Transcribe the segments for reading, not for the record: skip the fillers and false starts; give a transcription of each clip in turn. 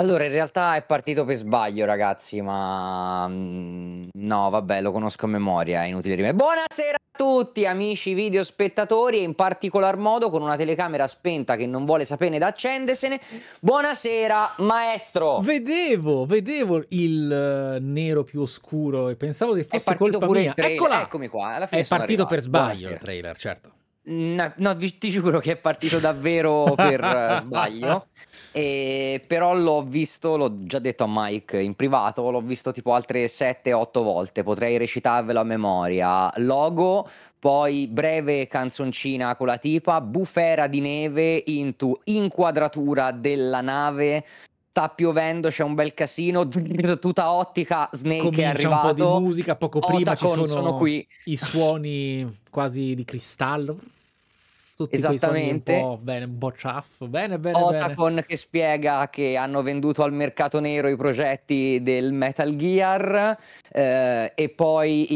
Allora, in realtà è partito per sbaglio, ragazzi, ma no, vabbè, lo conosco a memoria, è inutile buonasera a tutti, amici videospettatori, e in particolar modo con una telecamera spenta che non vuole saperne da accendersene. Buonasera, maestro! Vedevo il nero più oscuro e pensavo che È fosse partito colpa pure il mia. trailer. Eccola! Eccomi qua, alla fine È sono partito per arrivato. sbaglio il Buonasera. trailer, certo. No, no, ti giuro che è partito davvero per sbaglio, però l'ho visto, l'ho già detto a Mike in privato, l'ho visto tipo altre 7, 8 volte, potrei recitarvelo a memoria. Logo, poi breve canzoncina con la tipa, bufera di neve, inquadratura della nave, sta piovendo, c'è un bel casino, tuta ottica, Snake è Comincia un po' di arrivato, musica, poco prima ci Otacon sono sono qui. i suoni quasi di cristallo. Tutti quei suoni un Esattamente. po' bene, un po' ciaff. Bene, bene, bene. Otacon che spiega che hanno venduto al mercato nero i progetti del Metal Gear, e poi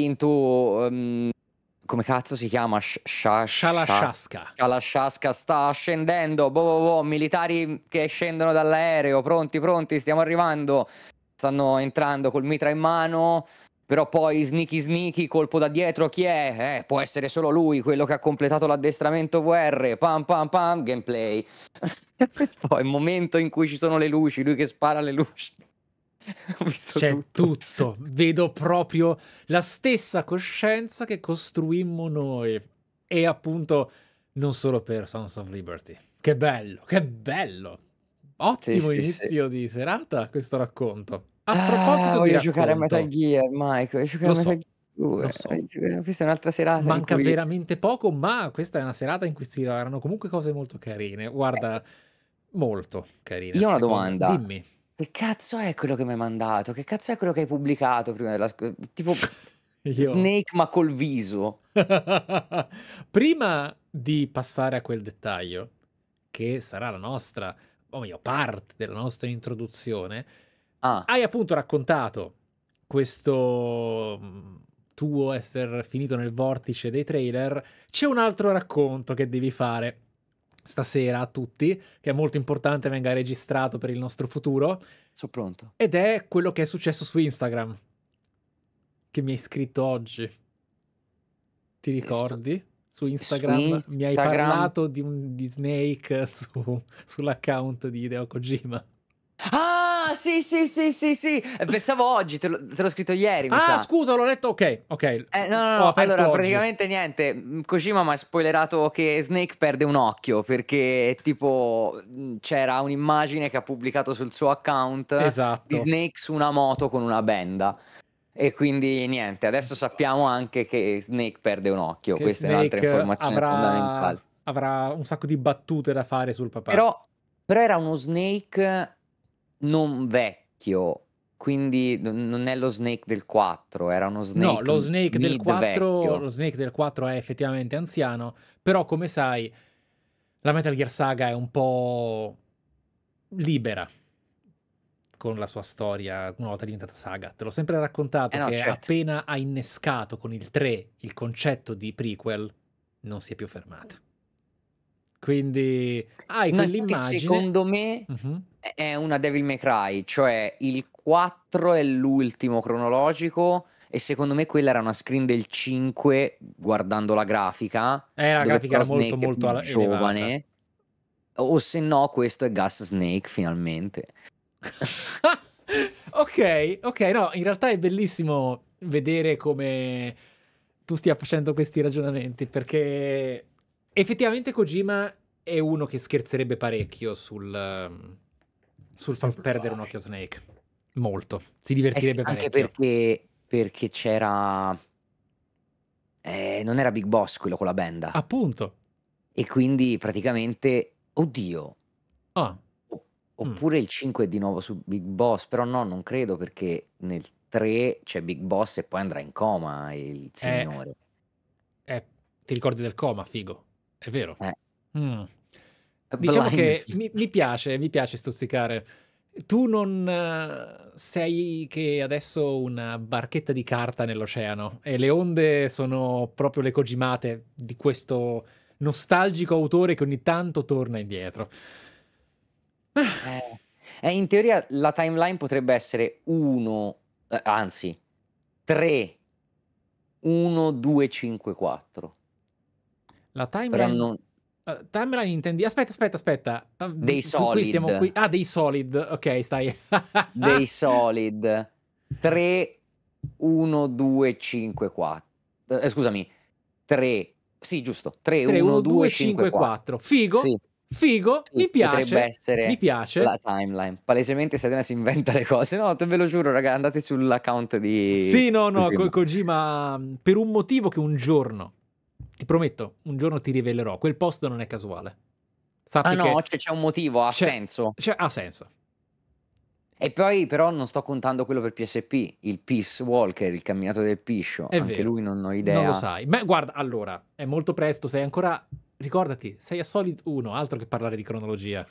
come cazzo si chiama? Shalashaska. Shalashaska sta scendendo, boh, boh, boh, militari che scendono dall'aereo, pronti, pronti, stiamo arrivando. Stanno entrando col mitra in mano, però poi sneaky sneaky, colpo da dietro, chi è? Può essere solo lui, quello che ha completato l'addestramento VR, pam pam pam, gameplay. Poi il momento in cui ci sono le luci, lui che spara le luci. Ho visto C'è tutto. tutto. Vedo proprio la stessa coscienza che costruimmo noi. E appunto non solo per Sons of Liberty. Che bello, che bello! Sì, Ottimo sì, sì. inizio di serata questo racconto. A proposito di Voglio giocare a Metal racconto, Gear, Mike, voglio giocare lo a Metal so, Gear 2. lo so. Questa è un'altra serata in Manca cui veramente poco, ma questa è una serata in cui si erano comunque cose molto carine. Guarda, molto carine a io ho una seconda. domanda: Dimmi. che cazzo è quello che m'hai mandato? Che cazzo è quello che hai pubblicato prima della tipo Io Snake ma col viso. prima di passare a quel dettaglio, che sarà la nostra o meglio parte della nostra introduzione, Ah, hai appunto raccontato questo, tuo esser finito nel vortice dei trailer. C'è un altro racconto che devi fare stasera a tutti, che è molto importante venga registrato per il nostro futuro, so' pronto. ed è quello che è successo su Instagram, che mi hai scritto oggi. Ti Sto ricordi? Su su Instagram mi hai Instagram. parlato di Snake sull'account di Hideo Kojima. Ah, sì, sì, sì, sì, sì, pensavo oggi, te l'ho scritto ieri, mi Ah sa. scusa, l'ho letto, okay, okay, No, no, ho no, aperto allora oggi. praticamente niente, Kojima m'ha spoilerato che Snake perde un occhio, perché tipo, c'era un'immagine che ha pubblicato sul suo account di Esatto. Snake su una moto con una benda. E quindi niente, S adesso sappiamo anche che Snake perde un occhio, che questa è un'altra Snake informazione fondamentale. avrà un sacco di battute da fare sul papà. Però era uno Snake non vecchio, quindi non è lo Snake del 4, era uno No, Snake mid Lo vecchio. Snake del 4 è effettivamente anziano, però come sai la Metal Gear Saga è un po' libera con la sua storia una volta diventata saga. Te l'ho sempre Eh raccontato no, che certo. appena ha innescato con il 3 il concetto di prequel, non si è più fermata. Quindi hai No, infatti quell'immagine. secondo me Mh-mh. è una Devil May Cry, cioè il 4 è l'ultimo cronologico e secondo me quella era una screen del 5, guardando la grafica, La dove grafica però era molto, Snake è molto più elevata. giovane, o se no questo è Gus Snake finalmente. Okay, okay, no, in realtà è bellissimo vedere come tu stia facendo questi ragionamenti, perché effettivamente Kojima è uno che scherzerebbe parecchio sul far perdere un occhio a Snake. Molto. Si Eh sì, divertirebbe anche parecchio. perché c'era non era Big Boss quello con la benda, Appunto. e quindi praticamente oddio. Ah. O Mh. oppure il 5 è di nuovo su Big Boss, però no, non credo perché nel 3 c'è Big Boss e poi andrà in coma il Eh, signore. ti ricordi del coma, figo. È vero. Eh, Mh. Diciamo che Blinds. mi piace stuzzicare. Tu non sei che adesso una barchetta di carta nell'oceano e le onde sono proprio le Kojimate di questo nostalgico autore che ogni tanto torna indietro. Eh. In teoria la timeline potrebbe essere 1, anzi 3, 1, 2, 5, 4. La Però timeline non timeline intendi aspetta. dei Qui stiamo qui solid, dei solid, okay, stai dei solid 3, 1, 2, 5, scusami, 3, sì giusto, 3, 3, 1, 1, 2, 2, 5, 5, 4. 4. Figo, Sì, figo, sì, potrebbe mi essere piace. la timeline. Palesemente Satana si inventa le cose. No, te ve lo giuro raga, andate sull'account di Sì, no, Kojima. Kojima, per un motivo che un giorno, ti prometto, un giorno ti rivelerò. Quel post non è casuale. Ah Sappi no, che c'è un motivo, ha c'è senso. ha senso. E poi però non sto contando quello per PSP, il Peace Walker, il camminato del piscio, È anche vero, lui non ho non lo idea. sai. Beh, guarda, allora, è molto presto, sei ancora ricordati, sei a Solid 1, altro che parlare di cronologia.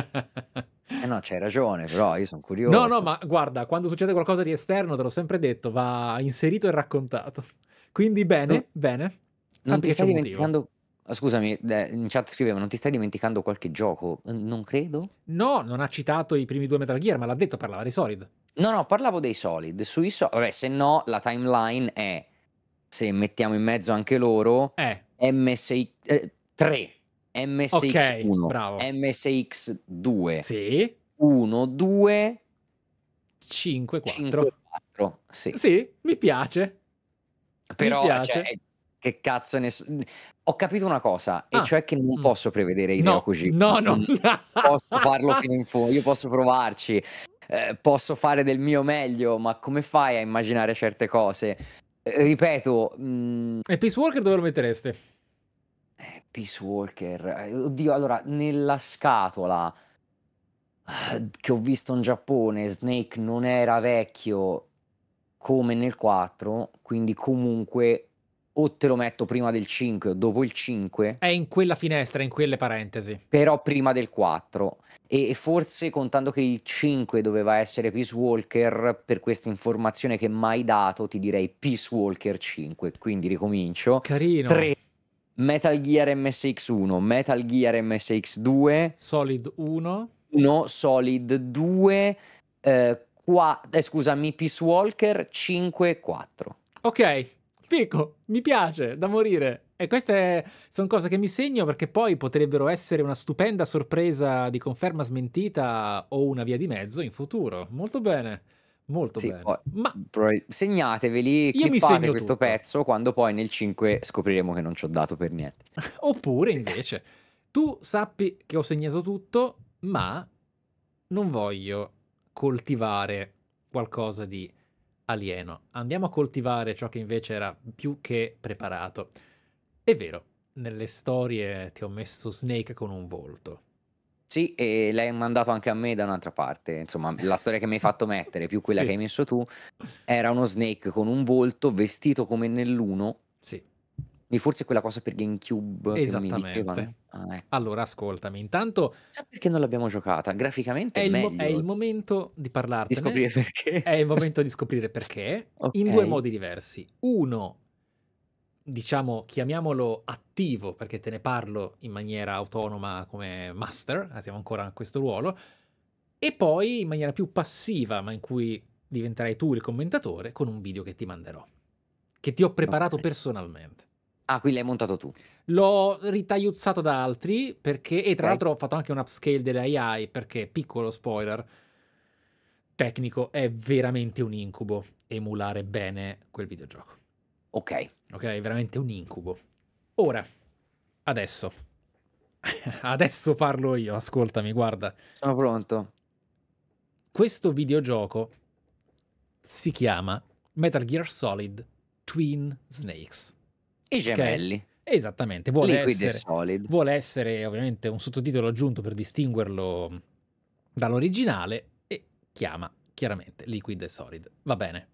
Eh no, c'hai ragione, però io son No, no, curioso. ma guarda, quando succede qualcosa di esterno, te l'ho sempre detto, va inserito e raccontato. Quindi Non bene, bene, non sappi ti che c'è stai un motivo. dimenticando scusami, in chat scrivevano: "Non ti stai dimenticando qualche gioco?" Non credo. No, non ha citato i primi 2 Metal Gear, ma l'ha detto, parlava dei Solid. No, no, parlavo dei Solid. Vabbè, se no la timeline è, se mettiamo in mezzo anche loro, MSI 3, Okay, MSX1, bravo. MSX2, Sì, 1, 2, 5, 5, 4. 4, sì. Sì, mi piace, mi Però, cioè, piace. che cazzo ne ho capito una cosa, e Ah, cioè che non mh. posso prevedere Hideo No, Kojima. no, no. Posso farlo fino in io posso provarci, posso fare del mio meglio, ma come fai a immaginare certe cose? Ripeto, E Peace Walker dove lo metteresti? Peace Walker, oddio, allora nella scatola che ho visto in Giappone, Snake non era vecchio come nel 4, quindi comunque o te lo metto prima del 5 o dopo il 5, È in quella finestra, in quelle parentesi. però prima del 4. E forse contando che il 5 doveva essere Peace Walker, per questa informazione che m'hai dato ti direi Peace Walker 5, quindi ricomincio. Carino. 3 Metal Gear MSX1, Metal Gear MSX2, Solid 1. 1 Solid 2, scusami, Peace Walker 5 e 4. Okay, fico, mi piace da morire. E queste son cose che mi segno perché poi potrebbero essere una stupenda sorpresa di conferma smentita o una via di mezzo in futuro. Molto bene, molto Sì, poi bene. Ma segnateveli, io mi clippate segno questo tutto. pezzo quando poi nel 5 scopriremo che non c'ho dato per niente. Oppure invece, tu sappi che ho segnato tutto, ma non voglio coltivare qualcosa di alieno. Andiamo a coltivare ciò che invece era più che preparato. È vero, nelle storie ti ho messo Snake con un volto. Sì, e l'hai mandato anche a me da un'altra parte. Insomma, la storia che mi hai fatto mettere, più quella che Sì, hai messo tu, era uno Snake con un volto, vestito come nell'1, sì, e forse quella cosa per GameCube che mi esattamente. dicevano? Ah, ecco. Allora ascoltami, intanto Chissà perché non l'abbiamo giocata, graficamente è è il meglio, momento di di parlartene, scoprire è perché. il momento di scoprire perché, in 2 Okay, modi diversi. Uno, diciamo, chiamiamolo attivo, perché te ne parlo in maniera autonoma come master, siamo ancora a questo ruolo, e poi in maniera più passiva, ma in cui diventerai tu il commentatore, con un video che ti manderò, che ti ho preparato okay. personalmente. Ah, quindi l'hai montato tu. L'ho ritagliuzzato da altri perché e tra Okay, l'altro ho fatto anche un upscale delle AI perché, piccolo spoiler tecnico, è veramente un incubo emulare bene quel videogioco. okay. Okay, è veramente un incubo. Ora, adesso, adesso parlo io, ascoltami, guarda. Sono pronto. Questo videogioco si chiama Metal Gear Solid Twin Snakes, I okay? gemelli, Esattamente, Liquid e Solid. vuole essere ovviamente un sottotitolo aggiunto per distinguerlo dall'originale e chiama chiaramente Liquid e Solid. Va bene.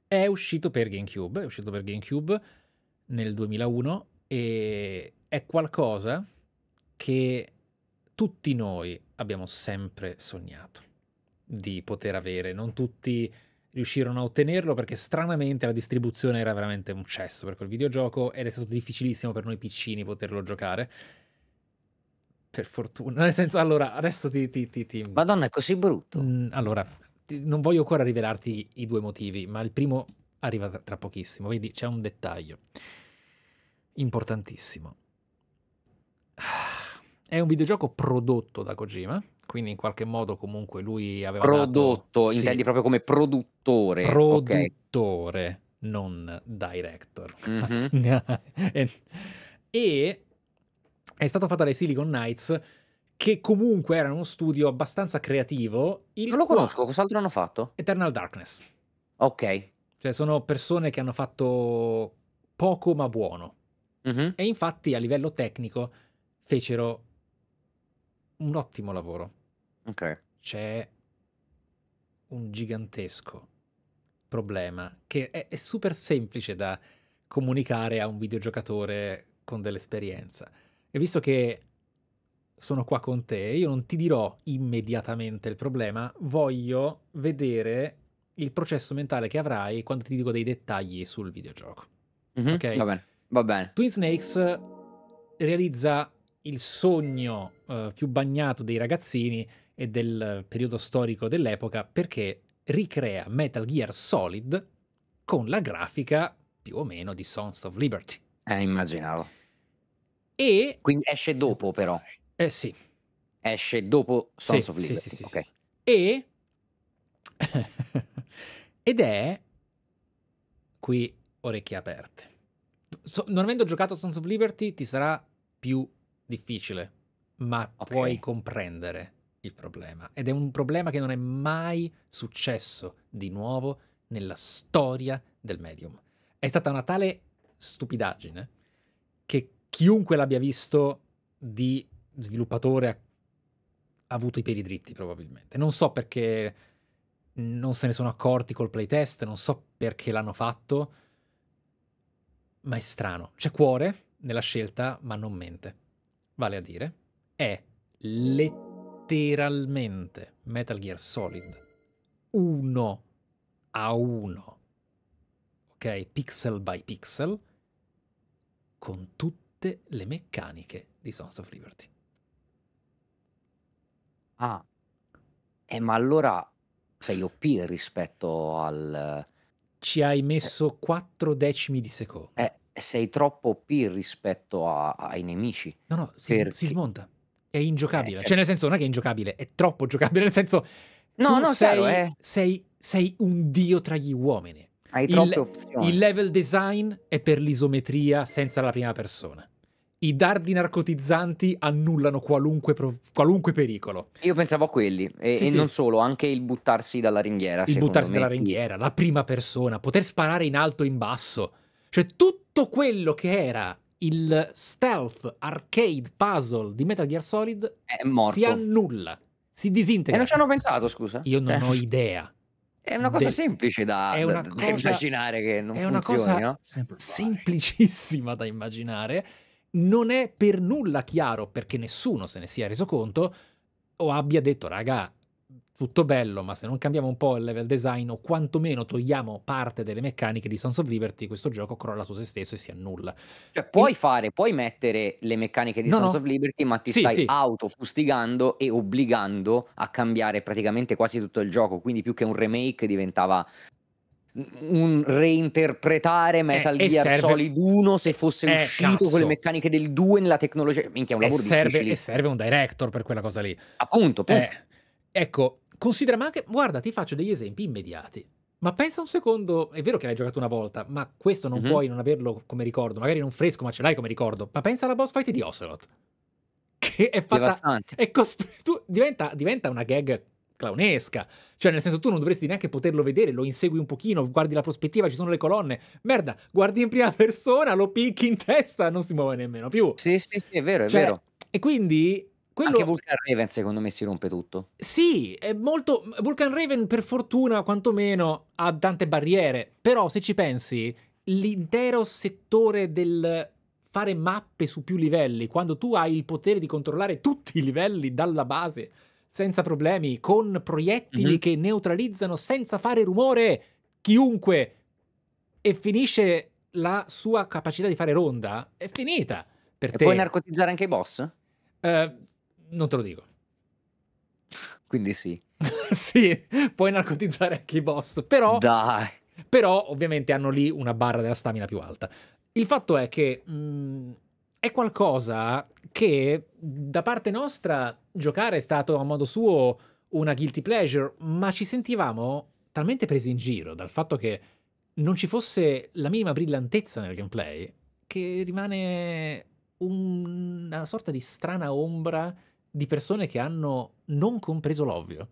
È uscito per GameCube nel 2001 e è qualcosa che tutti noi abbiamo sempre sognato di poter avere. Non tutti riuscirono a ottenerlo perché stranamente la distribuzione era veramente un cesso per quel videogioco ed è stato difficilissimo per noi piccini poterlo giocare. per fortuna. Nel senso, allora, adesso Madonna, è così brutto. allora, non voglio ancora rivelarti i 2 motivi, ma il primo arriva tra pochissimo. Vedi, c'è un dettaglio importantissimo. È un videogioco prodotto da Kojima, quindi in qualche modo comunque lui aveva dato... Prodotto, Sì, intendi proprio come produttore. Ok. produttore, non director. Mhm. E è stato fatto dai Silicon Knights, che comunque era uno studio abbastanza creativo. Non lo conosco, cos'altro hanno fatto? Eternal Darkness. Ok. Cioè sono persone che hanno fatto poco ma buono. Mhm. E infatti a livello tecnico fecero un ottimo lavoro. Ok. C'è un gigantesco problema che è super semplice da comunicare a un videogiocatore con dell'esperienza. E visto che sono qua con te, io non ti dirò immediatamente il problema, voglio vedere il processo mentale che avrai quando ti dico dei dettagli sul videogioco. Mhm. Ok? Va bene, va bene. Twin Snakes realizza il sogno più bagnato dei ragazzini e del periodo storico dell'epoca, perché ricrea Metal Gear Solid con la grafica più o meno di Sons of Liberty. Immaginavo. E Quindi esce dopo, però. sì, Esce dopo sì, Sons of sì, Liberty. sì, sì, Ok. sì. E ed è qui orecchie aperte. Non avendo giocato Sons of Liberty ti sarà più difficile, ma Ok. puoi comprendere il problema. Ed è un problema che non è mai successo di nuovo nella storia del medium. È stata una tale stupidaggine che chiunque l'abbia visto di sviluppatore ha avuto i piedi dritti, probabilmente. Non so perché non se ne sono accorti col playtest, non so perché l'hanno fatto, ma è strano. C'è cuore nella scelta, ma non mente. Vale a dire, è letteralmente Metal Gear Solid 1 a 1, ok? Pixel by pixel, con tutte le meccaniche di Sons of Liberty. Ah, ma allora sei OP rispetto al... Ci hai messo 4 decimi di secondo. sei troppo OP rispetto ai nemici. No, no, si Perché... smonta. È ingiocabile. cioè- Cioè, nel senso, non è che è ingiocabile, è troppo giocabile. Nel senso, No, tu no, chiaro, sei un dio tra gli uomini. hai troppe Il opzioni. level design è per l'isometria senza la prima persona. I dardi narcotizzanti annullano qualunque pericolo. Io pensavo a quelli, Sì, e non sì. solo, anche il buttarsi dalla ringhiera, Il secondo buttarsi dalla me, sì. ringhiera, la prima persona, poter sparare in alto e in basso. Cioè, tutto quello che era il stealth arcade puzzle di Metal Gear Solid È si morto. annulla, si E disintegra. non ci hanno pensato, scusa? Io non ho idea. È una cosa semplice da È una da cosa, immaginare che non è una funzioni, cosa no? semplicissima da immaginare. Non è per nulla chiaro perché nessuno se ne sia reso conto o abbia detto, raga, tutto bello, ma se non cambiamo un po' il level design o quantomeno togliamo parte delle meccaniche di Sons of Liberty, questo gioco crolla su se stesso e si annulla. Cioè Il- puoi mettere le meccaniche di No, Sons of no. Liberty, ma ti Sì, stai sì. autofustigando e obbligando a cambiare praticamente quasi tutto il gioco, quindi più che un remake diventava un reinterpretare Metal E Gear serve. Solid 1 se fosse uscito con le Cazzo. meccaniche del 2 nella tecnologia. Minchia, è un E lavoro difficilissimo. serve un director per quella cosa lì. Appunto, appunto. Ecco, considera, ma anche, guarda, ti faccio degli esempi immediati. Ma pensa un secondo, è vero che l'hai giocato una volta, ma questo non Mhm. puoi non averlo come ricordo, magari non fresco, ma ce l'hai come ricordo. Ma pensa alla boss fight di Ocelot, che è fatta, Devastante. diventa una gag clownesca. Cioè, nel senso, tu non dovresti neanche poterlo vedere, lo insegui un pochino, guardi la prospettiva, ci sono le colonne. Merda, guardi in prima persona, lo picchi in testa, non si muove nemmeno più. Sì, sì, sì, è vero, è Cioè, vero. e quindi Anche quello. Vulcan Raven secondo me si rompe tutto. Sì, è molto. Vulcan Raven, per fortuna, quantomeno, ha tante barriere. Però, se ci pensi, l'intero settore del fare mappe su più livelli, quando tu hai il potere di controllare tutti i livelli dalla base, senza problemi, con proiettili Mhm. che neutralizzano senza fare rumore chiunque, e finisce la sua capacità di fare ronda, è finita per E puoi te. narcotizzare anche i boss? Non te lo dico. Quindi sì. Sì, puoi narcotizzare anche i boss, però Dai. ovviamente hanno lì una barra della stamina più alta. Il fatto è che, è qualcosa che da parte nostra giocare è stato a modo suo una guilty pleasure, ma ci sentivamo talmente presi in giro dal fatto che non ci fosse la minima brillantezza nel gameplay, che rimane una sorta di strana ombra di persone che hanno non compreso l'ovvio.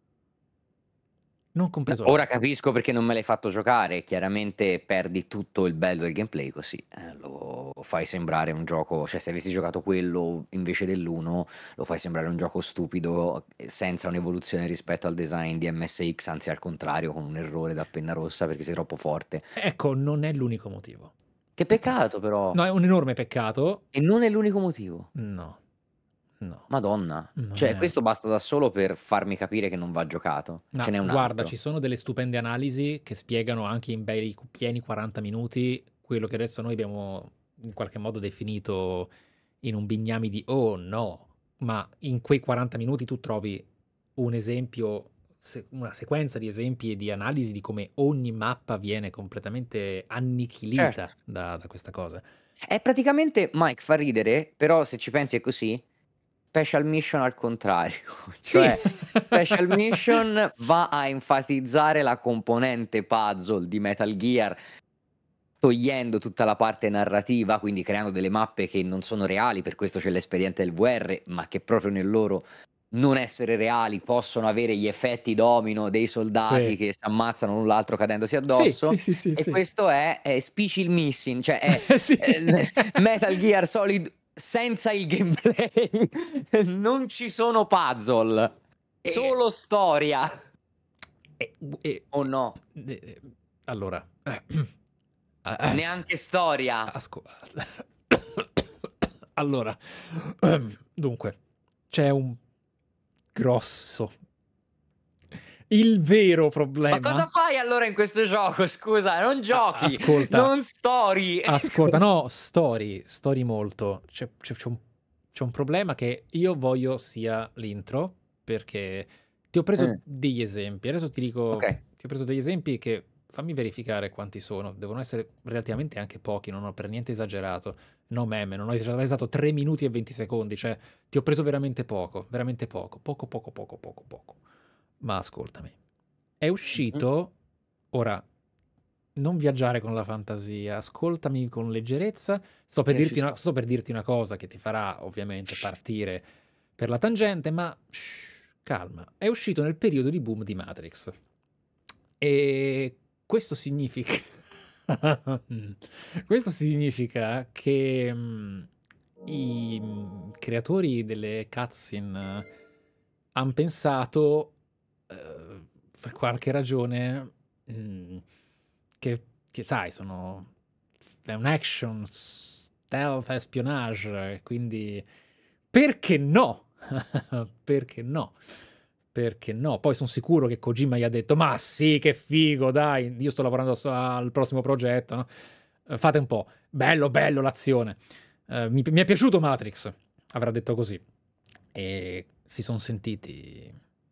Non No, compreso ora l'ovvio. capisco perché non me l'hai fatto giocare, chiaramente perdi tutto il bello del gameplay così, lo fai sembrare un gioco, cioè se avessi giocato quello invece dell'1 lo fai sembrare un gioco stupido, senza un'evoluzione rispetto al design di MSX, anzi al contrario, con un errore da penna rossa perché sei troppo forte. Ecco, non è l'unico motivo. Che peccato però! No, è un enorme peccato. E non è l'unico motivo. No, no, Madonna, non cioè è. questo basta da solo per farmi capire che non va giocato. Ce No, n'è un guarda, ci altro. sono delle stupende analisi che spiegano anche in bei pieni 40 minuti quello che adesso noi abbiamo in qualche modo definito in un bignami di oh no, ma in quei 40 minuti tu trovi un esempio, una sequenza di esempi e di analisi di come ogni mappa viene completamente Certo. annichilita da questa cosa. È praticamente Mike, fa ridere, però se ci pensi è così. Special Mission al contrario, Sì! cioè Special Mission va a enfatizzare la componente puzzle di Metal Gear, togliendo tutta la parte narrativa, quindi creando delle mappe che non sono reali, per questo c'è l'espediente del VR, ma che proprio nel loro non essere reali possono avere gli effetti domino dei soldati Sì. che s'ammazzano l'un l'altro cadendosi Sì, addosso, sì, sì, sì, e sì. questo è Special Missing, cioè è, Sì. Metal Gear Solid senza il gameplay. Non ci sono puzzle, E solo storia. e u e O no? allora, Neanche storia. asco allora, dunque, c'è un grosso il vero Ma cosa problema fai allora in questo gioco, scusa? Non giochi, ascolta, non story. ascolta, no, story molto. C'è un problema che io voglio sia l'intro, perché ti ho preso Mh, degli esempi. Adesso ti dico okay. ti ho preso degli esempi che fammi verificare quanti sono. Devono essere relativamente anche pochi, non ho per niente esagerato. No meme, non ho esagerato 3 minuti e 20 secondi, cioè ti ho preso veramente poco, veramente poco. Poco, poco, poco, poco, poco. Ma ascoltami. È Mh-mh. uscito ora non viaggiare con la fantasia, ascoltami con leggerezza. Ci sto. Sto per dirti una cosa che ti farà ovviamente partire per la tangente, ma calma. È uscito nel periodo di boom di Matrix. E questo significa questo significa che, i, creatori delle cutscene han pensato, per qualche ragione, che sai è un action stealth espionage, quindi perché no? Perché no? Perché no? Poi son sicuro che Kojima gli ha detto: "Ma sì, che figo dai, io sto lavorando al prossimo progetto, no, fate un po'. Bello, bello l'azione. Mi è piaciuto Matrix", avrà detto così. E si son sentiti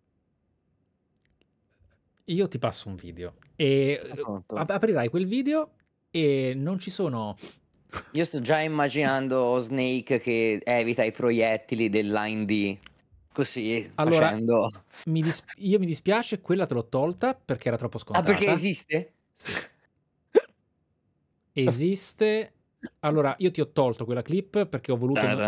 io ti passo un video e, Sono pronto. aprirai quel video e non ci sono Io sto già immaginando Snake che evita i proiettili dell'Line D, così allora, facendo. mi dispiace, quella te l'ho tolta perché era troppo Ah, perché scontata. esiste? Sì. Esiste allora, io ti ho tolto quella clip perché ho voluto no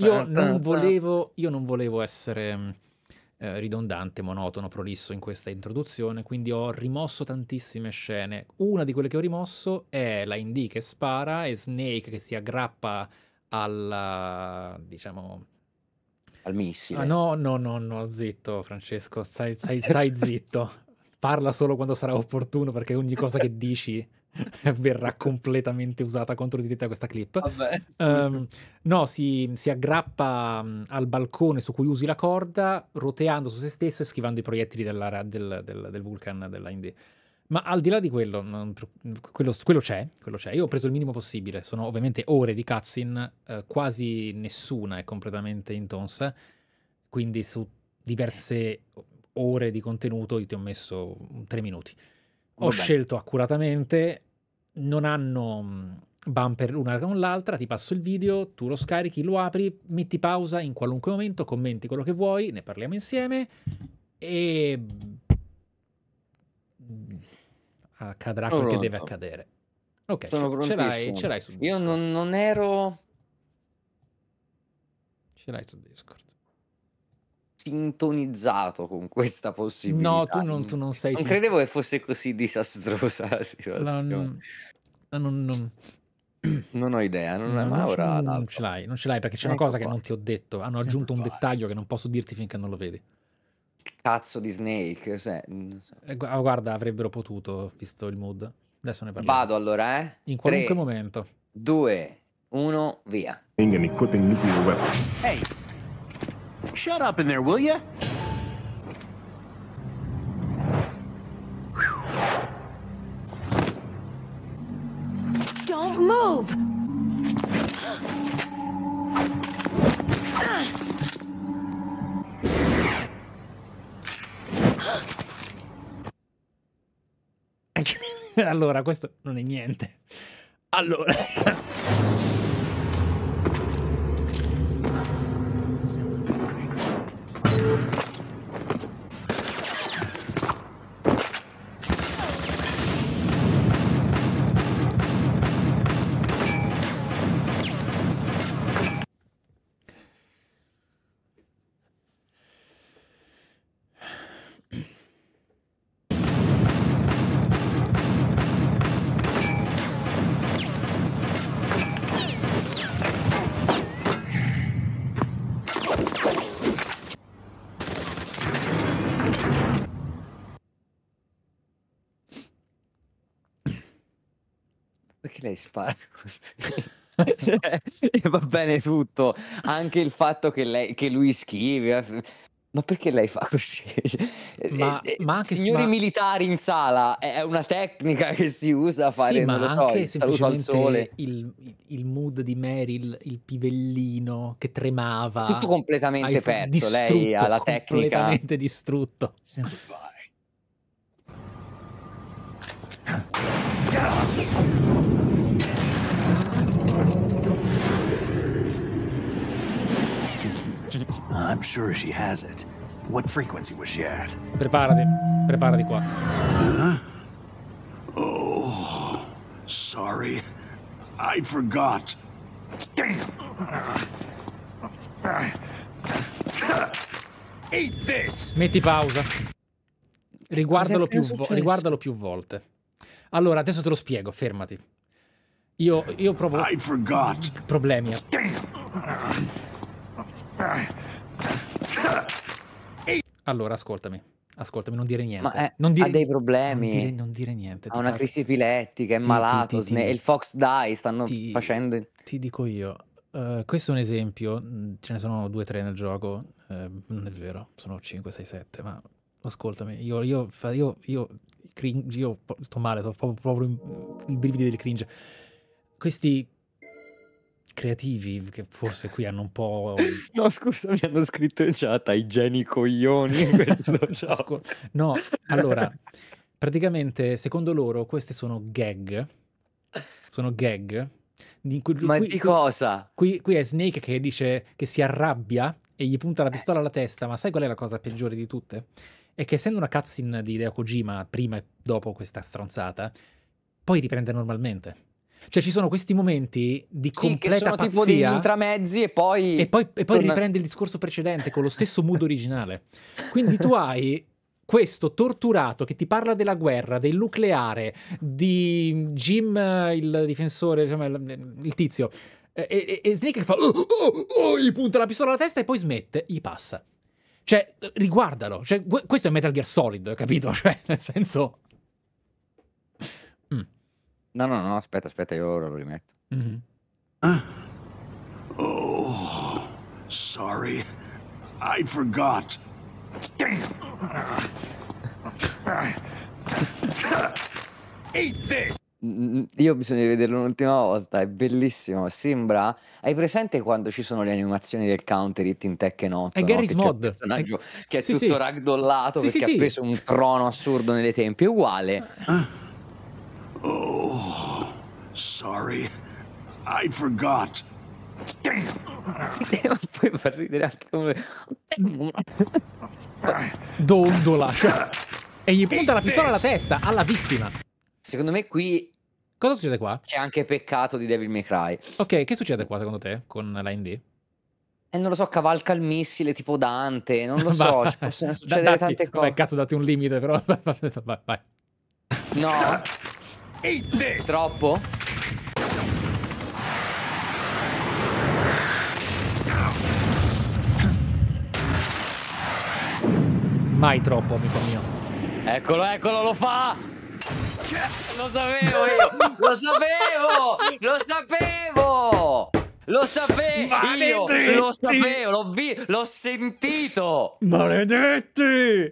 io non volevo essere, ridondante, monotono, prolisso in questa introduzione, quindi ho rimosso tantissime scene. Una di quelle che ho rimosso è la Indy che spara e Snake che si aggrappa alla diciamo Al ah missile. no, no, no, no, zitto Francesco, stai zitto. Parla solo quando sarà opportuno, perché ogni cosa che dici verrà completamente usata contro di te da questa clip. Vabbè, scusa. No, si aggrappa, al balcone su cui usi la corda, roteando su se stesso e schivando i proiettili del Vulcan della Indy. Ma al di là di quello, quello c'è. Io ho preso il minimo possibile. Sono ovviamente ore di cutscene, quasi nessuna è completamente intonsa. quindi su diverse ore di contenuto io ti ho messo 3 minuti. Ho scelto accuratamente, non hanno bumper l'una con l'altra, ti passo il video, tu lo scarichi, lo apri, metti pausa in qualunque momento, commenti quello che vuoi, ne parliamo insieme e accadrà quel che deve accadere. Ok, ce l'hai su Discord. Io non ero... Ce l'hai su Discord. Sintonizzato con questa possibilità. No, tu non sei... Non credevo che fosse così disastrosa la situazione. Non ho idea, ma ora non ce l'hai perché c'è una cosa che non ti ho detto. Hanno aggiunto un dettaglio che non posso dirti finché non lo vedi. Che cazzo di Snake? Guarda, avrebbero potuto, visto il mood. Adesso ne parliamo. Vado allora, in qualunque momento. 2, 1, via. And equipping nuclear weapons. Hey, shut up in there, will ya? Don't move! Allora, questo non è niente. Allora... Perché lei spara così? E va bene tutto, anche il fatto che lui schivi, ma perché lei fa così? Ma anche signori militari in sala, è una tecnica che si usa a fare, sì, non lo so, anche il saluto al sole. il mood di Meryl, il pivellino che tremava. Tutto completamente perso, lei ha la tecnica. Completamente distrutto. I'm sure she has it. What frequency was she at? Preparati qua. Huh? Oh, sorry. I forgot. Damn. Eat this. Metti pausa. Riguardalo più volte. Allora, adesso te lo spiego, fermati. Io provo problemi. Allora, ascoltami, non dire niente. Ha dei problemi. Non dire niente. Ha una crisi epilettica, è malato, e il Fox Die stanno facendo... Ti dico io, questo è un esempio, ce ne sono 2 o 3 nel gioco, non è vero, sono 5, 6, 7, ma ascoltami, io sto male, sto proprio i brividi del cringe. Questi creativi che forse qui hanno un po'... No, scusa, mi hanno scritto in chat, ai geni coglioni in questo gioco. No, allora, praticamente, secondo loro, queste sono gag. Sono gag. Ma di cosa? Qui è Snake che dice che si arrabbia e gli punta la pistola alla testa, ma sai qual è la cosa peggiore di tutte? È che essendo una cutscene di Hideo Kojima prima e dopo questa stronzata, poi riprende normalmente. Cioè ci sono questi momenti di completa pazzia, tipo di intramezzi e poi riprende il discorso precedente con lo stesso mood originale. Quindi tu hai questo torturato che ti parla della guerra, del nucleare, di Jim, il difensore, insomma, il tizio, e Snake che fa gli punta la pistola alla testa e poi smette, gli passa. Cioè, riguardalo. Cioè, questo è Metal Gear Solid, capito? Cioè, nel senso... No, aspetta, io ora lo rimetto. Oh, sorry. I forgot. Damn. Eat this. Io bisogna vederlo un'ultima volta, è bellissimo. Sembra. Hai presente quando ci sono le animazioni del Counter Hit in Tekken È 8, no? Garry's Che c'è il Mod. personaggio che è Sì, tutto sì. ragdollato Sì, sì, perché ha sì. preso un trono assurdo nelle tempie. È uguale. Oh, sorry. I forgot. Damn. Poi fa ridere anche come. Dondola. Cioè, e gli punta la pistola alla testa, alla vittima. Secondo me qui Cosa succede qua? c'è anche peccato di Devil May Cry. Ok, che succede qua secondo te con la Indie? E non lo so, cavalca il missile tipo Dante, non lo so, ci possono succedere tante Vabbè, cose. cazzo, dati un limite, però. Vai. No? Eat this. Troppo? Mai troppo, amico mio. Eccolo, lo fa! Lo sapevo io! Lo sapevo! Io lo sapevo! L'ho sentito! Maledetti!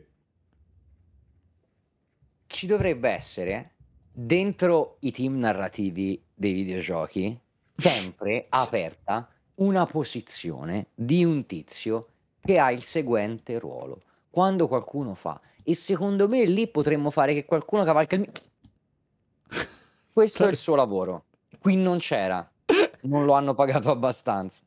Ci dovrebbe essere, dentro i team narrativi dei videogiochi, sempre aperta una posizione di un tizio che ha il seguente ruolo. Quando qualcuno fa, e secondo me lì potremmo fare che qualcuno cavalca il... Questo è il suo lavoro. Qui non c'era. Non lo hanno pagato abbastanza.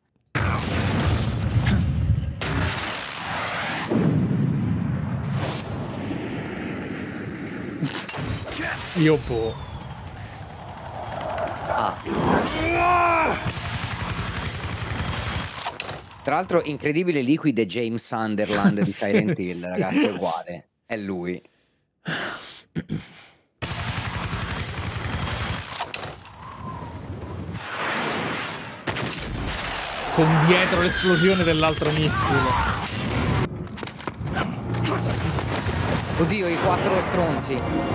Io po'. Tra l'altro, incredibile Liquid e James Sunderland di Silent Hill, ragazzi, è uguale. È lui. Con dietro l'esplosione dell'altro missile. Oddio, i 4 stronzi.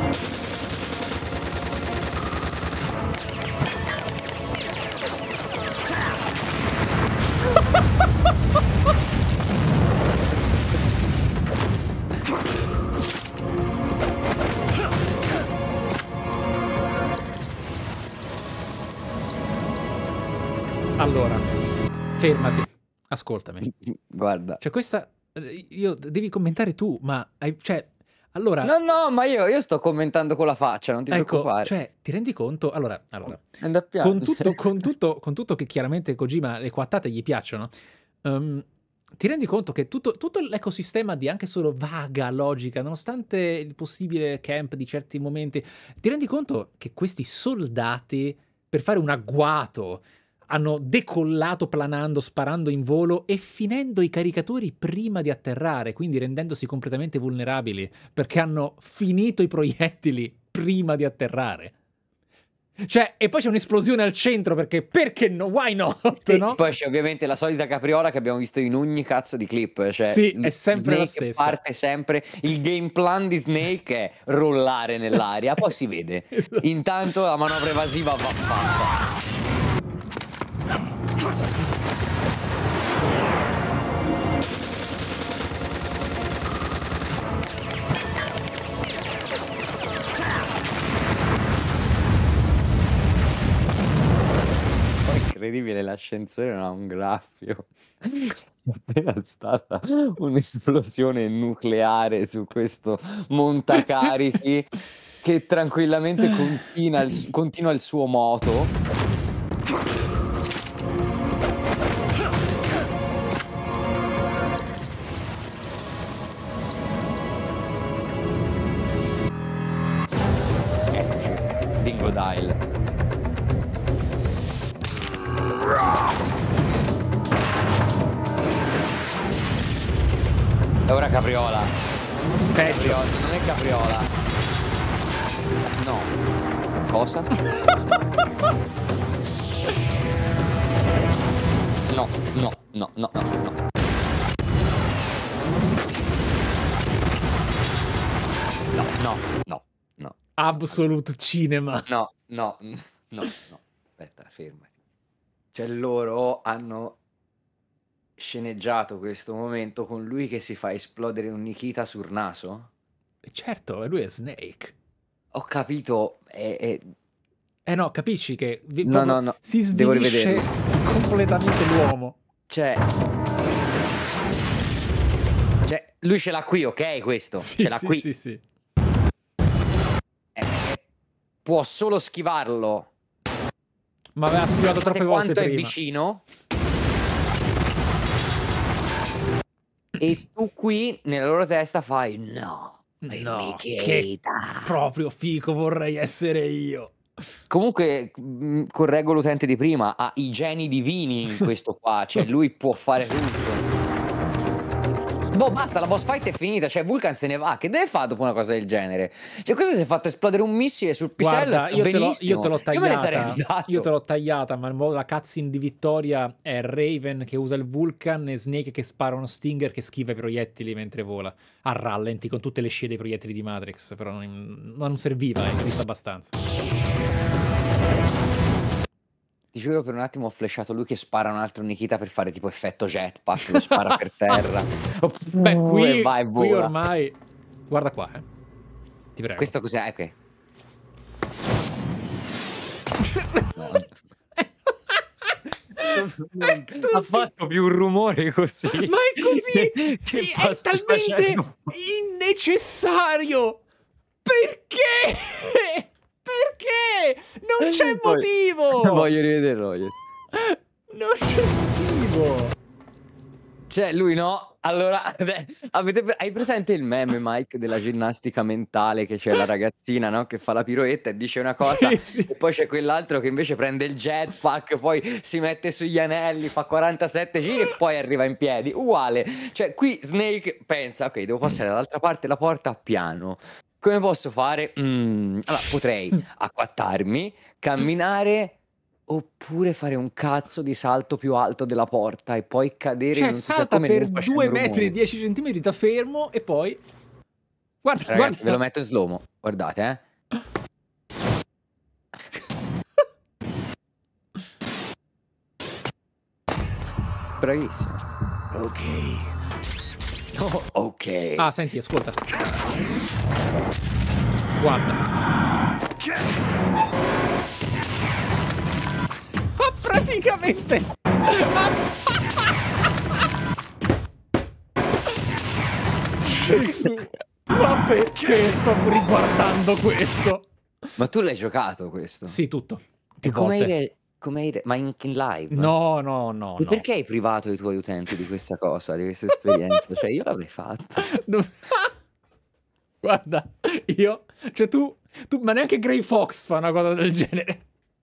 Allora, fermati. Ascoltami. Guarda. Cioè, questa. Io devi commentare tu, ma. Cioè. Allora. No, ma io sto commentando con la faccia, non ti Ecco, preoccupare. cioè, ti rendi conto? Allora, Anda a con piangere. tutto che chiaramente Kojima le quattate gli piacciono, ti rendi conto che tutto l'ecosistema di anche solo vaga logica, nonostante il possibile camp di certi momenti, ti rendi conto che questi soldati, per fare un agguato, hanno decollato planando, sparando in volo e finendo i caricatori prima di atterrare, quindi rendendosi completamente vulnerabili, perché hanno finito i proiettili prima di atterrare. Cioè, e poi c'è un'esplosione al centro perché no? Why not? Sì, no? poi c'è ovviamente la solita capriola che abbiamo visto in ogni cazzo di clip. Cioè, Sì, è sempre la Snake stessa. parte sempre. Il game plan di Snake è rollare nell'aria, poi si vede. Esatto. Intanto la manovra evasiva va fatta. Incredibile, l'ascensore non ha un graffio. C'è appena stata un'esplosione nucleare su questo montacarichi che tranquillamente continua il suo moto. Eccoci, Dingo Dial. E ora capriola. Peggio. Non è capriola. No. Cosa? No. No. Absolute cinema. No. Aspetta, fermati. Cioè loro hanno sceneggiato questo momento con lui che si fa esplodere un Nikita sul naso? Certo, lui è Snake. Ho capito, No, capisci che No, si devo svilisce rivederlo. completamente l'uomo. Cioè, lui ce l'ha qui, ok, questo? Sì, Ce l'ha sì, qui. sì, sì. Può solo schivarlo. Ma aveva schivato Guardate troppe volte quanto è prima. vicino. E tu qui, nella loro testa, fai no, No, che Nikita. proprio fico vorrei essere io. Comunque, correggo l'utente di prima, ha i geni divini in questo qua, cioè lui può fare tutto. Boh, basta, la boss fight è finita, cioè Vulcan se ne va, che deve fare dopo una cosa del genere? Cioè questo si è fatto esplodere un missile sul pisello, Guarda, sta io te benissimo. l'ho Io me ne sarei tagliata. andato. Io te l'ho tagliata, ma la cutscene di vittoria è Raven che usa il Vulcan e Snake che spara uno Stinger che schiva i proiettili mentre vola. A rallenti con tutte le scie dei proiettili di Matrix, però non serviva, hai visto abbastanza. Ti giuro, per un attimo ho flashato lui che spara un altro Nikita per fare tipo effetto jetpack, lo spara per terra. Beh, E qui vai, vola. ormai... Guarda qua, ti prego. Questo cos'è? Ok. Ha fatto più rumore così. Ma è così! Che È stai talmente facendo? innecessario! Perché? Perché? Non c'è motivo! Voglio rivederlo. Non c'è motivo! Cioè, lui no. Allora, hai presente il meme, Mike, della ginnastica mentale, che c'è la ragazzina, no? Che fa la piroetta e dice una cosa, Sì, sì. e poi c'è quell'altro che invece prende il jetpack, poi si mette sugli anelli, fa 47 giri e poi arriva in piedi. Uguale. Cioè, qui Snake pensa, ok, devo passare dall'altra parte della porta piano. Come posso fare? Allora, potrei acquattarmi, camminare, oppure fare un cazzo di salto più alto della porta e poi cadere Cioè, non si sa salta come, per non facendo 2 metri e rumore. 10 centimetri da fermo e poi... Guarda, Ragazzi, ve lo guarda. metto in slow-mo. Guardate, Bravissimo. Ok. Oh, ok. Ah, senti, ascolta. Guarda. Ma praticamente... Gesù. Ma perché sto riguardando questo? Ma tu l'hai giocato questo? Sì, tutto. E Più come volte. ma in live? No, E no. perché hai privato i tuoi utenti di questa cosa, di questa esperienza? Cioè, io l'avrei fatto. Guarda, io... Cioè tu... Ma neanche Grey Fox fa una cosa del genere.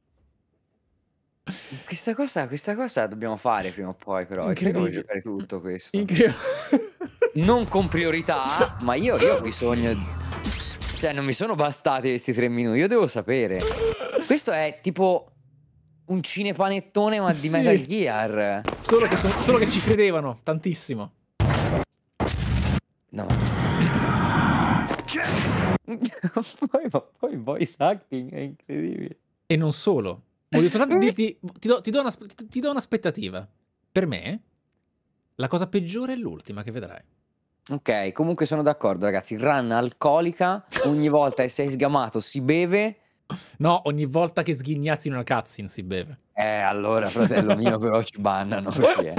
Questa cosa dobbiamo fare prima o poi, però. E credo voglio giocare tutto questo. Non con priorità, ma io ho bisogno... Cioè, non mi sono bastati questi 3 minuti, io devo sapere. Questo è tipo un cinepanettone, ma di Sì. Metal Gear. Solo che ci credevano tantissimo. No, poi voice acting è incredibile. E non solo. Voglio soltanto dirti... Ti do un'aspettativa. Per me, la cosa peggiore è l'ultima che vedrai. Ok, comunque sono d'accordo, ragazzi. Run alcolica, ogni volta che sei sgamato si beve. No, ogni volta che sghignazzi in una cutscene si beve. Allora, fratello mio, però ci bannano così,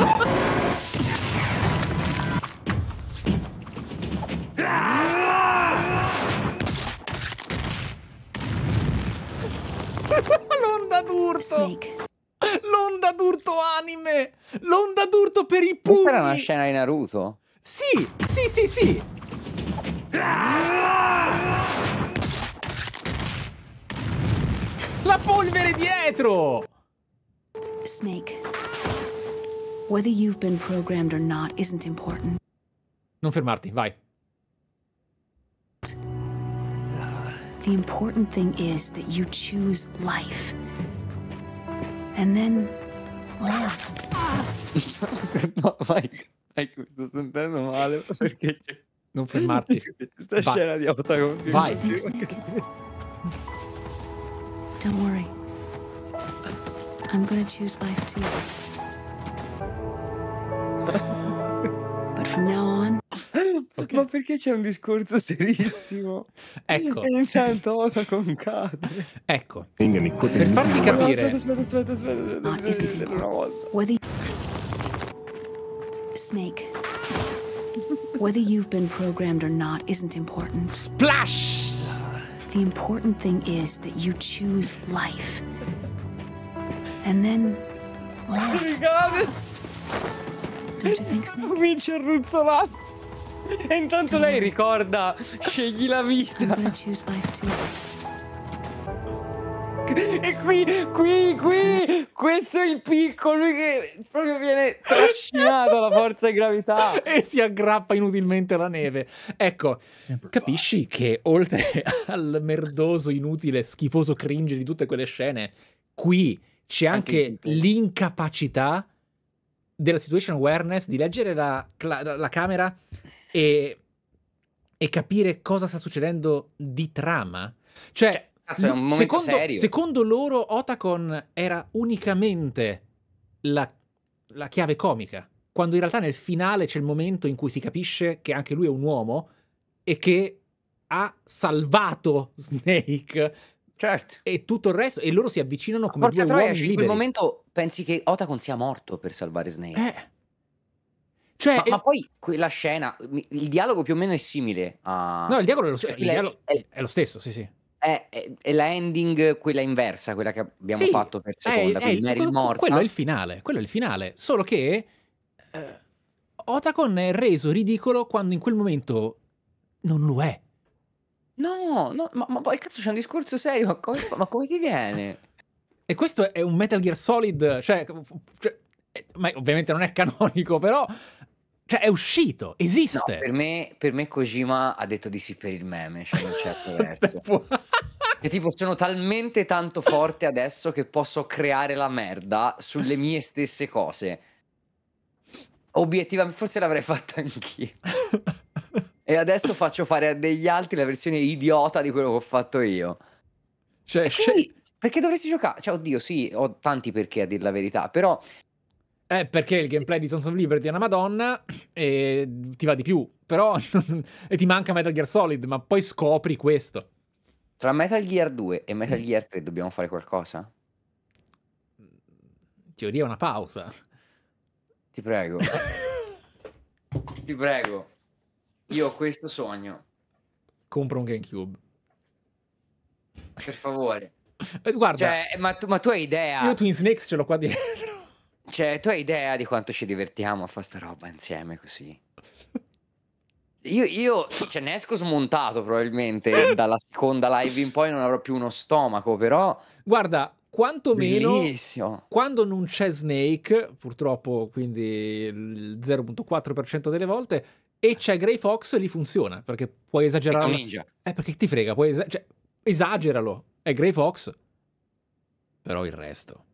L'onda d'urto! Snake. L'onda d'urto anime! L'onda d'urto per i pugni! Questa era una scena di Naruto? Sì! La polvere dietro! Snake. Whether you've been programmed or not isn't important. Non fermarti, vai. The important thing is that you choose life. And then live. No, Mike, mi sto sentendo male perché c'è Non fermarti. questa Vai. scena di autoconfidenza. Vai. Don't worry. I'm gonna choose life too. But from now on, Ma perché c'è un discorso serissimo? Ecco. E intanto Otacon cade. Ecco, And equipping per farti nuclear No, capire, aspetta, Not isn't una important. volta. Whether Snake. Whether you've been programmed or not isn't important. splash! The important thing is that you choose life. And then laugh. Ricade, Don't you think, Snake? comincia a ruzzolare. E intanto lei ricorda, scegli la I'm vita. gonna choose life too. E qui, questo è il picco, lui che proprio viene trascinato dalla forza di gravità. E si aggrappa inutilmente alla neve. Ecco, capisci che oltre al merdoso, inutile, schifoso cringe di tutte quelle scene, qui c'è Anche il anche gameplay. l'incapacità della situation awareness di leggere la camera e capire cosa sta succedendo di trama. Cioè, Cazzo, è un momento serio. secondo loro Otacon era unicamente la chiave comica, quando in realtà nel finale c'è il momento in cui si capisce che anche lui è un uomo e che ha salvato Snake Certo. e tutto il resto, e loro si avvicinano come Porca due troia, uomini in quel liberi. momento pensi che Otacon sia morto per salvare Snake. Cioè, Ma poi quella scena, il dialogo più o meno è simile a... no, il dialogo è lo, perché il dialogo è lo stesso, sì, sì. è la ending, quella inversa, quella che abbiamo Sì, fatto per seconda, quindi Meryl morta. quello è il finale, solo che Otacon è reso ridicolo quando in quel momento non lo è. No, ma poi cazzo c'è un discorso serio, ma come ti viene? E questo è un Metal Gear Solid, cioè, ma ovviamente non è canonico, però cioè, è uscito, No, esiste. per me Kojima ha detto di sì per il meme, cioè in un certo verso. Che tipo sono talmente tanto forte adesso che posso creare la merda sulle mie stesse cose. Obiettivamente, forse l'avrei fatto anch'io. E adesso faccio fare a degli altri la versione idiota di quello che ho fatto io. Cioè, E quindi, perché dovresti giocare? Cioè, oddio, sì, ho tanti perché a dir la verità, però perché il gameplay di Sons of Liberty è una madonna e ti va di più, però e ti manca Metal Gear Solid, ma poi scopri questo. tra Metal Gear 2 e Metal Gear 3 dobbiamo fare qualcosa? In teoria una pausa. Ti prego. Ti prego. Io ho questo sogno. Compra un GameCube. Per favore. Guarda, Cioè, ma tu hai idea? io Twin Snakes ce l'ho qua dietro. Cioè, tu hai idea di quanto ci divertiamo a fare sta roba insieme così? Io cioè, ne esco smontato probabilmente dalla seconda live in poi non avrò più uno stomaco, però Guarda, quantomeno bellissimo. quando non c'è Snake, purtroppo quindi il 0.4% delle volte, e c'è Grey Fox, lì funziona, perché puoi È un esagerare. ninja. Perché ti frega, cioè, esageralo. È Grey Fox. Però il resto.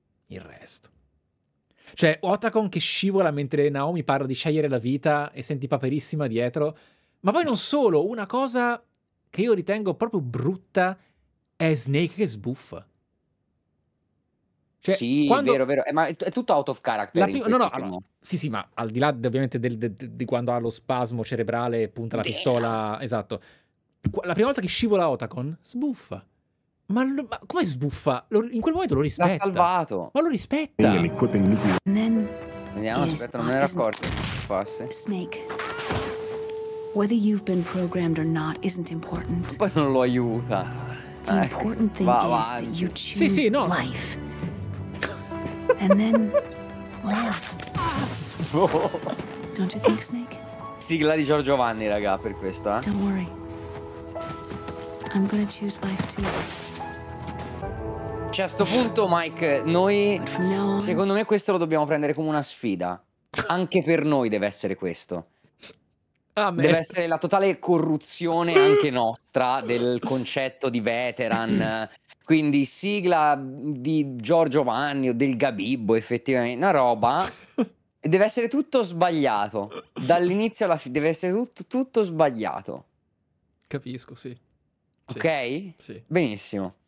Cioè, Otacon che scivola mentre Naomi parla di scegliere la vita e senti Paperissima dietro. Ma poi non solo, una cosa che io ritengo proprio brutta è Snake che sbuffa. Cioè, Sì, quando vero, ma è tutto out of character in no, questi allora, film. sì, ma al di là ovviamente di quando ha lo spasmo cerebrale e punta la Damn. pistola, esatto. La prima volta che scivola Otacon, sbuffa. Ma come sbuffa? In quel momento lo L'ha rispetta. salvato. Ma lo rispetta. And equipping nuclear And then Vediamo, Yes, aspetta, non me ne ero isn't- accorto che fosse. Snake. Whether you've been programmed or not isn't important. Poi non lo aiuta. The important thing va is that avanti. you choose sì, no. life. And then laugh. Don't you think, Snake? Sigla di Giorgio Vanni, raga, per questo, eh. Don't worry. I'm gonna choose life too. Cioè, a sto punto, Mike, noi, But from now on, secondo me questo lo dobbiamo prendere come una sfida. Anche per noi deve essere questo. Deve essere la totale corruzione anche nostra del concetto di veteran. Quindi sigla di Giorgio Vanni o del Gabibbo, effettivamente. Una roba. E deve essere tutto sbagliato. Dall'inizio alla fine deve essere tutto sbagliato. Capisco, sì. Sì. Ok? Sì. Benissimo.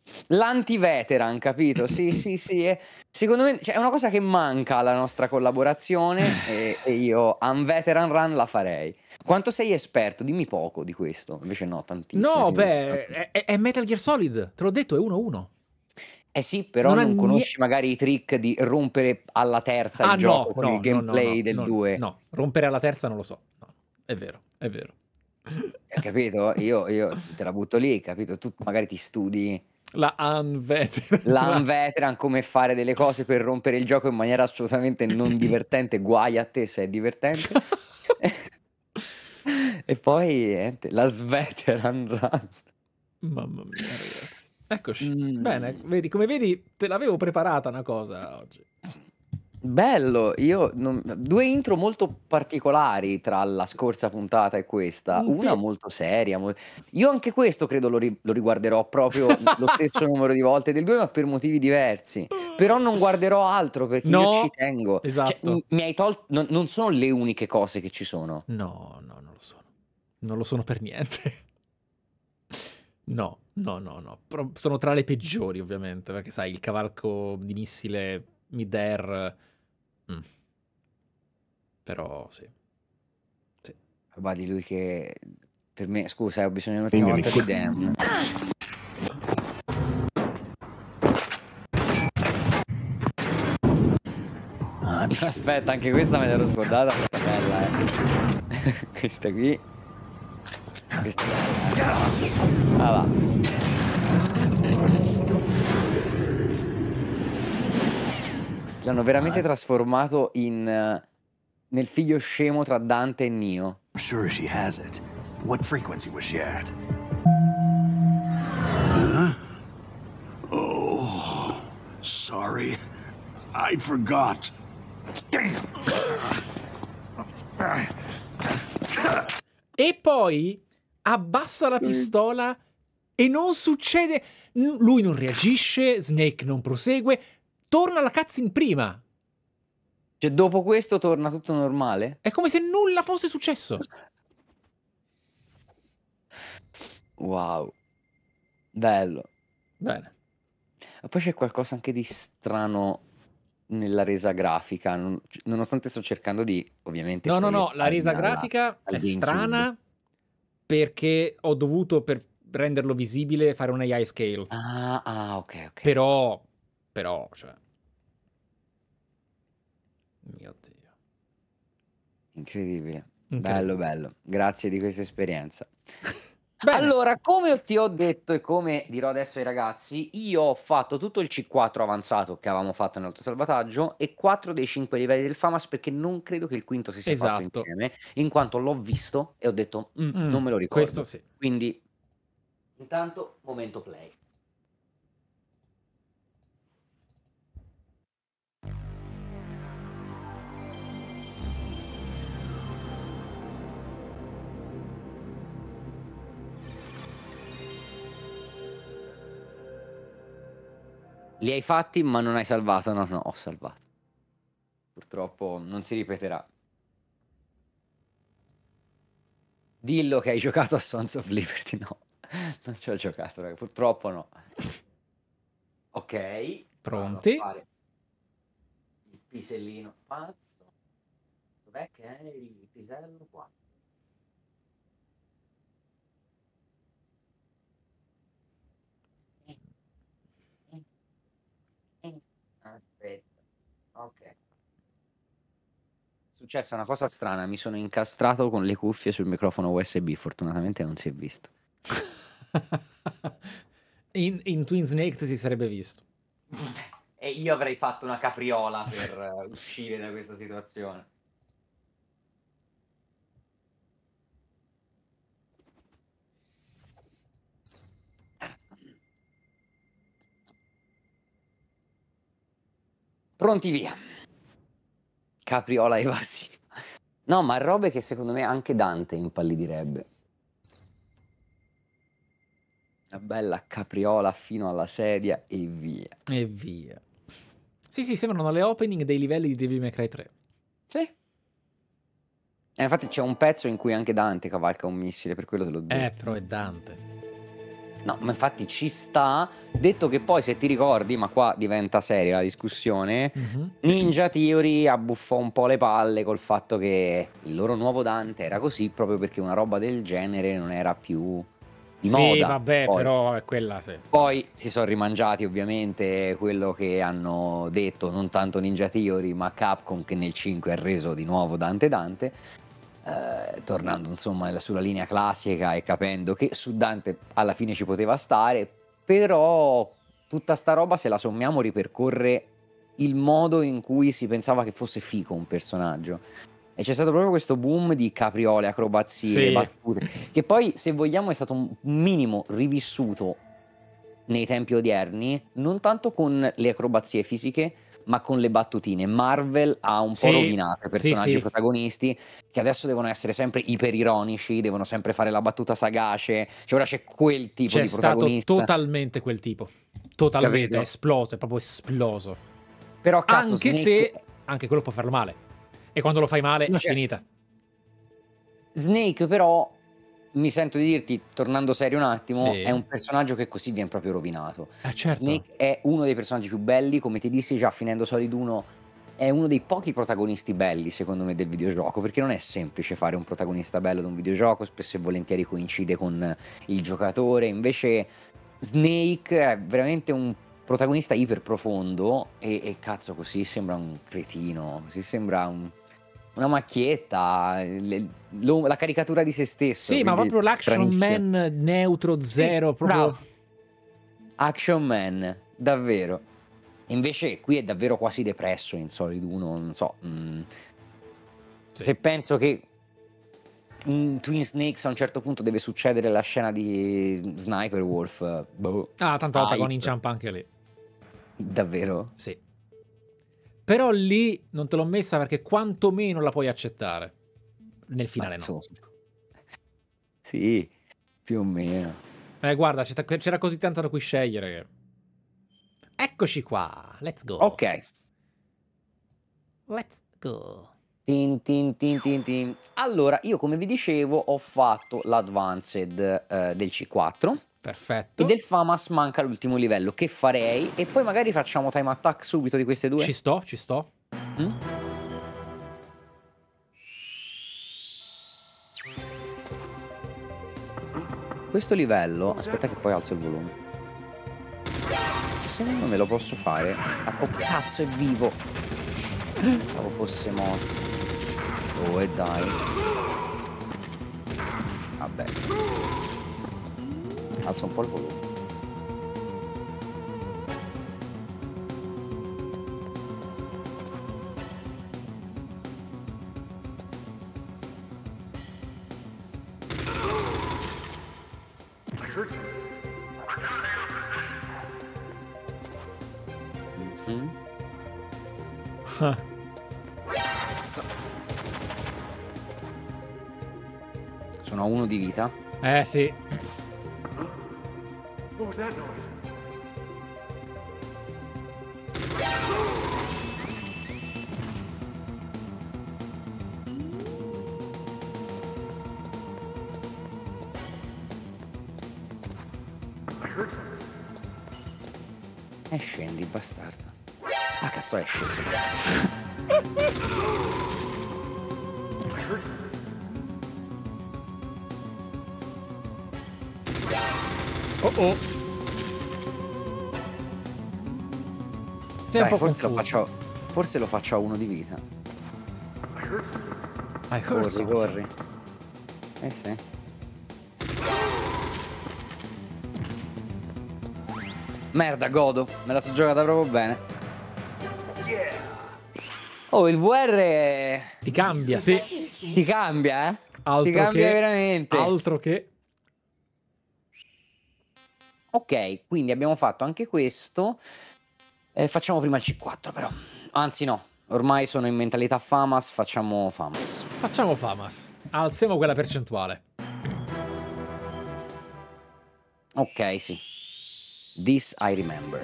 L'anti-veteran, capito? Sì, sì, sì. Secondo me cioè, è una cosa che manca alla nostra collaborazione e io Unveteran Run la farei. Quanto sei esperto? Dimmi poco di questo. Invece no, tantissimo. No, beh, è Metal Gear Solid, te l'ho detto, è 1-1. Eh sì, però Non ha non conosci magari i trick di rompere alla terza il gioco con il gameplay del 2. no, rompere alla terza non lo so. No, è vero, è vero. Capito? Io te la butto lì, capito? Tu magari ti studi La Unveteran. l'Unveteran, come fare delle cose per rompere il gioco in maniera assolutamente non divertente, guai a te se è divertente. E poi niente, la Sveteran Run. Mamma mia, ragazzi. Eccoci. Mm. Bene, vedi, come vedi, te l'avevo preparata una cosa oggi. Bello, io due intro molto particolari tra la scorsa puntata e questa, una molto seria. Io anche questo credo lo riguarderò proprio lo stesso numero di volte del 2, ma per motivi diversi. Però non guarderò altro perché io ci tengo. Cioè, Esatto. mi hai tolto, non sono le uniche cose che ci sono. No, non lo sono. Non lo sono per niente. No. Sono tra le peggiori, ovviamente, perché sai, il cavalco di missile mid-air. Però sì. Va di lui che per me, scusa, ho bisogno un'ultima volta di Dan. Aspetta, anche questa me l'ero scordata, questa è bella, questa qui. Questa è bella. Ah, va. L'hanno veramente trasformato nel figlio scemo tra Dante e Neo. I'm sure she has it. What frequency was she at? Oh, sorry. I forgot. E poi abbassa la pistola e non succede. Lui non reagisce, Snake non prosegue, torna la cutscene prima. Cioè, dopo questo torna tutto normale? È come se nulla fosse successo. Wow. Bello. Bene. E poi c'è qualcosa anche di strano nella resa grafica, nonostante sto cercando di, ovviamente... No, la resa alla- grafica al è GameCube. strana perché ho dovuto, per renderlo visibile, fare un AI scale. Ok. Però, cioè... Mio Dio. Incredibile. Incredibile. Bello. Grazie di questa esperienza. Bene. Allora, come ti ho detto e come dirò adesso ai ragazzi, io ho fatto tutto il C4 avanzato che avevamo fatto nell'autosalvataggio e 4 dei 5 livelli del FAMAS perché non credo che il quinto si sia fatto Esatto. insieme, in quanto l'ho visto e ho detto non me lo ricordo. Questo sì. Quindi, intanto, momento play. Li hai fatti ma non hai salvato? No, ho salvato. Purtroppo non si ripeterà. Dillo che hai giocato a Sons of Liberty. No, non ci ho giocato, raga. Purtroppo no. Ok. Pronti? Vado a fare il pisellino pazzo. Dov'è che è il pisello? Qua. Aspetta. Ok. È successa una cosa strana, mi sono incastrato con le cuffie sul microfono USB, fortunatamente non si è visto. In Twin Snakes si sarebbe visto. E io avrei fatto una capriola per uscire da questa situazione. Pronti via. Capriola evasiva. No, ma robe che secondo me anche Dante impallidirebbe. Una bella capriola fino alla sedia e via. E via. Sì, sembrano le opening dei livelli di Devil May Cry 3. Sì. E infatti c'è un pezzo in cui anche Dante cavalca un missile, per quello te l'ho detto. Però è Dante. No, ma infatti ci sta, detto che poi se ti ricordi, ma qua diventa seria la discussione, Ninja Theory abbuffò un po' le palle col fatto che il loro nuovo Dante era così proprio perché una roba del genere non era più di Sì, moda. vabbè, Poi, però è quella, sì. poi si sono rimangiati ovviamente quello che hanno detto, non tanto Ninja Theory, ma Capcom che nel 5 ha reso di nuovo Dante. Tornando insomma sulla linea classica e capendo che su Dante alla fine ci poteva stare, però tutta sta roba, se la sommiamo, ripercorre il modo in cui si pensava che fosse figo un personaggio, e c'è stato proprio questo boom di capriole, acrobazie, Sì. battute, che poi se vogliamo è stato un minimo rivissuto nei tempi odierni, non tanto con le acrobazie fisiche ma con le battutine. Marvel ha un po' Sì, rovinato i personaggi sì. protagonisti, che adesso devono essere sempre iperironici, devono sempre fare la battuta sagace, cioè ora c'è quel tipo C'è di stato protagonista. totalmente quel tipo. Totalmente, Capito? è esploso, è proprio esploso. Però cazzo, Anche Snake, se anche quello può farlo male. E quando lo fai male No, è certo. finita. Snake però, mi sento di dirti, tornando serio un attimo, Sì. è un personaggio che così viene proprio rovinato. Certo. Snake è uno dei personaggi più belli, come ti dissi già finendo Solid 1, è uno dei pochi protagonisti belli secondo me del videogioco, perché non è semplice fare un protagonista bello da un videogioco, spesso e volentieri coincide con il giocatore, invece Snake è veramente un protagonista iper profondo e cazzo così sembra un cretino, così sembra una macchietta, la caricatura di se stesso. Sì, ma quindi proprio l'action stranissimo. man neutro, zero, Sì, proprio... bravo. Action Man, davvero. Invece qui è davvero quasi depresso in Solid 1, non so. Sì. Se penso che in Twin Snakes a un certo punto deve succedere la scena di Sniper Wolf, boh, Ah, tanto alta con hype. inciampa anche lì. Davvero? Sì. Però lì non te l'ho messa perché quantomeno la puoi accettare. Nel finale no. Mazzo. Sì, più o meno. Guarda, c'era così tanto da cui scegliere che... Eccoci qua, let's go. Ok. Let's go. Tin, tin, tin, tin, tin. Allora, io come vi dicevo ho fatto l'Advanced del C4 Perfetto. e del FAMAS manca l'ultimo livello, che farei, e poi magari facciamo time attack subito di queste due. Ci sto. Mm? Questo livello, aspetta che poi alzo il volume. Secondo me lo posso fare. Oh cazzo, è vivo. Pensavo fosse morto. Oh, e dai. Vabbè. Alzo un po' il volume. Mhm. Cazzo. Sono a 1 di vita. Sì. Scendi, bastardo. Ah, cazzo, è sceso. Oh. Sei un Dai, po' forse confuso. lo faccio a 1 di vita. I heard something. Corri. Sì. Merda, godo. Me la sono giocata proprio bene. Oh, il VR Ti cambia, sì. ti cambia, eh? Altro Ti cambia che... veramente. Altro che... Ok, quindi abbiamo fatto anche questo. Facciamo prima il C4 però. Anzi no, ormai sono in mentalità FAMAS, facciamo FAMAS. Facciamo FAMAS. Alziamo quella percentuale. Ok, sì. This I remember.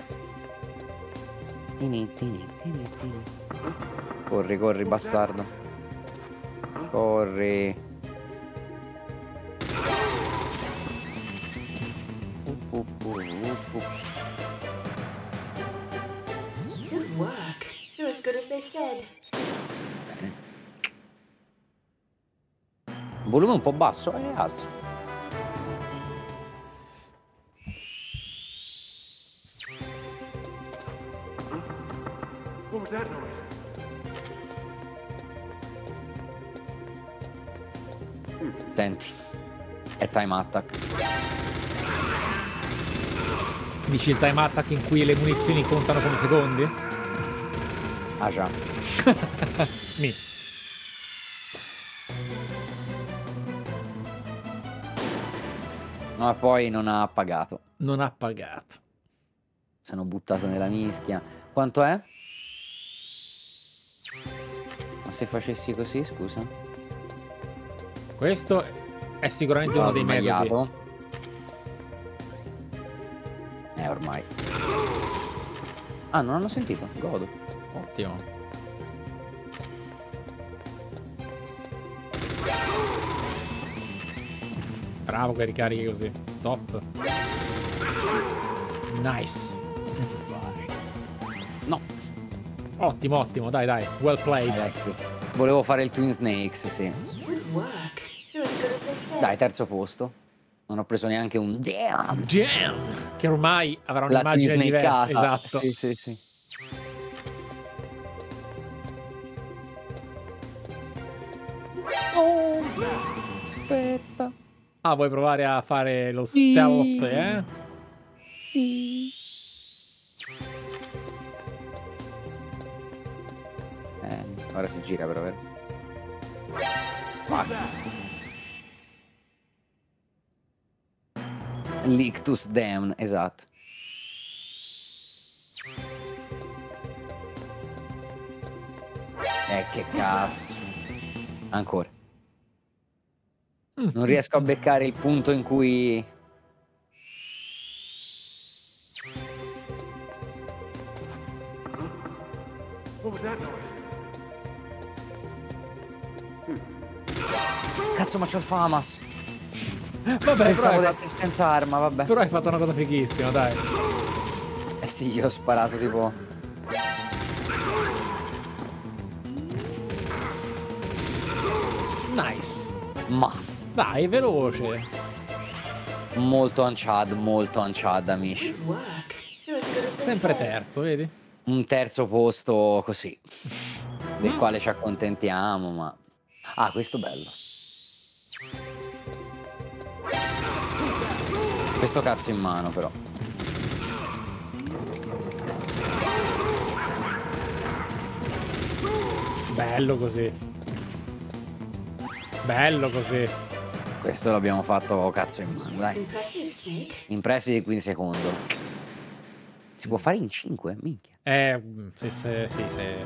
Corri, bastardo. Corri. Good work. You're as good as they said. Volume un po' basso e alzo. What was that noise? Senti, è time attack. Dici il time attack in cui le munizioni contano come secondi? Ah già. Mi. Ma poi non ha pagato. Non ha pagato. Sono buttato nella mischia. Quanto è? Ma se facessi così, scusa? Questo è sicuramente uno Ho dei metodi. sbagliato. Ormai. Ah, non hanno sentito? Godo. Ottimo. Bravo che ricarichi così. Top. Nice. No. Ottimo, ottimo. Dai, dai. Well played. Ecco. Volevo fare il Twin Snakes, sì. Good work. You're as good as they said. Dai, terzo posto. Non ho preso neanche un damn. Jam! Che ormai avrà La un'immagine Twin diversa. Snakeata. Esatto. Sì, sì, sì. Oh, aspetta. Ah, vuoi provare a fare lo stealth, eh? Sì. Ora si gira però, vero? Lictus Damn, esatto. Che cazzo. Ancora. Non riesco a beccare il punto in cui... What was that noise? Cazzo, ma c'ho il FAMAS. Vabbè, Pensavo però dessi senza arma, vabbè. hai fatto una cosa fighissima, dai. Eh sì, io ho sparato tipo... Nice. Ma... Dai, veloce. molto Uncharted, amici. Good work. You're as good as they Sempre said. terzo, vedi? Un terzo posto così, del quale ci accontentiamo, ma... Ah, questo bello. Questo cazzo in mano, però. Bello così. Bello così. Questo l'abbiamo fatto cazzo in mano, dai. Impressive, Snake. Impressi di 15 secondi. Si può fare in 5, minchia. Sì.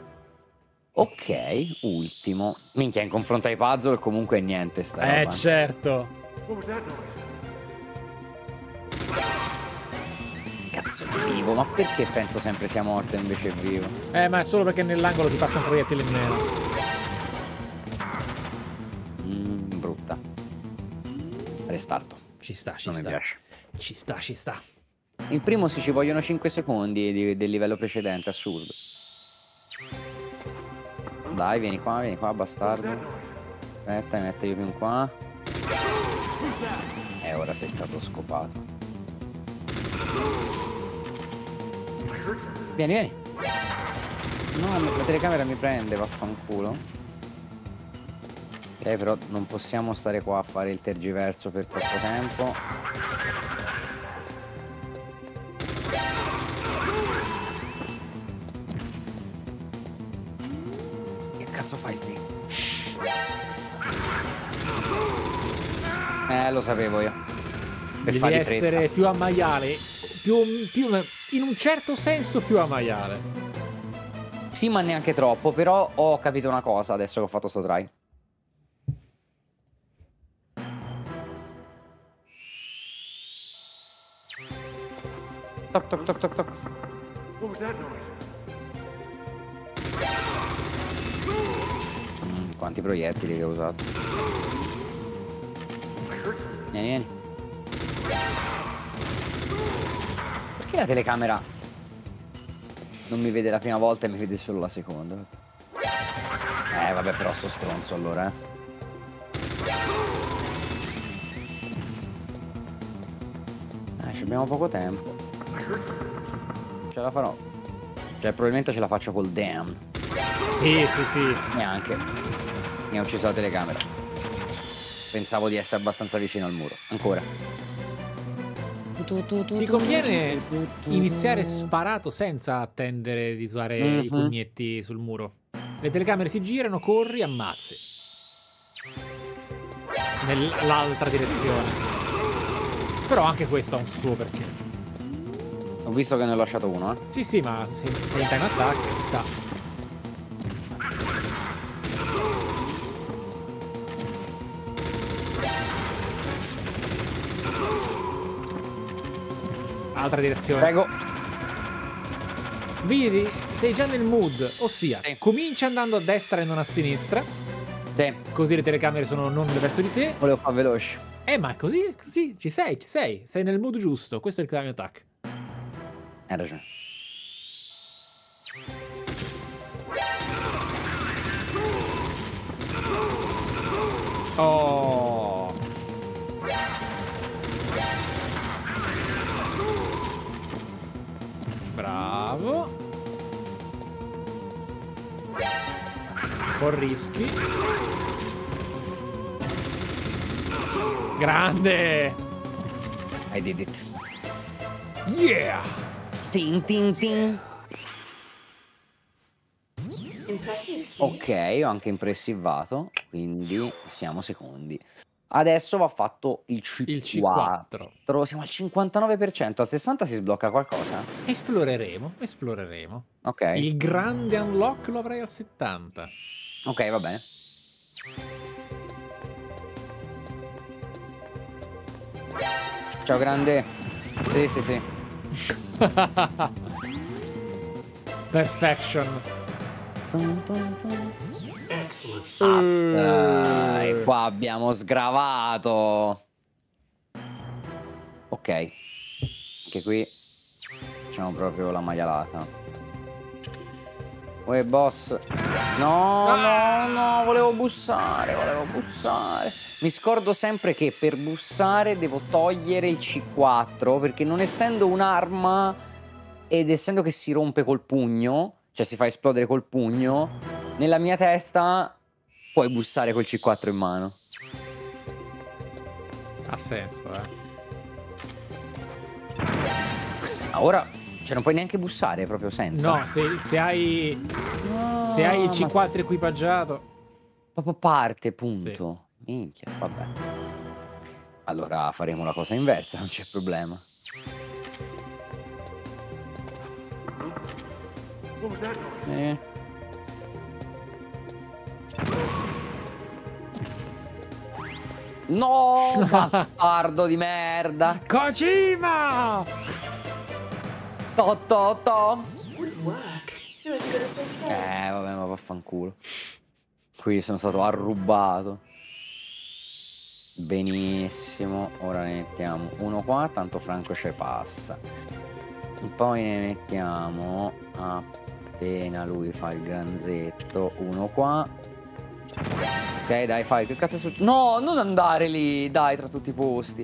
Ok, ultimo. Minchia, in confronto ai puzzle comunque niente sta roba. Certo. What was that noise? Cazzo è vivo, ma perché penso sempre sia morto e invece è vivo? Ma è solo perché nell'angolo ti passa un proiettile in meno. Brutta. Restarto. Ci sta, ci Non mi sta. piace. Ci sta. Il primo sì, ci vogliono 5 secondi del livello precedente, assurdo. Dai, vieni qua, bastardo. Aspetta, mi metto io più in qua. E ora sei stato scopato. Vieni. No, la telecamera mi prende, vaffanculo. Ok, però non possiamo stare qua a fare il tergiverso per troppo tempo. Che cazzo fai, Steve? Lo sapevo io. Per Devi fargli essere fretta. più a maiale. In un certo senso più a maiale. Sì, ma neanche troppo, però ho capito una cosa adesso che ho fatto sto try. Toc. What was that noise? Quanti proiettili che ho usato. Vieni. Perché la telecamera non mi vede la prima volta e mi vede solo la seconda? Vabbè, però sto stronzo allora, ci abbiamo poco tempo. Ce la farò. Cioè, probabilmente ce la faccio col damn. Sì. Neanche. Mi ha ucciso la telecamera. Pensavo di essere abbastanza vicino al muro. Ancora. Ti conviene iniziare sparato senza attendere di usare i pugnetti sul muro. Le telecamere si girano, corri, ammazzi. Nell'altra direzione. Però anche questo ha un suo perché. Ho visto che ne ho lasciato uno, Sì, ma se in time attack ci sta. Altra direzione. Prego. Vedi, sei già nel mood, ossia, Sì. comincia andando a destra e non a sinistra, Sì. così le telecamere sono non verso di te. Volevo far veloce. Ma così, ci sei nel mood giusto, questo è il time attack. Hai ragione. Oh. Bravo. Con rischi. Grande. I did it. Yeah. Tin tin tin. Impressive, Snake. Ok, ho anche impressivato, quindi siamo secondi. Adesso va fatto il C4. Il C4. Siamo al 59%, al 60% si sblocca qualcosa? Esploreremo. Ok, Il grande unlock lo avrai al 70. ok, va bene. Ciao grande. Sì. Perfection. Dai, qua abbiamo sgravato. Ok. Anche qui facciamo proprio la maialata. Uè, boss. No, volevo bussare. Mi scordo sempre che per bussare devo togliere il C4, perché non essendo un'arma ed essendo che si rompe col pugno, cioè si fa esplodere col pugno, nella mia testa puoi bussare col C4 in mano. Ha senso, Ora, cioè non puoi neanche bussare, è proprio senso. No, se hai il C4 equipaggiato. Proprio parte, punto. Minchia, vabbè. Allora faremo la cosa inversa, non c'è problema. What was that noise? No, bastardo di merda. Kojima! To. Good work. You're as good as they say. Vabbè, ma vaffanculo. Qui sono stato arrubato. Benissimo. Ora ne mettiamo uno qua, tanto Franco ci passa. Poi ne mettiamo, appena lui fa il granzetto, uno qua. Ok, dai, fai. Che cazzo è successo? No, non andare lì, dai, tra tutti i posti.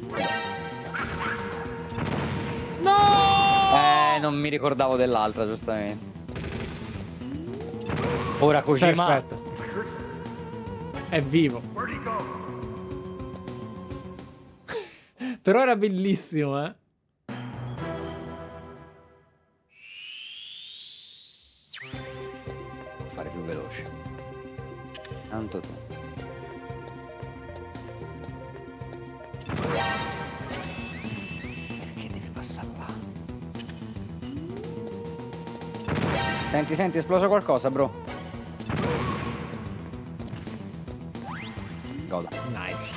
No! Non mi ricordavo dell'altra, giustamente. Ora Kojima. Perfetto. È vivo. Where'd he go? Però era bellissimo, Fare più veloce. Tanto tu. Perché devi passare là? Senti, è esploso qualcosa, bro. Goda. Nice.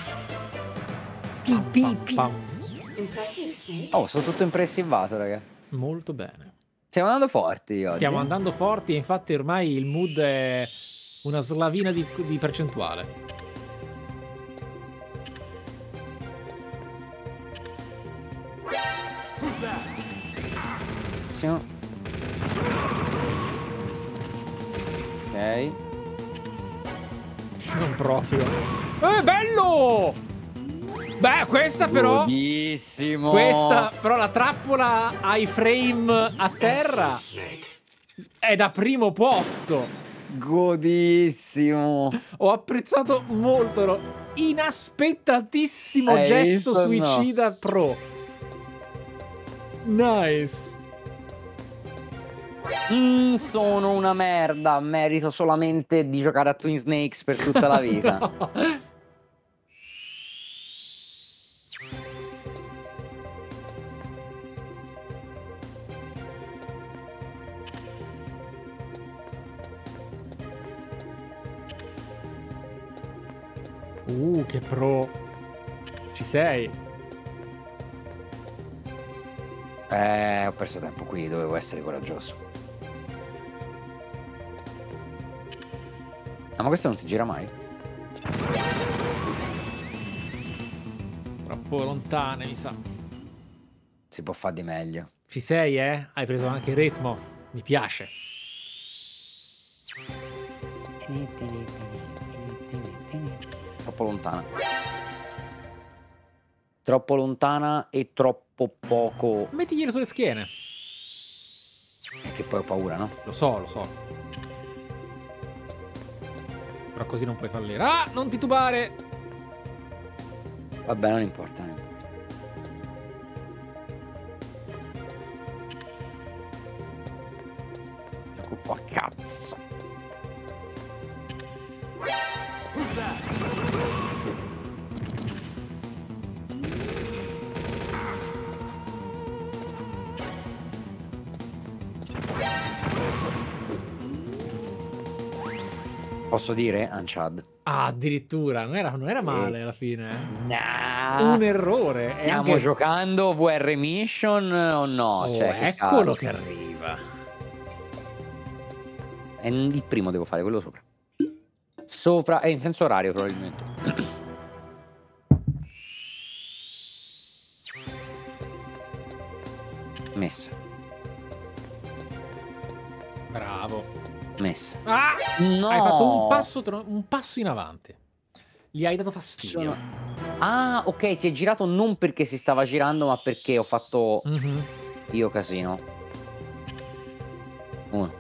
Pam. Impressive, Snake. Oh, sono tutto impressivato, raga. Molto bene. Stiamo andando forti oggi. Stiamo andando forti e infatti ormai il mood è una slavina di percentuale. Benissimo. Ok. Non proprio. Bello! Beh, questa però... Bellissimo. Questa, però la trappola ai frame a terra è da primo posto. Godissimo. Ho apprezzato molto lo inaspettatissimo Hai gesto visto? suicida pro. Nice. Sono una merda. Merito solamente di giocare a Twin Snakes per tutta la vita. No. Che pro. Ci sei? Ho perso tempo qui, dovevo essere coraggioso. Ma questo non si gira mai? Troppo lontane, mi sa. Si può fare di meglio. Ci sei, eh? Hai preso anche il ritmo. Mi piace. Troppo lontana. Troppo lontana e troppo poco. Mettiglielo sulle schiene. E che poi ho paura, no? Lo so, lo so. Però così non puoi fallire. Ah, non titubare! Vabbè, non importa, non importa. Ecco qua, cazzo. Posso dire? Anchad. Ah, addirittura. Non era male alla fine. Nah. Un errore. E Stiamo anche... giocando VR Mission o no? Oh, Cioè, che eccolo cazzo. che arriva. E il primo devo fare, quello sopra. Sopra, è in senso orario probabilmente. Messa. Bravo. Messa. Ah! No! Hai fatto un passo in avanti. Gli hai dato fastidio. Ah, ok, si è girato non perché si stava girando, ma perché ho fatto io casino. 1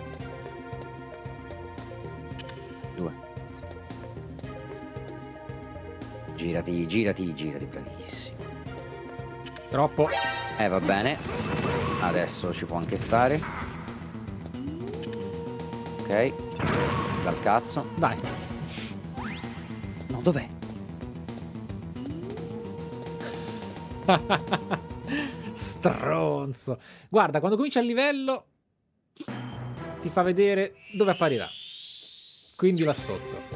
2. Girati, girati, girati, bravissimo. Troppo. Va bene. Adesso ci può anche stare. Ok. Dal cazzo. Dai. No, dov'è? Stronzo. Guarda, quando comincia il livello ti fa vedere dove apparirà. Quindi là sotto.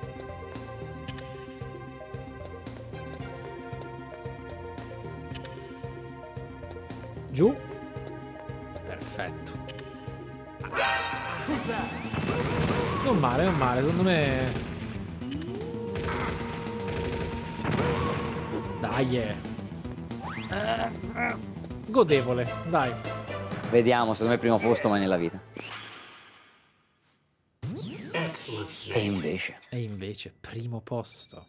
Giù. Perfetto. Non male, secondo me. Dai. Godevole, dai. Vediamo, secondo me primo posto mai nella vita. E invece primo posto.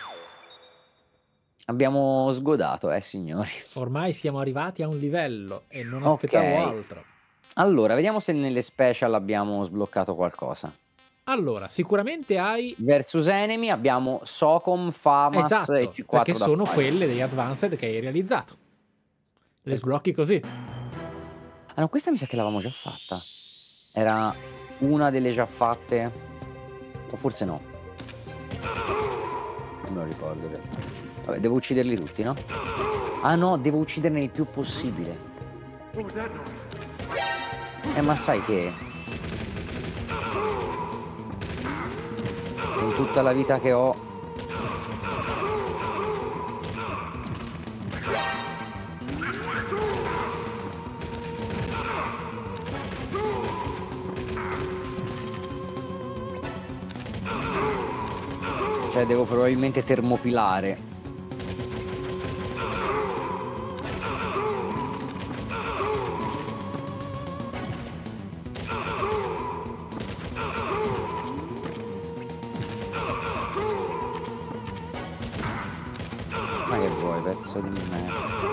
abbiamo sgodato, signori. Ormai siamo arrivati a un livello e non aspettavo altro. Allora, vediamo se nelle special abbiamo sbloccato qualcosa. Allora, sicuramente hai... Versus Enemy abbiamo Socom, Famas esatto, e C4 perché da sono fare. quelle degli Advanced che hai realizzato. Le sblocchi così. Ah no, questa mi sa che l'avevamo già fatta. Era una delle già fatte. O forse no. Non me lo ricordo. Vabbè, devo ucciderli tutti, no? Ah no, devo ucciderne il più possibile. Ma sai che... con tutta la vita che ho... cioè devo probabilmente termopilare. Ma che vuoi, pezzo di merda?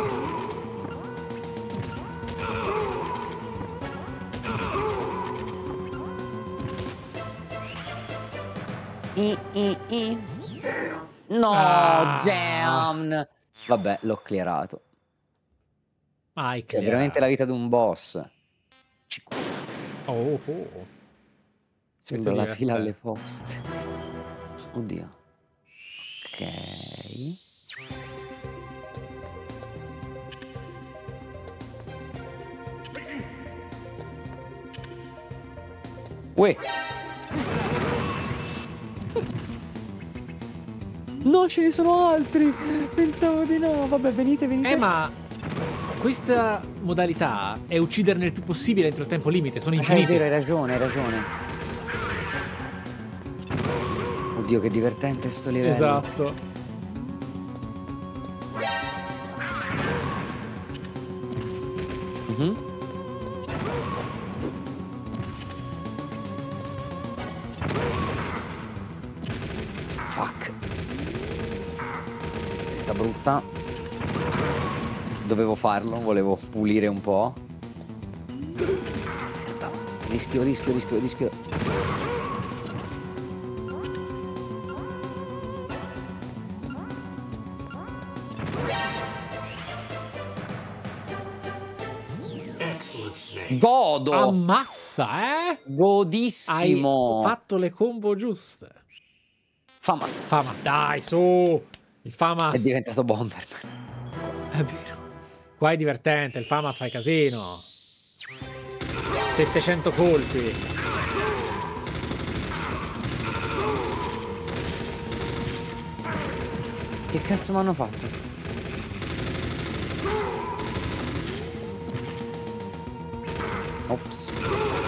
No, damn. Vabbè, l'ho clearato. È veramente la vita di un boss. Oh. Sembra la fila alle poste. Oddio. Ok. Uè. No, ce ne sono altri. Pensavo di no. Vabbè, venite. Ma questa modalità è ucciderne il più possibile entro il tempo limite. Sono È infiniti. vero, hai ragione. Oddio, che divertente sto livello. Esatto. Fuck. Questa brutta. Dovevo farlo, volevo pulire un po'. Rischio. Godo! Ammazza, Godissimo! Hai fatto le combo giuste. Famas. Dai, su! Il Famas È diventato Bomberman. È vero. Qua è divertente, il Famas fa casino. 700 colpi. Che cazzo mi hanno fatto? Ops.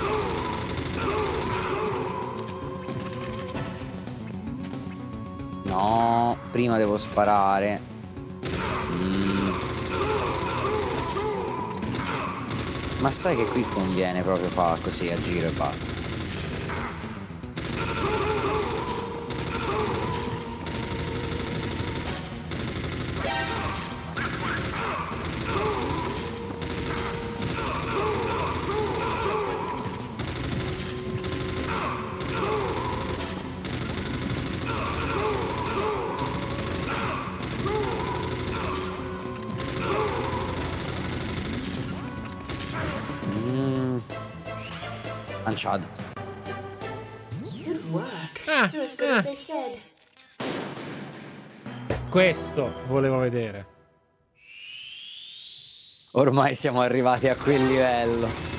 No, prima devo sparare. Ma sai che qui conviene proprio fare così a giro e basta. Lanciato. Good work. You're as good as they said. Questo volevo vedere. Ormai siamo arrivati a quel livello.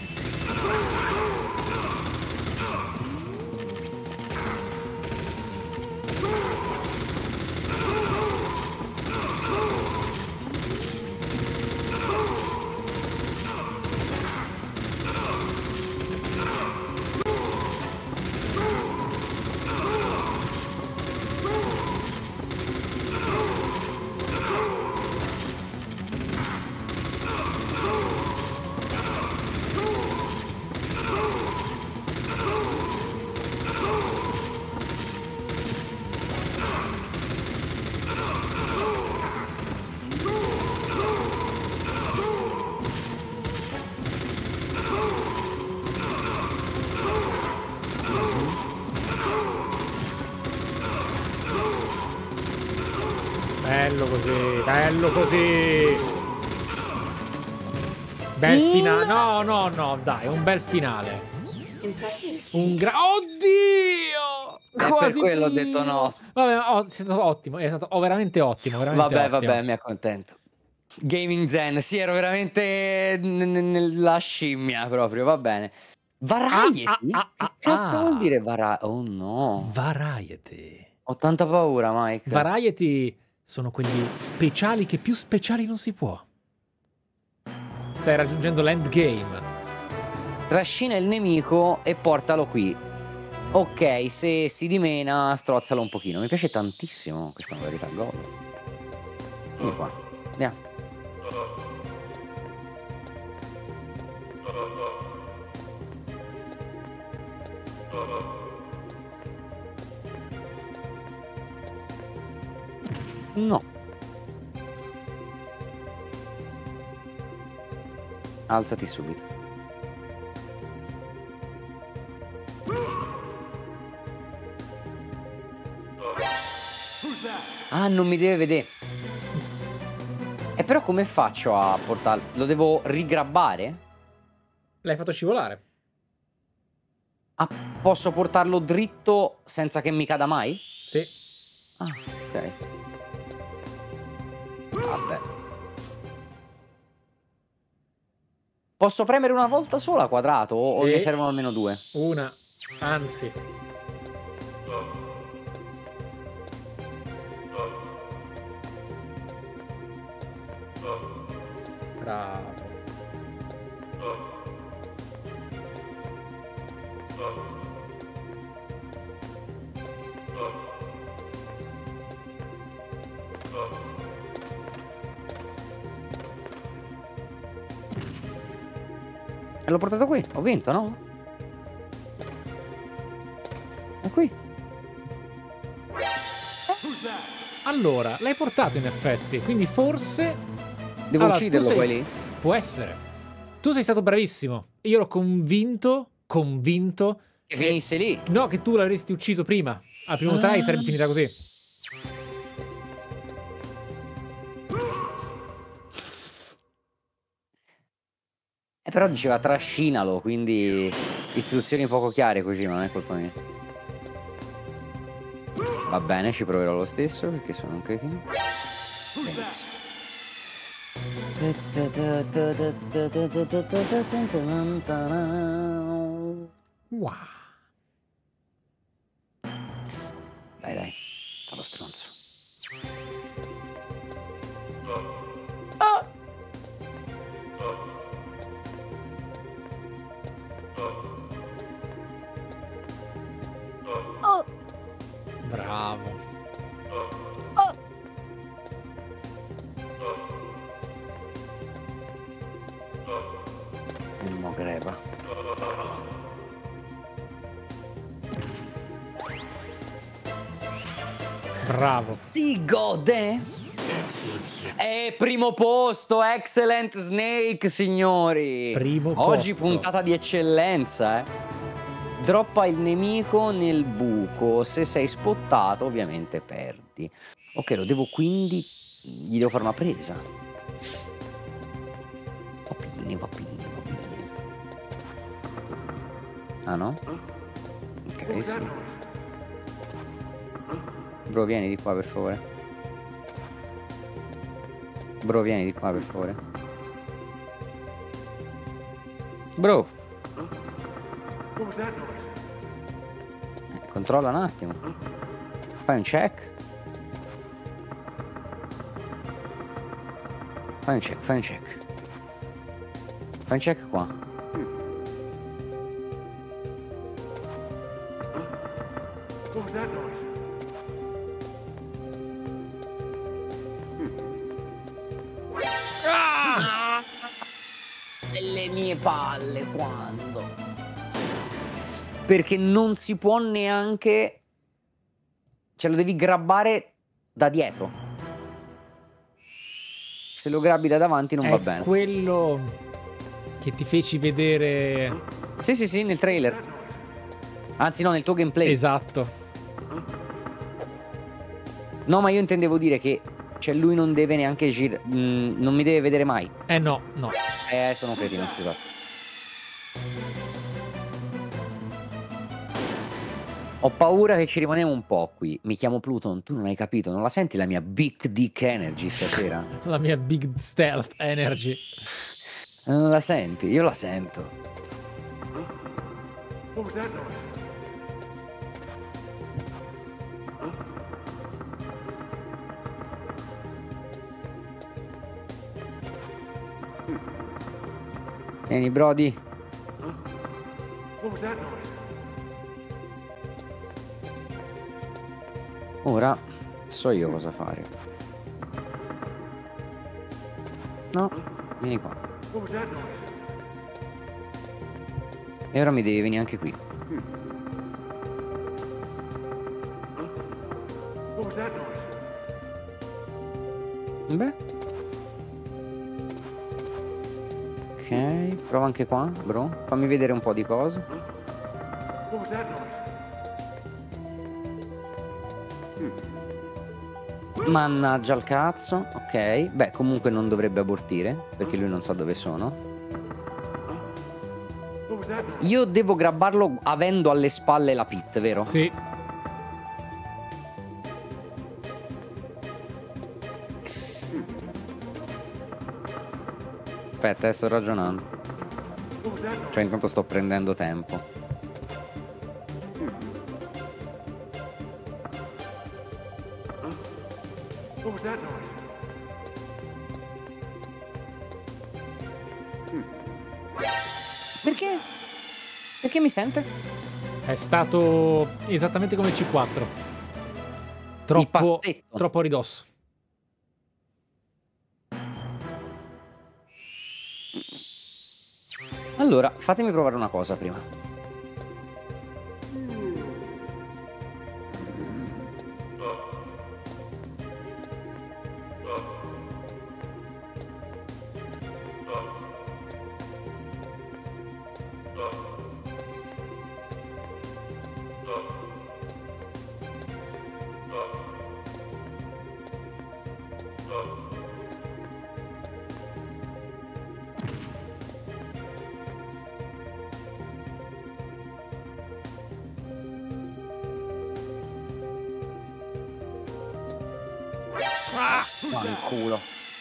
Bello così. Bel finale. No, dai, un bel finale. Impressive Un speech. Oddio! Per quello ho detto no. Vabbè, è stato ottimo, è stato veramente ottimo. Vabbè, mi accontento. Gaming Zen, sì, ero veramente nella scimmia proprio, va bene. Variety? Che cazzo vuol dire variety? Oh no. Variety. Ho tanta paura, Mike. Variety sono quelli speciali che più speciali non si può. Stai raggiungendo l'endgame. Trascina il nemico e portalo qui. Ok, se si dimena, strozzalo un pochino. Mi piace tantissimo questa modalità, godo. Vieni qua, andiamo. No. Alzati subito. Ah, non mi deve vedere. E però come faccio a portarlo? Lo devo rigrabbare? L'hai fatto scivolare. Ah, posso portarlo dritto senza che mi cada mai? Sì. Ah, ok. Vabbè. Posso premere una volta sola quadrato o Sì. ne servono almeno due? Una. Anzi. Bravo. E l'ho portato qui, ho vinto, no? È qui. Allora, l'hai portato in effetti, quindi forse... Devo Allora, ucciderlo tu sei- quelli? Può essere. Tu sei stato bravissimo. Io ero convinto Che finisse lì. No, che tu l'avresti ucciso prima. Al primo try sarebbe finita così. Però diceva trascinalo, quindi istruzioni poco chiare così, non è colpa mia. Va bene, ci proverò lo stesso perché sono un cretino. Benissimo. Wow. Dai, fa lo stronzo. Bravo. Il Mogreba. Bravo. Si gode. Primo posto, excellent Snake, signori. Primo Oggi posto. puntata di eccellenza, Droppa il nemico nel buco. Se sei spottato, ovviamente perdi. Ok, lo devo quindi... Gli devo fare una presa. Va bene. Ah no? Ok, sì. Bro, vieni di qua per favore. Bro, vieni di qua per favore. Bro. Controlla un attimo. Fai un check. Fai un check. Fai un check qua. What was that noise? Le mie palle quando? Perché non si può neanche... Cioè lo devi grabbare da dietro. Se lo grabbi da davanti non va bene. Quello che ti feci vedere. Sì, nel trailer. Anzi no, nel tuo gameplay. Esatto. No, ma io intendevo dire che... Cioè lui non deve neanche girare... non mi deve vedere mai. No. Sono un cretino, scusate. Ho paura che ci rimaniamo un po' qui. Mi chiamo Pluton, tu non hai capito, non la senti la mia Big Dick Energy stasera? La mia Big Stealth Energy. Non la senti? Io la sento. What was that noise? Vieni, Brody. What was that noise? Ora so io cosa fare. No, vieni qua. What was that noise? E ora mi devi venire anche qui. What was that noise? Beh. Ok. Ok, prova anche qua, bro. Fammi vedere un po' di cose. What was that noise? Mannaggia al cazzo. Ok, beh, comunque non dovrebbe abortire, perché lui non sa dove sono. What was that noise? Io devo grabbarlo avendo alle spalle la pit, vero? Sì. Aspetta, sto ragionando. What was that noise? Cioè, intanto sto prendendo tempo. What was that noise? Perché? Perché mi sente? È stato esattamente come il C4. Il passetto. Troppo a ridosso. Allora, fatemi provare una cosa prima. Fanculo.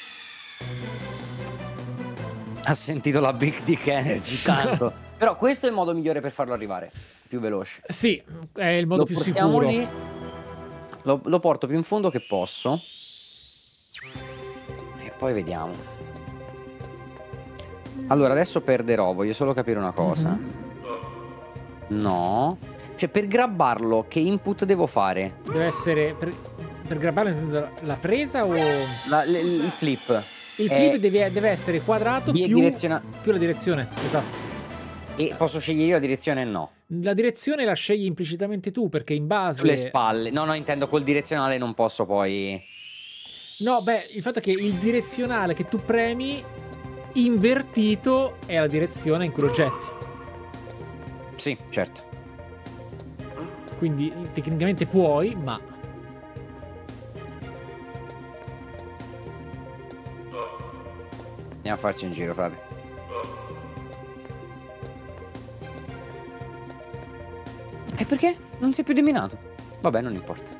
Ha sentito la Big Dick Energy tanto. Però questo è il modo migliore per farlo arrivare. Più veloce. Sì, è il modo Lo più portiamo sicuro. lì. Lo porto più in fondo che posso. E poi vediamo. Allora, adesso perderò. Voglio solo capire una cosa. No. Cioè, per grabbarlo, che input devo fare? Deve essere per grabbarlo nel senso la presa o Il flip. il È flip deve essere quadrato più la direzione. Esatto. E posso scegliere io la direzione? No. La direzione la scegli implicitamente tu perché in base Sulle spalle. No, no, intendo col direzionale non posso poi. No, beh, il fatto è che il direzionale che tu premi invertito è la direzione in cui lo getti. Sì, certo. Quindi tecnicamente puoi, ma Andiamo a farci un giro, frate. E perché? Non si è più diminato. Vabbè, non importa.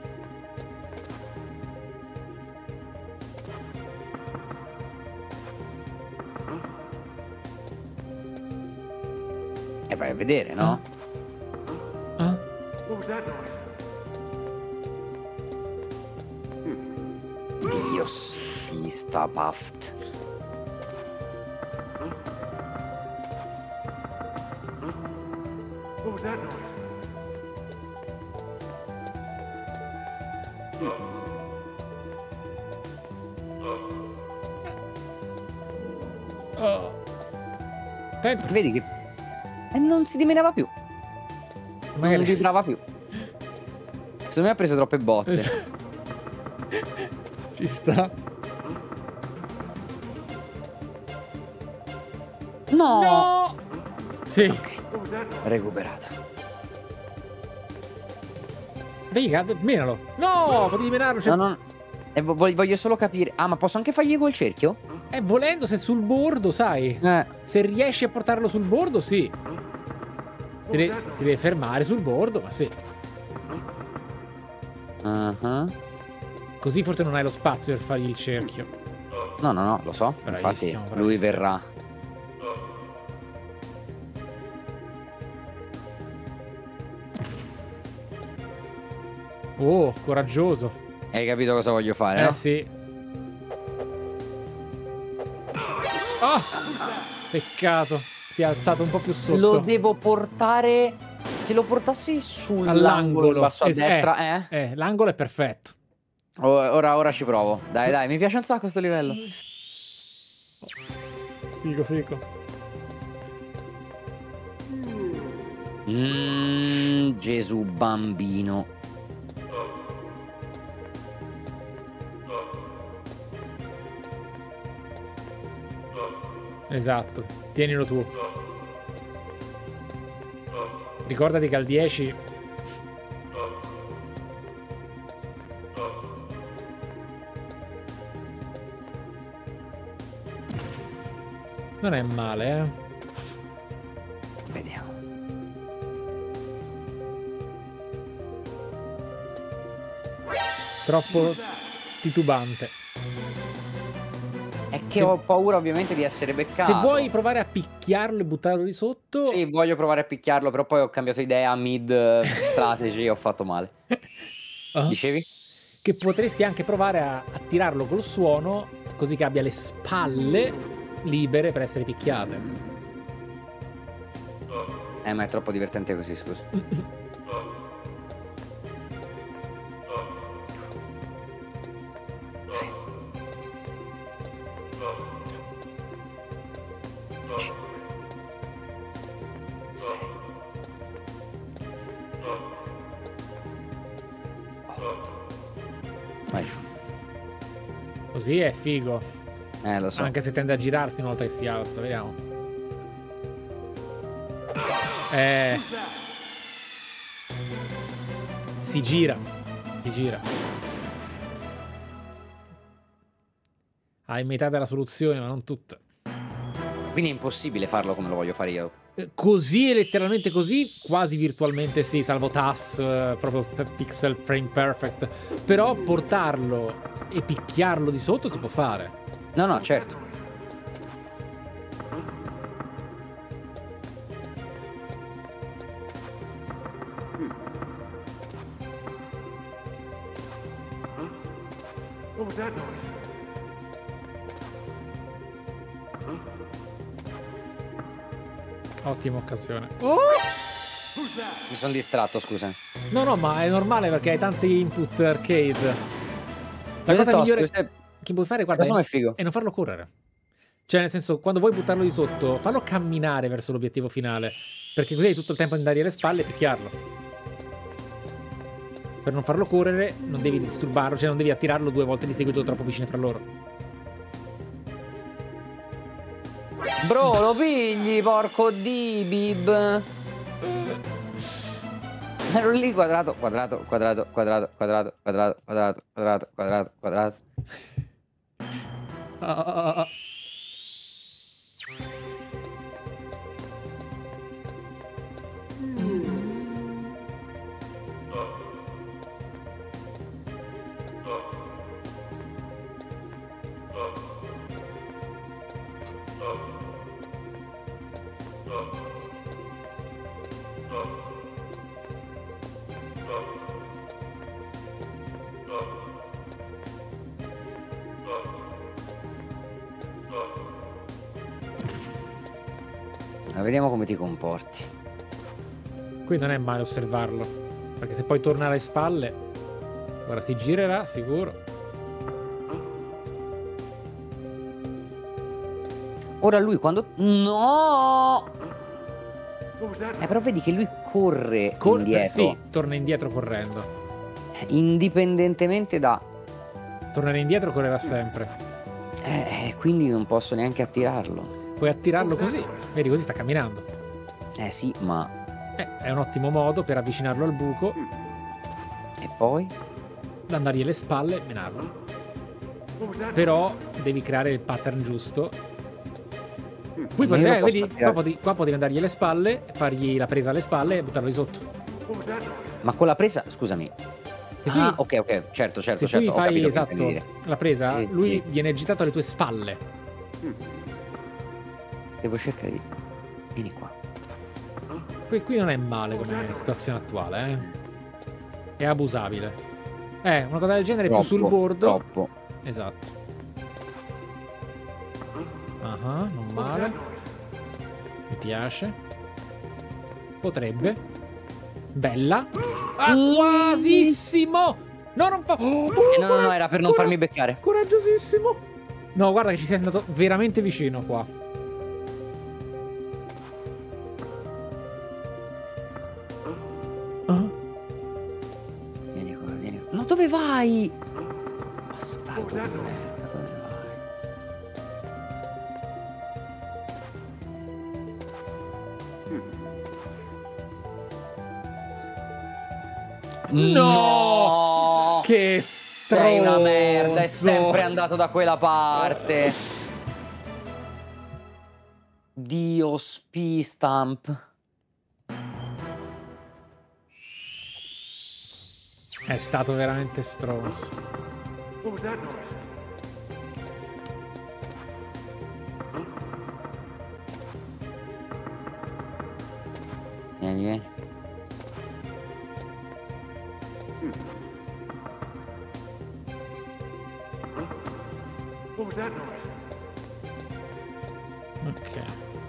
E vai a vedere, no? ah? What was that noise? Dios, sta baft. What was that noise? Oh. Attento, Vedi che... E non si dimenava più. Non magari vibrava più. Secondo me ha preso troppe botte. ci sta. No! No! Sì. What was that noise? Recuperato. Figa, menalo. No, potevi menarlo. Cioè, No, no. E voglio solo capire. Ah, ma posso anche fargli col cerchio? volendo, se sul bordo, sai. Se riesci a portarlo sul bordo, sì. Si deve fermare sul bordo, ma sì. Così forse non hai lo spazio per fargli il cerchio. No, no, no, lo so. Bravissimo, Infatti, lui bravissimo. verrà. Oh, coraggioso. Hai capito cosa voglio fare, no? Sì. Oh, peccato. Si è alzato un po' più sotto. Lo devo portare. Se lo portassi sull'angolo in all'angolo. basso a destra, L'angolo è perfetto. Ora ci provo. Dai, dai, mi piace un sacco sto livello. Figo, figo. Gesù bambino. Esatto, tienilo tu. Ricordati che al 10 non è male, eh. Vediamo. Troppo titubante. È che ho paura ovviamente di essere beccato. Se vuoi provare a picchiarlo e buttarlo di sotto... Sì, voglio provare a picchiarlo, però poi ho cambiato idea mid strategy e ho fatto male. Dicevi? Che potresti anche provare a tirarlo col suono, così che abbia le spalle libere per essere picchiate. Ma è troppo divertente così, scusa. Vai giù. Così è figo. Lo so. Anche se tende a girarsi una volta che si alza, vediamo. Si gira. Si gira. Hai metà della soluzione, ma non tutta. Quindi è impossibile farlo come lo voglio fare io. Così, letteralmente così, quasi virtualmente sì, salvo TAS, proprio pixel frame perfect. Però portarlo e picchiarlo di sotto si può fare. No, no, certo. What was that noise? Ottima occasione. Mi sono distratto, scusa. No, no, ma è normale perché hai tanti input arcade. La Ho cosa detto, migliore scusa, che puoi fare, guarda, questo è figo. è non farlo correre. Cioè, nel senso, quando vuoi buttarlo di sotto, fallo camminare verso l'obiettivo finale. Perché così hai tutto il tempo di andare alle spalle e picchiarlo. Per non farlo correre, non devi disturbarlo, cioè non devi attirarlo 2 volte di seguito troppo vicine fra loro. Bro, lo pigli, porco di bib. Ero lì, quadrato, quadrato, quadrato, quadrato, quadrato, quadrato, quadrato, quadrato, quadrato, quadrato. Ma vediamo come ti comporti. Qui non è male osservarlo, perché se poi torna alle spalle, ora si girerà sicuro. Ora lui quando... No! What was that noise? Però vedi che lui corre Sì, indietro. torna indietro correndo. Indipendentemente da... Tornare indietro correrà sempre. Quindi non posso neanche attirarlo. Puoi attirarlo così, vedi, così sta camminando. Sì, ma... È un ottimo modo per avvicinarlo al buco, E poi? andargli alle spalle e menarlo. What was that? Però devi creare il pattern giusto. Qui Ma io lo posso vedi, attirare. qua potevi andargli alle spalle, fargli la presa alle spalle e buttarlo di sotto. What was that noise? Ma con la presa... Scusami. Se tu, Ok, certo, se tu certo. gli Ho fai capito che esatto intendi dire. la presa, Sì, lui sì. viene girato alle tue spalle. Devo cercare di... Vieni qua. Qui non è male come situazione attuale, eh. È abusabile. Una cosa del genere più sul bordo. Troppo. Esatto. Non male. Mi piace. Potrebbe. Bella. Quasissimo. No, non fa... No, era per non farmi beccare. Coraggiosissimo. No, guarda che ci sei andato veramente vicino qua. Vieni qua, vieni qua. No, dove vai? Bastardo di merda, dove vai? No! Che Sei una merda, è stronzo. sempre andato da quella parte. Dio Stamp. È stato veramente stronzo. What was that noise? Vieni, vieni. What was that noise? Ok.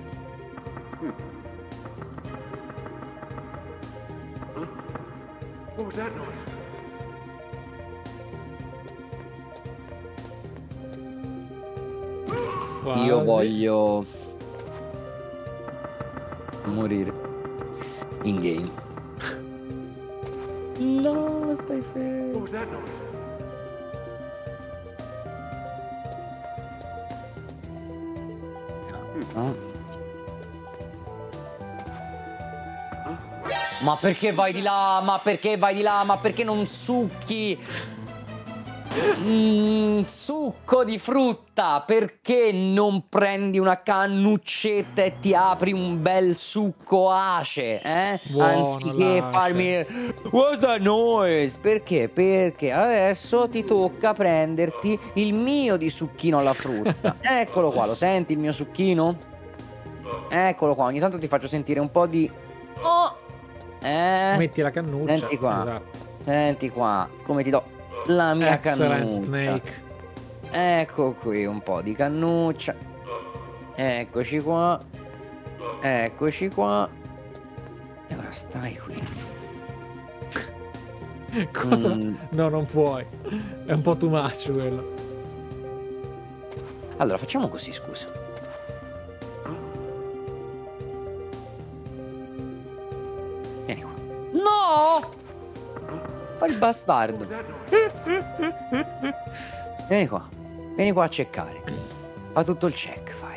What was that noise? Io Quasi. voglio morire in game. No, stai What fermo. was that noise? No. Ma perché vai di là? Ma perché vai di là? Ma perché non succhi? Succo di frutta, perché non prendi una cannuccetta e ti apri un bel succo ace, Buono, anziché l'ace. farmi what's that noise? Perché? Perché adesso ti tocca prenderti il mio di succhino alla frutta. Eccolo qua, lo senti il mio succhino? Eccolo qua, ogni tanto ti faccio sentire un po' di Metti la cannuccia. Senti qua. Esatto. Senti qua, come ti do la mia Excellent cannuccia. Snake. Ecco qui un po' di cannuccia. Eccoci qua. Eccoci qua. E ora stai qui. Cosa? Mm. No, non puoi. È un po' too much quello. Allora facciamo così, scusa. Vieni qua. No! Fai il bastardo. Vieni qua. Vieni qua a checkare. Fa tutto il check, fai.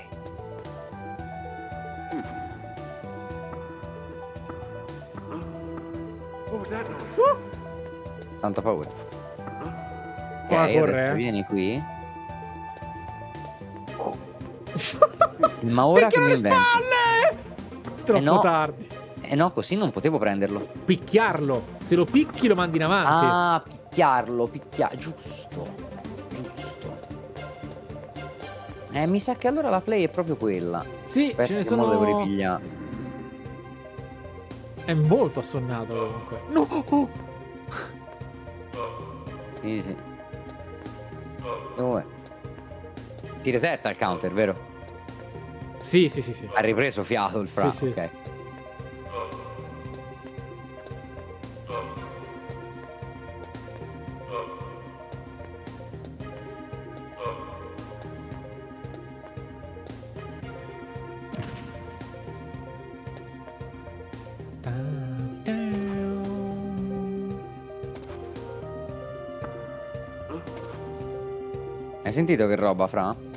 What was that noise? Tanta paura. Qua Ok, ho corre, detto, eh. vieni qui. Ma ora che mi invento? Troppo no. tardi. No, così non potevo prenderlo. Picchiarlo. Se lo picchi lo mandi in avanti. Ah, picchiarlo. Giusto. Giusto. Mi sa che allora la play è proprio quella. Sì, Aspetta, ce ne che mo lo devo sono. ripigliare. È molto assonnato comunque. No! Oh. Sì, sì. Dove? Si resetta il counter, vero? Sì, sì, sì, sì. Ha ripreso fiato il fra. Sì, sì. Ok. Hai sentito che roba, fra? What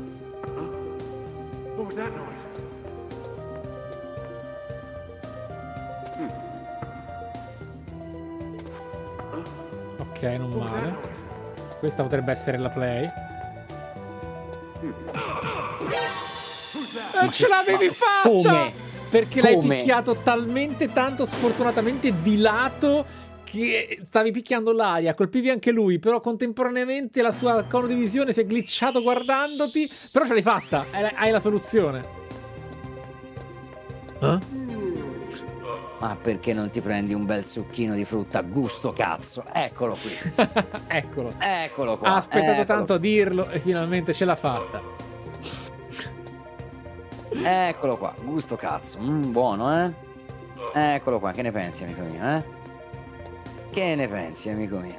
was that noise? Ok, non What was that male. noise? Questa potrebbe essere la play. Non ce l'avevi fatta! Come? Perché l'hai Come? picchiato talmente tanto sfortunatamente di lato che stavi picchiando l'aria, colpivi anche lui, però contemporaneamente la sua cono di visione si è glitchato guardandoti, però ce l'hai fatta, hai la soluzione. Ma perché non ti prendi un bel succhino di frutta a gusto, cazzo? Eccolo qui. Eccolo. Eccolo qua. Ha aspettato eccolo tanto a dirlo e finalmente ce l'ha fatta. Eccolo qua, gusto cazzo. Buono, eh? Eccolo qua, che ne pensi, amico mio, eh? Che ne pensi, amico mio?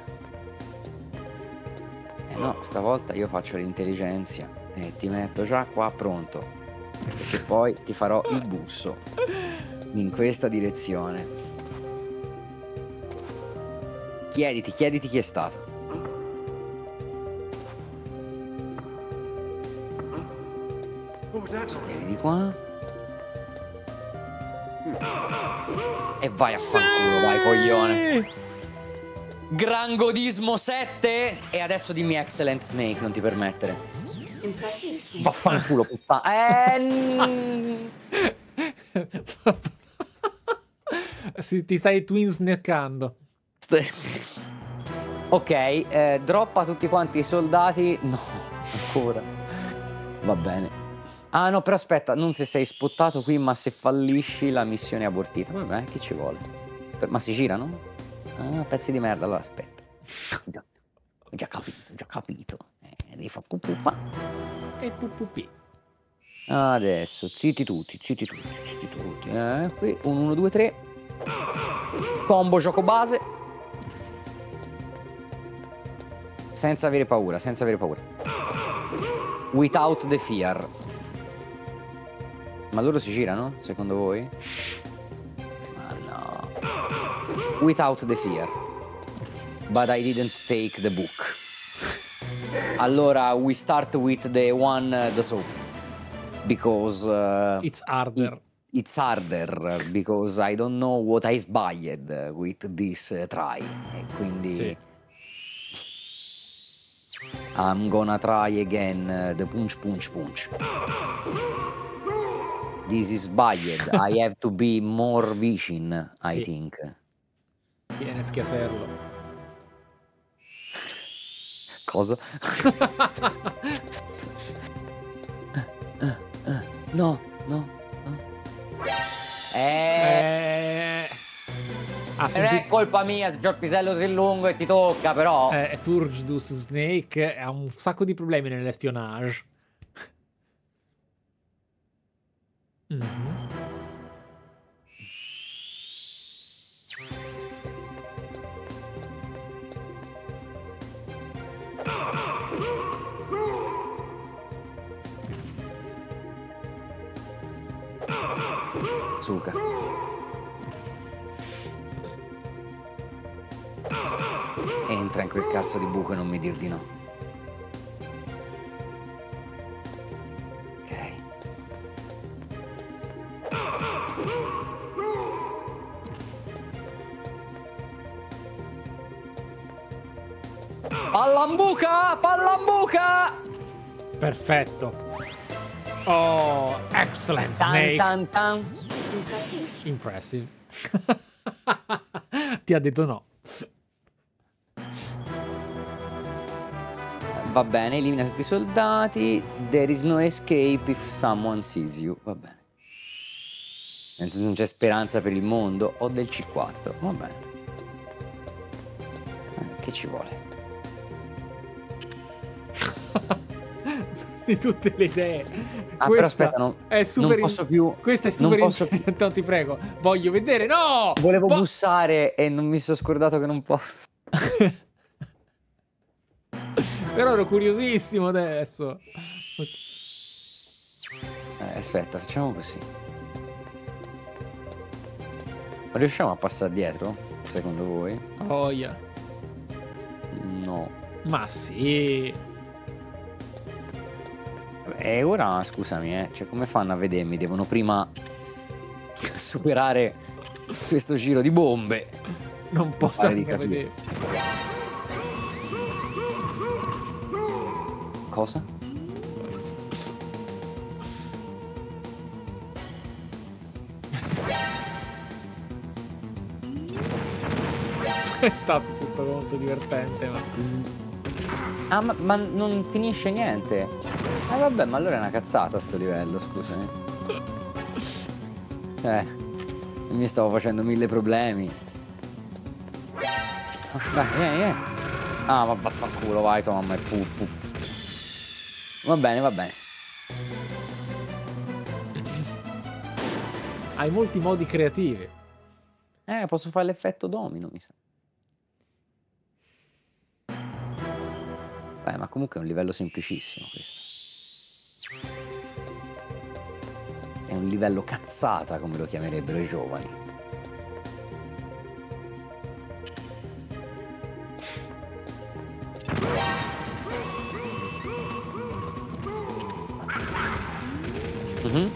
No, stavolta io faccio l'intelligenza e ti metto già qua pronto. Perché poi ti farò il busso in questa direzione. Chiediti chi è stato. What was that noise? Vieni di qua. E vai a fanculo, vai coglione. Grangodismo 7. E adesso dimmi Excellent Snake, non ti permettere. Impressive. Vaffanculo, puttana. Sì, ti stai twin snackando. Ok, droppa tutti quanti i soldati. No, ancora. Va bene. Ah no, però aspetta, non se sei spottato qui, ma se fallisci la missione è abortita. Vabbè, che ci vuole? Ma si girano? Ah, pezzi di merda, allora aspetta. Ho già capito. Devi fare pupù qua. E pupupì. Adesso, zitti tutti. Qui, 1, 1, 2, 3. Combo gioco base. Senza avere paura. Without the fear. Ma loro si girano, secondo voi? Ma no. Without the fear. But I didn't take the book. Allora, we start with the one, the soap. Because... It's harder. It's harder, because I don't know what I sbaglied with this try. E quindi... Sì. I'm gonna try again the punch. This is sbaglied. I have to be more vision, I Sì. think. Viene schiaserlo. Cosa? No. Ah, Non è colpa mia se c'ho il pisello più lungo e ti tocca, però. Turgidus Snake ha un sacco di problemi nell'espionage. Mhm. Suca. Entra in quel cazzo di buco e non mi dir di no. Ok. Pallambuca! Perfetto. Oh, excellent Snake. Tan. Impressive. Impressive. Ti ha detto no. Va bene, elimina tutti i soldati. There is no escape if someone sees you. Va bene. Nel senso, non c'è speranza per il mondo. Ho del C4. Va bene. Che ci vuole? Di tutte le idee. Ah, Questa però aspetta, è super non posso più. Questa è super non posso più. no, ti prego. Voglio vedere. No! Volevo bussare e non mi sono scordato che non posso. Però ero curiosissimo adesso. Aspetta, facciamo così. Riusciamo a passare dietro? Secondo voi? Oh yeah. No. Ma sì. E ora, scusami, cioè come fanno a vedermi? Devono prima superare questo giro di bombe. Non posso Pare di vedere. Cosa? È stato tutto molto divertente, ma... Ah, ma non finisce niente. Vabbè, ma allora è una cazzata sto livello, scusami. Mi stavo facendo 1000 problemi. Dai, vieni. Ah, ma vaffanculo, vai Tom, e Va bene. Hai molti modi creativi. Posso fare l'effetto domino, mi sa. Ma comunque è un livello semplicissimo questo. È un livello cazzata, come lo chiamerebbero i giovani. Mhm.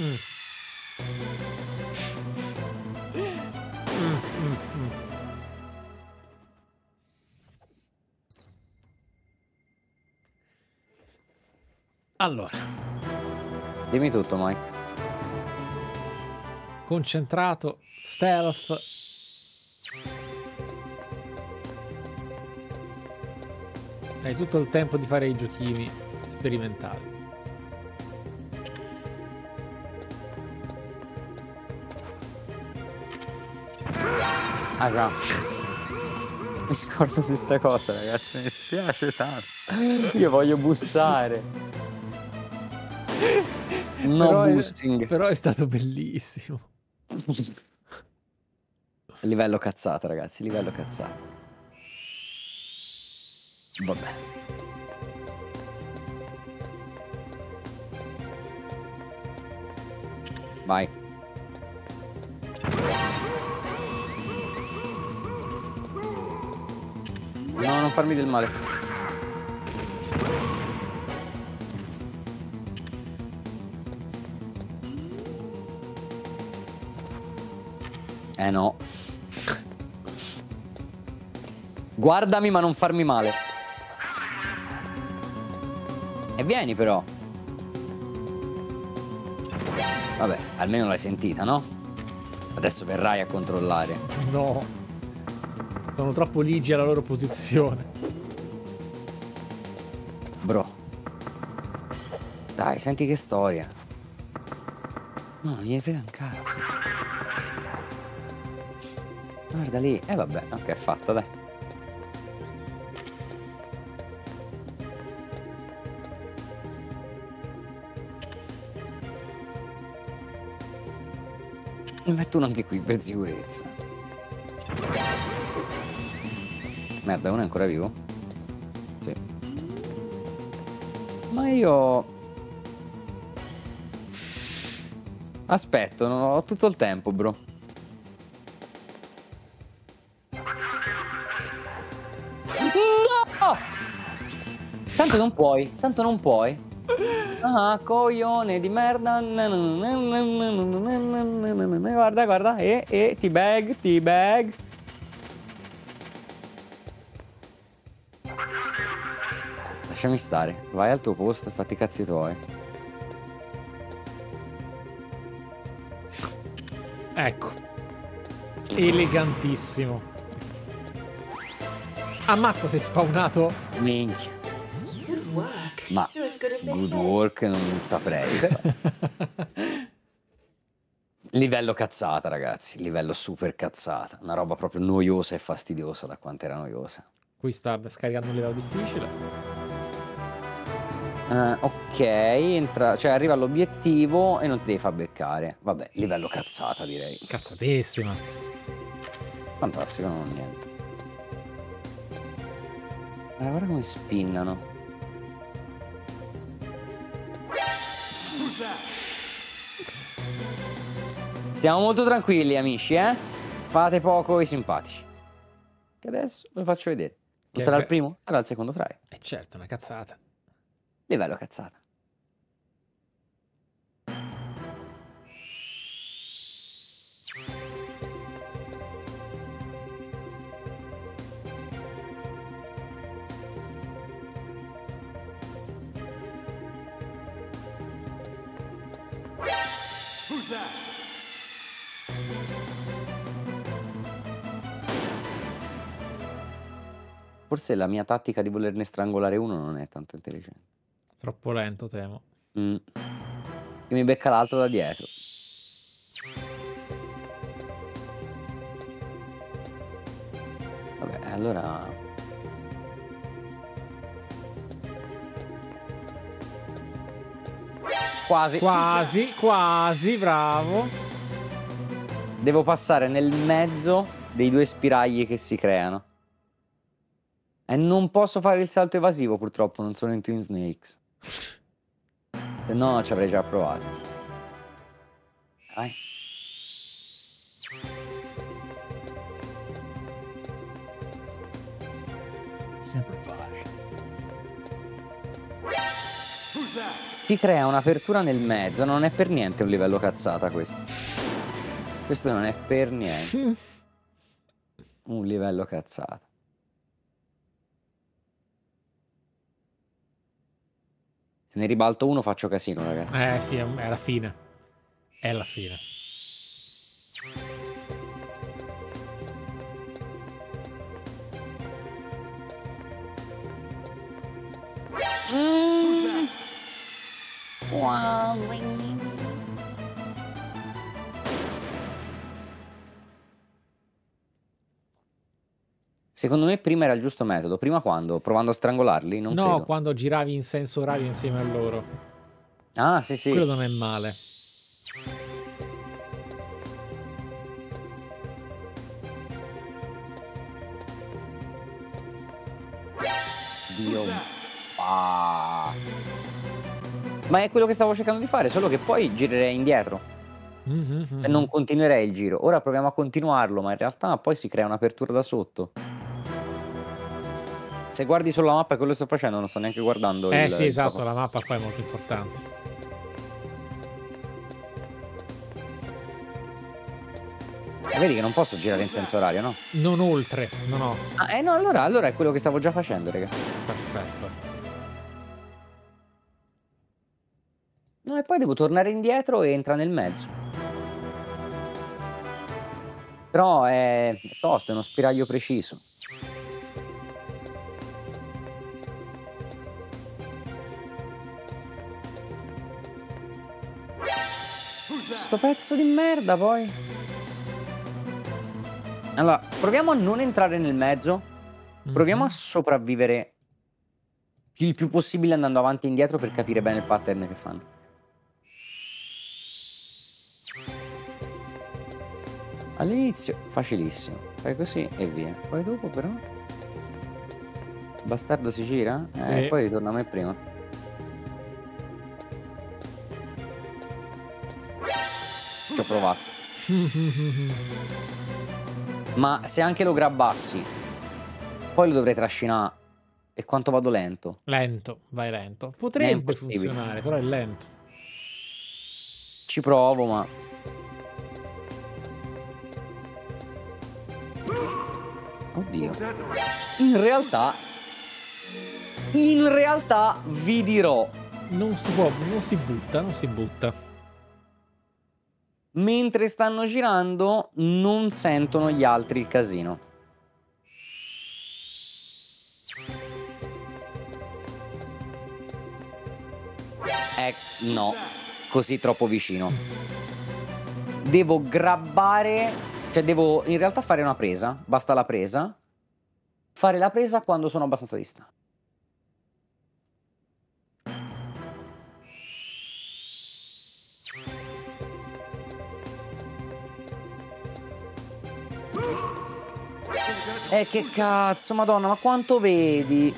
Allora, Dimmi tutto, Mike. concentrato, stealth. Hai tutto il tempo di fare i giochini sperimentali. Ah, no. Mi scordo questa cosa, ragazzi. Mi spiace tanto. Io voglio bussare. No Però boosting. però è stato bellissimo. Livello cazzata, ragazzi. Livello cazzata. Vabbè. Vai. No, non farmi del male. No. Guardami ma non farmi male. E vieni però. Vabbè, almeno l'hai sentita, no? Adesso verrai a controllare. No. Sono troppo ligi alla loro posizione. Bro. Dai, senti che storia. No, non gliene frega un cazzo. Guarda lì. Vabbè, ok, è fatta, dai. Mi metto uno anche qui per sicurezza. Merda, uno è ancora vivo? Sì. Ma io... Aspetto, ho tutto il tempo, bro. No! Tanto non puoi, tanto non puoi. Ah, coglione di merda. Guarda, guarda. Teabag. Lasciami stare. Vai al tuo posto e fatti i cazzi tuoi. Ecco. Elegantissimo. Ammazza, sei spawnato. Minchia. Good work. Ma You're as good as they good said. work non saprei. Però. Livello cazzata, ragazzi. Livello super cazzata. Una roba proprio noiosa e fastidiosa da quanto era noiosa. Qui sta scaricando un livello difficile. Ok, entra, cioè arriva all'obiettivo e non ti devi far beccare. Vabbè, livello cazzata direi. Cazzatissima. Fantastico, non ho niente. Guarda come spinnano. Stiamo molto tranquilli, amici, eh? Fate poco i simpatici. Che adesso ve lo faccio vedere. Non sarà il primo, sarà il secondo try. Certo, una cazzata. Livello cazzata. Forse la mia tattica di volerne strangolare uno non è tanto intelligente. Troppo lento, temo. Che mi becca l'altro da dietro. Vabbè, allora... Quasi. Quasi, bravo. Devo passare nel mezzo dei due spiragli che si creano. E non posso fare il salto evasivo, purtroppo, non sono in Twin Snakes. Se no ci avrei già provato. Vai. Semper Fi. Si crea un'apertura nel mezzo. Non è per niente un livello cazzata questo. Questo non è per niente un livello cazzata. Se ne ribalto uno faccio casino, ragazzi. Sì, è la fine. È la fine. Secondo me prima era il giusto metodo. Prima quando? Provando a strangolarli? Non No, credo. quando giravi in senso orario insieme a loro. Ah, sì, sì. Quello non è male. Dio. Ah. Ma è quello che stavo cercando di fare, solo che poi girerei indietro. E non continuerei il giro. Ora proviamo a continuarlo, ma in realtà poi si crea un'apertura da sotto. Se guardi solo la mappa e quello che sto facendo, non sto neanche guardando Sì, il esatto, gioco. la mappa qua è molto importante. Vedi che non posso girare in senso orario, no? Non oltre, no. No, allora è quello che stavo già facendo, raga. Perfetto. No, e poi devo tornare indietro e entra nel mezzo. Però è tosto, è uno spiraglio preciso. Sto pezzo di merda poi. Allora, proviamo a non entrare nel mezzo. Proviamo a sopravvivere il più possibile andando avanti e indietro per capire bene il pattern che fanno. All'inizio facilissimo, fai così e via. Poi dopo però il bastardo si gira e Sì. poi ritorna a me prima. Ci ho provato. Ma se anche lo grabbassi, poi lo dovrei trascinare. E quanto vado lento? Lento, vai lento. Potrebbe impossibile. funzionare, però è lento. Ci provo, ma... Oddio. In realtà vi dirò, Non si può, non si butta. mentre stanno girando non sentono gli altri il casino. No, così troppo vicino. Devo grabbare, cioè devo in realtà fare una presa, basta la presa. Fare la presa quando sono abbastanza distante. Che cazzo, madonna, ma quanto vedi?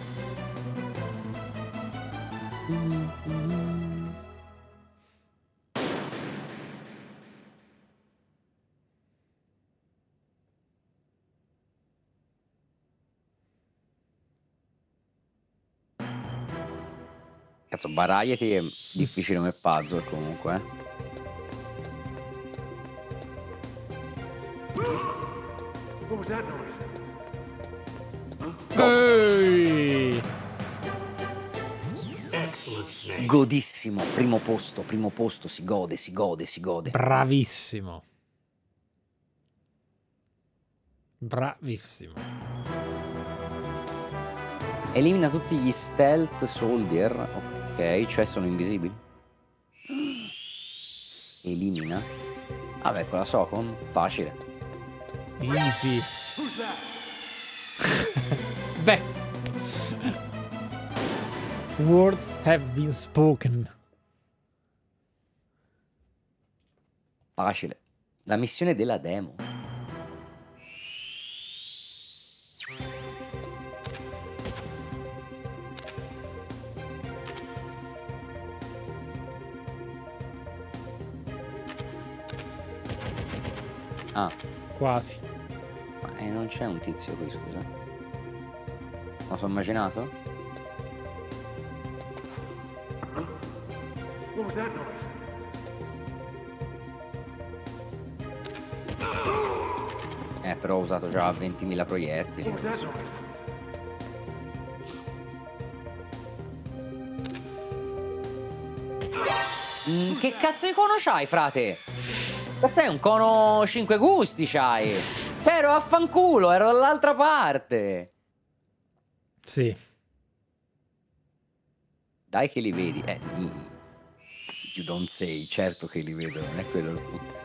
Cazzo, Variety è difficile come puzzle comunque, What was that noise? Ehi! Excellent, Snake. Godissimo, primo posto, si gode. Bravissimo. Bravissimo. Elimina tutti gli stealth soldier, ok, cioè sono invisibili. Elimina. Vabbè, con la Socom, facile. Easy. Beh. Words have been spoken. Facile. La missione della demo. Ah, Quasi. ma non c'è un tizio qui, scusa. Ma sono immaginato? was that noise? Però ho usato già 20.000 proiettili. What was that noise? Che cazzo di cono c'hai, frate? Cazzo è un cono 5 gusti c'hai? Ero affanculo, ero dall'altra parte. Sì. Dai che li vedi. You don't say, certo che li vedo, non è quello il punto.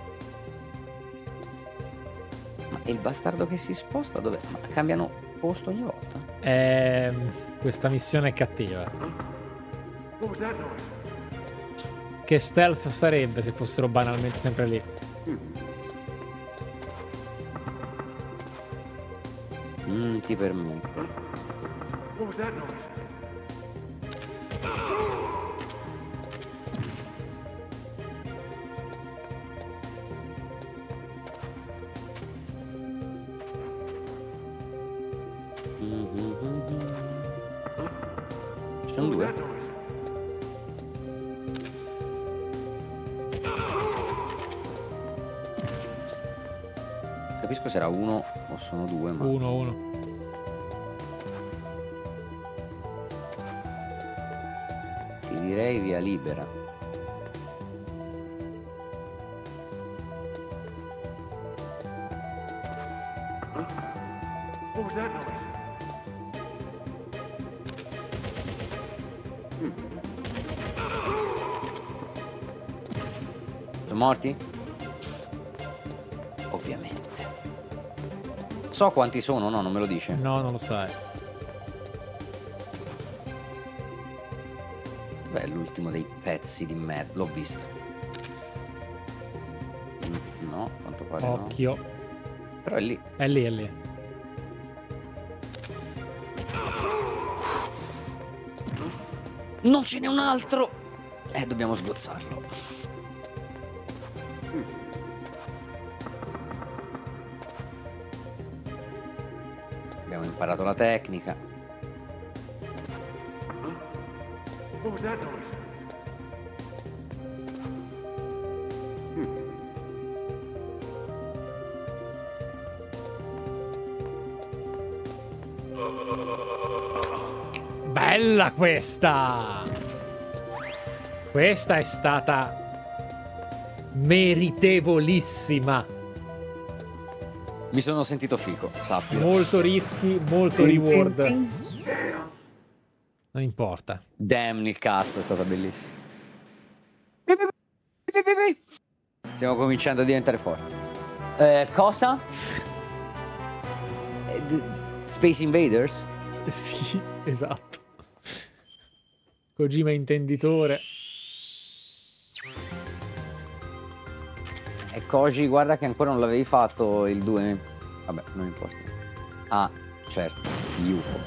Ma il bastardo che si sposta dove? Ma cambiano posto ogni volta? Questa missione è cattiva. What was that noise? Che stealth sarebbe se fossero banalmente sempre lì? Ti permetto. What was that noise? Ci sono What was due. that noise? Capisco se era uno o sono due, ma... Uno. Ti direi via libera. What was that noise? Sono morti? Ovviamente. So quanti sono, no, non me lo dice. No, non lo sai. Beh, l'ultimo dei pezzi di merda, l'ho visto. No, quanto pare no. Occhio. Però è lì. È lì. Non ce n'è un altro! Dobbiamo sgozzarlo. Abbiamo imparato la tecnica. What was that noise? Bella questa! Questa è stata meritevolissima. Mi sono sentito fico, sappilo. Molto rischi, molto reward. Non importa. Damn il cazzo, è stata bellissima. Stiamo cominciando a diventare forti. Cosa? Space Invaders? Sì, esatto. Kojima intenditore. E Koji, guarda che ancora non l'avevi fatto il 2. Vabbè, non importa. Ah, certo, UFO.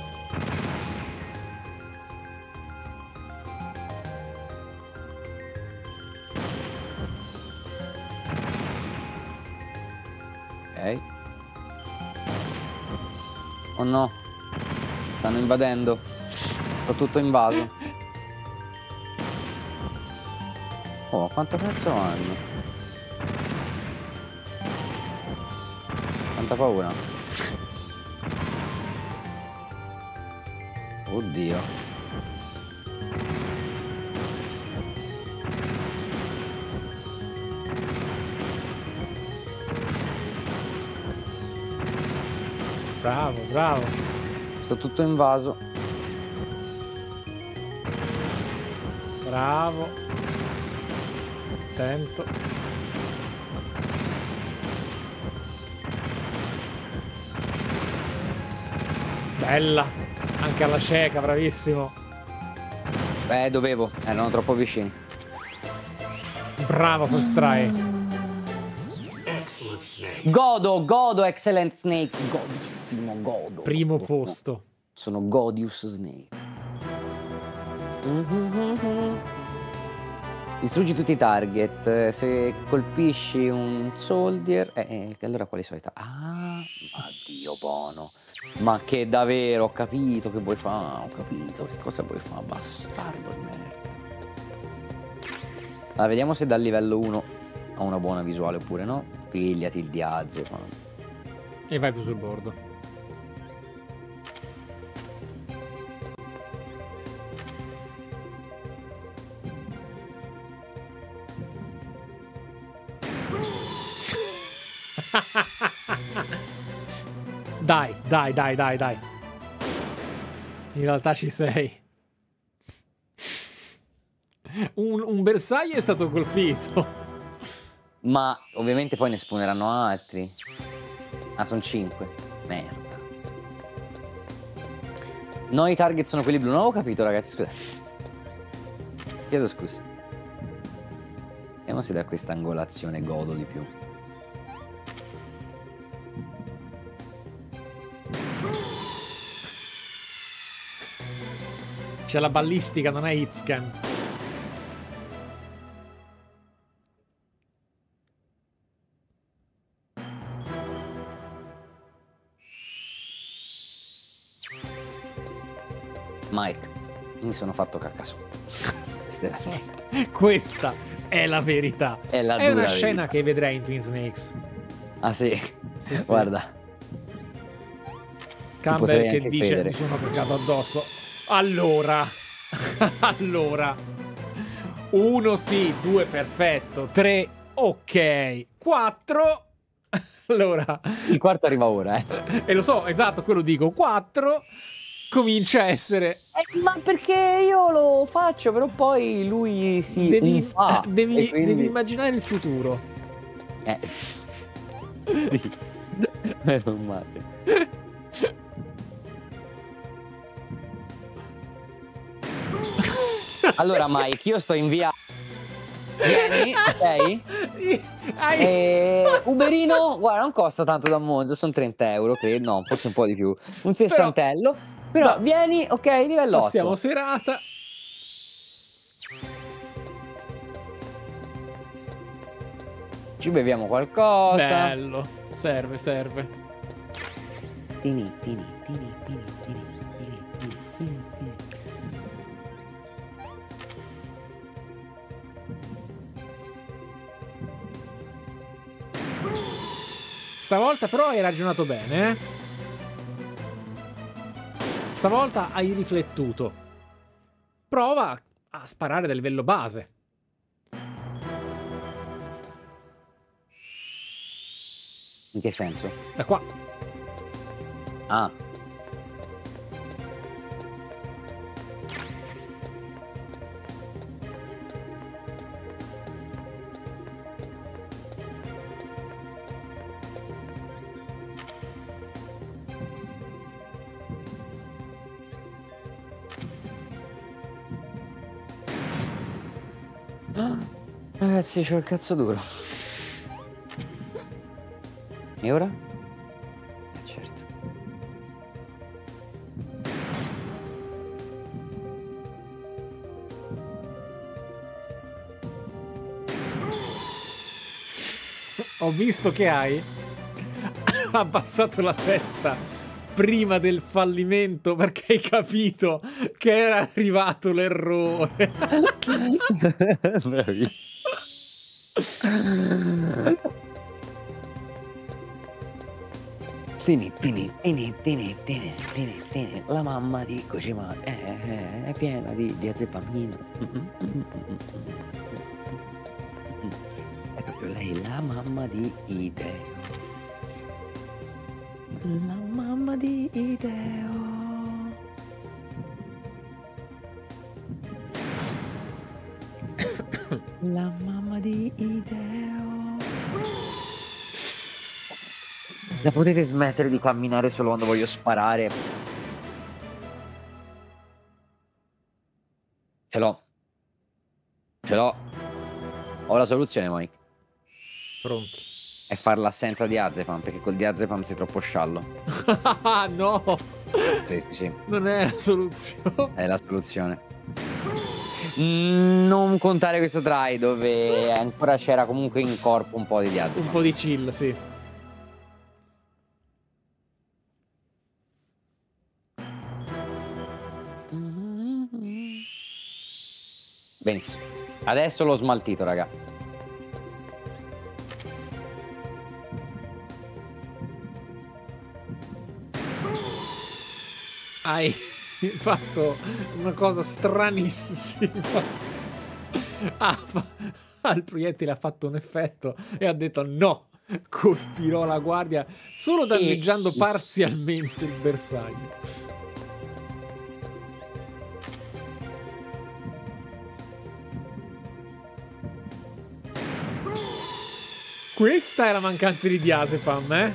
Ok. Oh no. Stanno invadendo. Sto tutto invaso. Oh, quanto cazzo hanno? Quanta paura. Oddio. Bravo. Sto tutto invaso. Bravo. Attento. Bella. Anche alla cieca, bravissimo. Beh, dovevo. Erano troppo vicini. Bravo per Stray. Godo, Excellent Snake. Godissimo, godo. Primo godo. posto. Sono Godius Snake. Distruggi tutti i target. Se colpisci un soldier... allora quali sono le Ah, addio buono. Ma che davvero, ho capito che vuoi fare. Ho capito che cosa vuoi fare. Bastardo di merda. Allora, vediamo se dal livello 1 ha una buona visuale oppure no. Pigliati il diazepam. E vai più sul bordo. Dai. In realtà ci sei. Un bersaglio è stato colpito. Ma ovviamente poi ne spawneranno altri. Ah, sono 5. Merda. No, i target sono quelli blu. Non avevo capito, ragazzi, scusate. Chiedo scusa. Vediamo se da questa angolazione godo di più. C'è la ballistica, non è hitscan. Mike, mi sono fatto cacca sotto. Questa è la verità. Questa è la verità. È la È una dura scena verità. che vedrai in Twin Snakes. Ah sì? Sì, sì. Guarda. Campbell potrei che anche dice credere. mi sono cagato addosso. Allora. Allora. 1 sì, 2 perfetto, 3 ok, 4. Allora. Il quarto arriva ora, eh. E lo so, esatto, quello dico. 4 comincia a essere. Ma perché io lo faccio, però poi lui si infa. Devi, E quindi- devi immaginare il futuro. Sì. Meno male. Allora Mike, io sto in via. Vieni, ok? Uberino, guarda, non costa tanto da Monza, sono 30 euro, credo, no, forse un po' di più. Un sessantello. Però No. vieni, ok, livello 8. Passiamo serata. Ci beviamo qualcosa. Bello. Serve. Tini, tini, tini, tini, tini, tini, tini, tini, tini. Stavolta però hai ragionato bene, eh? Stavolta hai riflettuto. Prova a sparare del livello base. In che senso? Da qua. Ah. Ragazzi, c'ho il cazzo duro. E ora? Certo. Ho visto che hai abbassato la testa prima del fallimento perché hai capito che era arrivato l'errore. Bravissimo. Tini, tini, tini, tini, tini, tini, tini. La mamma di Kojima è piena di diazepamina. È proprio lei, la mamma di Ideo. La mamma di Ideo. La mamma di Ideo. La potete smettere di camminare solo quando voglio sparare? Ce l'ho. Ce l'ho. Ho la soluzione, Mike. Pronti. È farla senza diazepam, perché col diazepam sei troppo sciallo. Ah, no! Sì. Non è la soluzione. È la soluzione. Non contare questo try dove ancora c'era comunque in corpo un po' di diazepam. Un po' di chill, sì. Benissimo. Adesso l'ho smaltito, raga. Hai fatto una cosa stranissima. Il proiettile ha fatto un effetto e ha detto no, colpirò la guardia solo danneggiando parzialmente il bersaglio. Questa è la mancanza di diazepam, eh?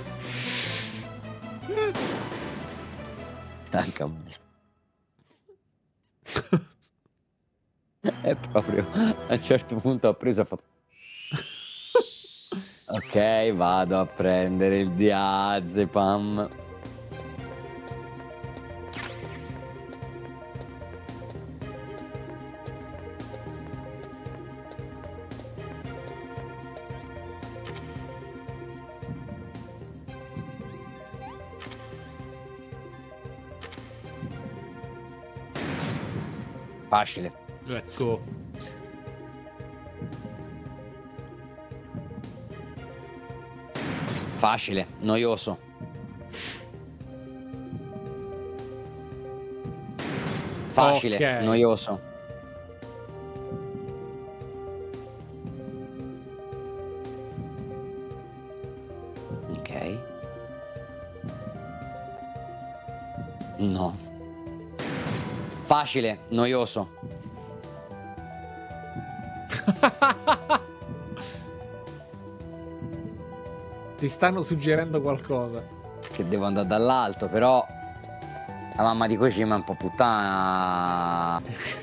Anche a me. È proprio a un certo punto ho preso e ho fatto ok, vado a prendere il diazepam. Facile. Let's go. Facile, noioso. Facile, Ok. noioso. Ok. No. Facile, noioso. Ti stanno suggerendo qualcosa. Che devo andare dall'alto, però la mamma di Kojima è un po' puttana.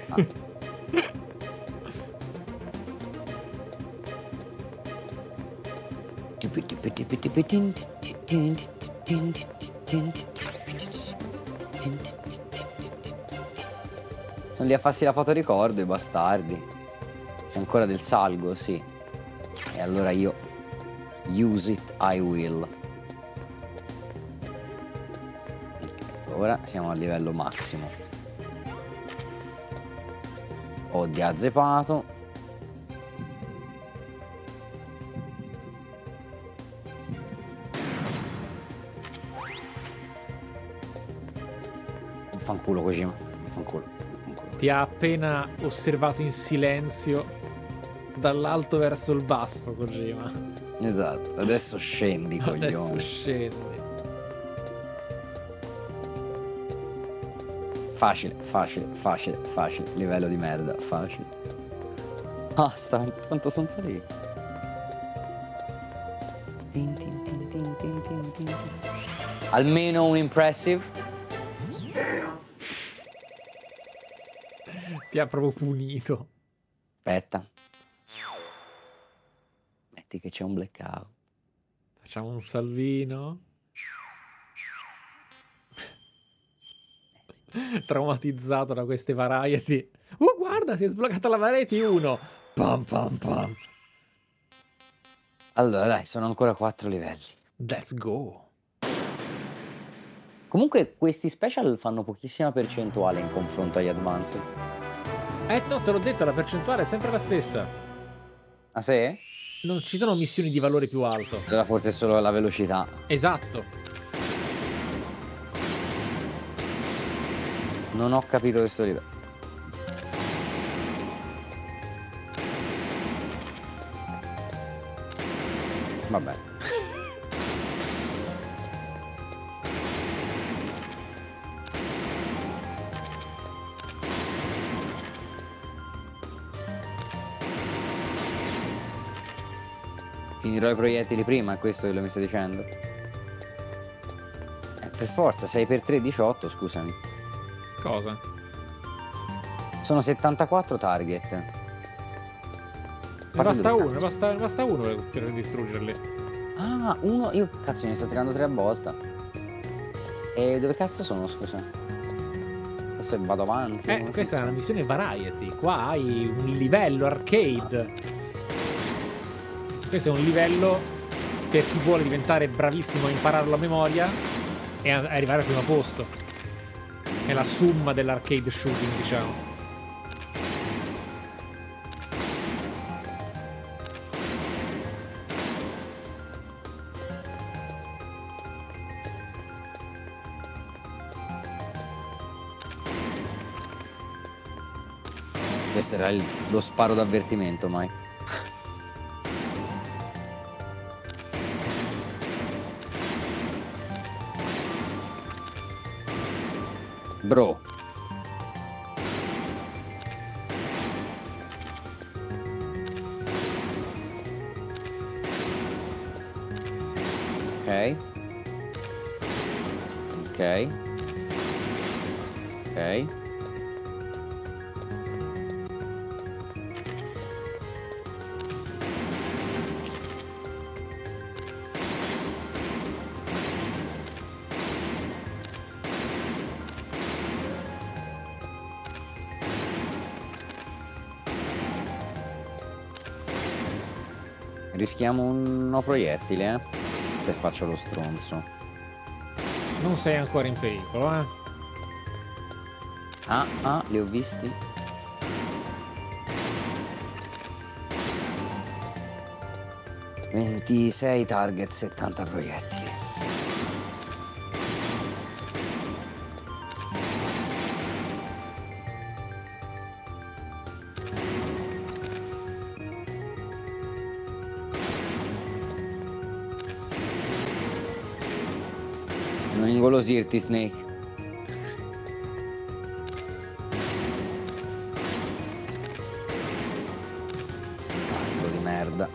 Sono lì a farsi la fotoricordo i bastardi. C'è ancora del salgo, sì. E allora io use it I will. Ora siamo al livello massimo. Ho diazepato. Fanculo Kojima, fanculo. Ti ha appena osservato in silenzio dall'alto verso il basso, Kojima. Esatto, adesso scendi, Adesso coglione. scendi. Facile, facile, facile, facile. Livello di merda, facile. Basta, quanto sono salito. Almeno un impressive. Ti ha proprio punito. Aspetta. Metti che c'è un blackout. Facciamo un salvino. Traumatizzato da queste variety. Guarda, si è sbloccata la variety 1. Pam pam pam. Allora dai, sono ancora 4 livelli. Let's go. Comunque questi special fanno pochissima percentuale in confronto agli advanced. No, te l'ho detto, la percentuale è sempre la stessa. Ah sì? Non ci sono missioni di valore più alto. Allora forse è solo la velocità. Esatto. Non ho capito questo livello. Vabbè. Finirò i proiettili prima, è questo che mi stai dicendo? Per forza, 6x3 18, scusami. Cosa? Sono 74 target. Ne basta uno, ne basta uno per distruggerli. Ah, uno, io cazzo ne sto tirando 3 a volta. E dove cazzo sono, scusa? Forse vado avanti. Questa è una missione variety. Qua hai un livello arcade. Questo è un livello per chi vuole diventare bravissimo a impararlo a memoria e arrivare al primo posto. È la summa dell'arcade shooting, diciamo. Questo era lo sparo d'avvertimento, Mike. Bro. Ok. Ok. Ok. Rischiamo un proiettile, se faccio lo stronzo. Non sei ancora in pericolo, eh? Ah, li ho visti. ...26 target, 70 proiettili. Non ingolosirti, Snake. Cazzo di merda.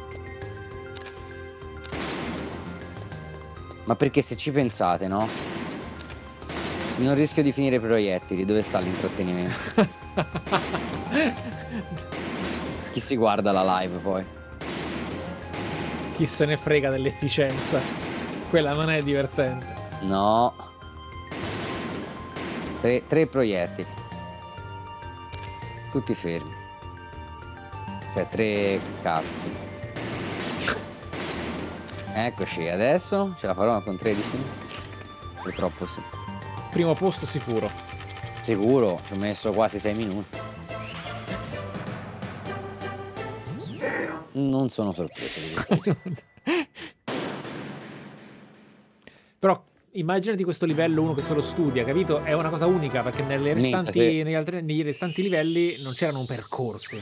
Ma perché se ci pensate, no? Se non rischio di finire i proiettili, dove sta l'intrattenimento? Chi si guarda la live poi? Chi se ne frega dell'efficienza? Quella non è divertente. No. Tre proiettili. Tutti fermi. Cioè 3 cazzi. Eccoci, adesso ce la farò con 13. Purtroppo sì. Primo posto sicuro. Sicuro, ci ho messo quasi 6 minuti. Non sono sorpreso di questo. Però immaginati questo livello uno che se lo studia, capito? È una cosa unica perché nelle restanti, sì. negli restanti livelli non c'erano percorsi.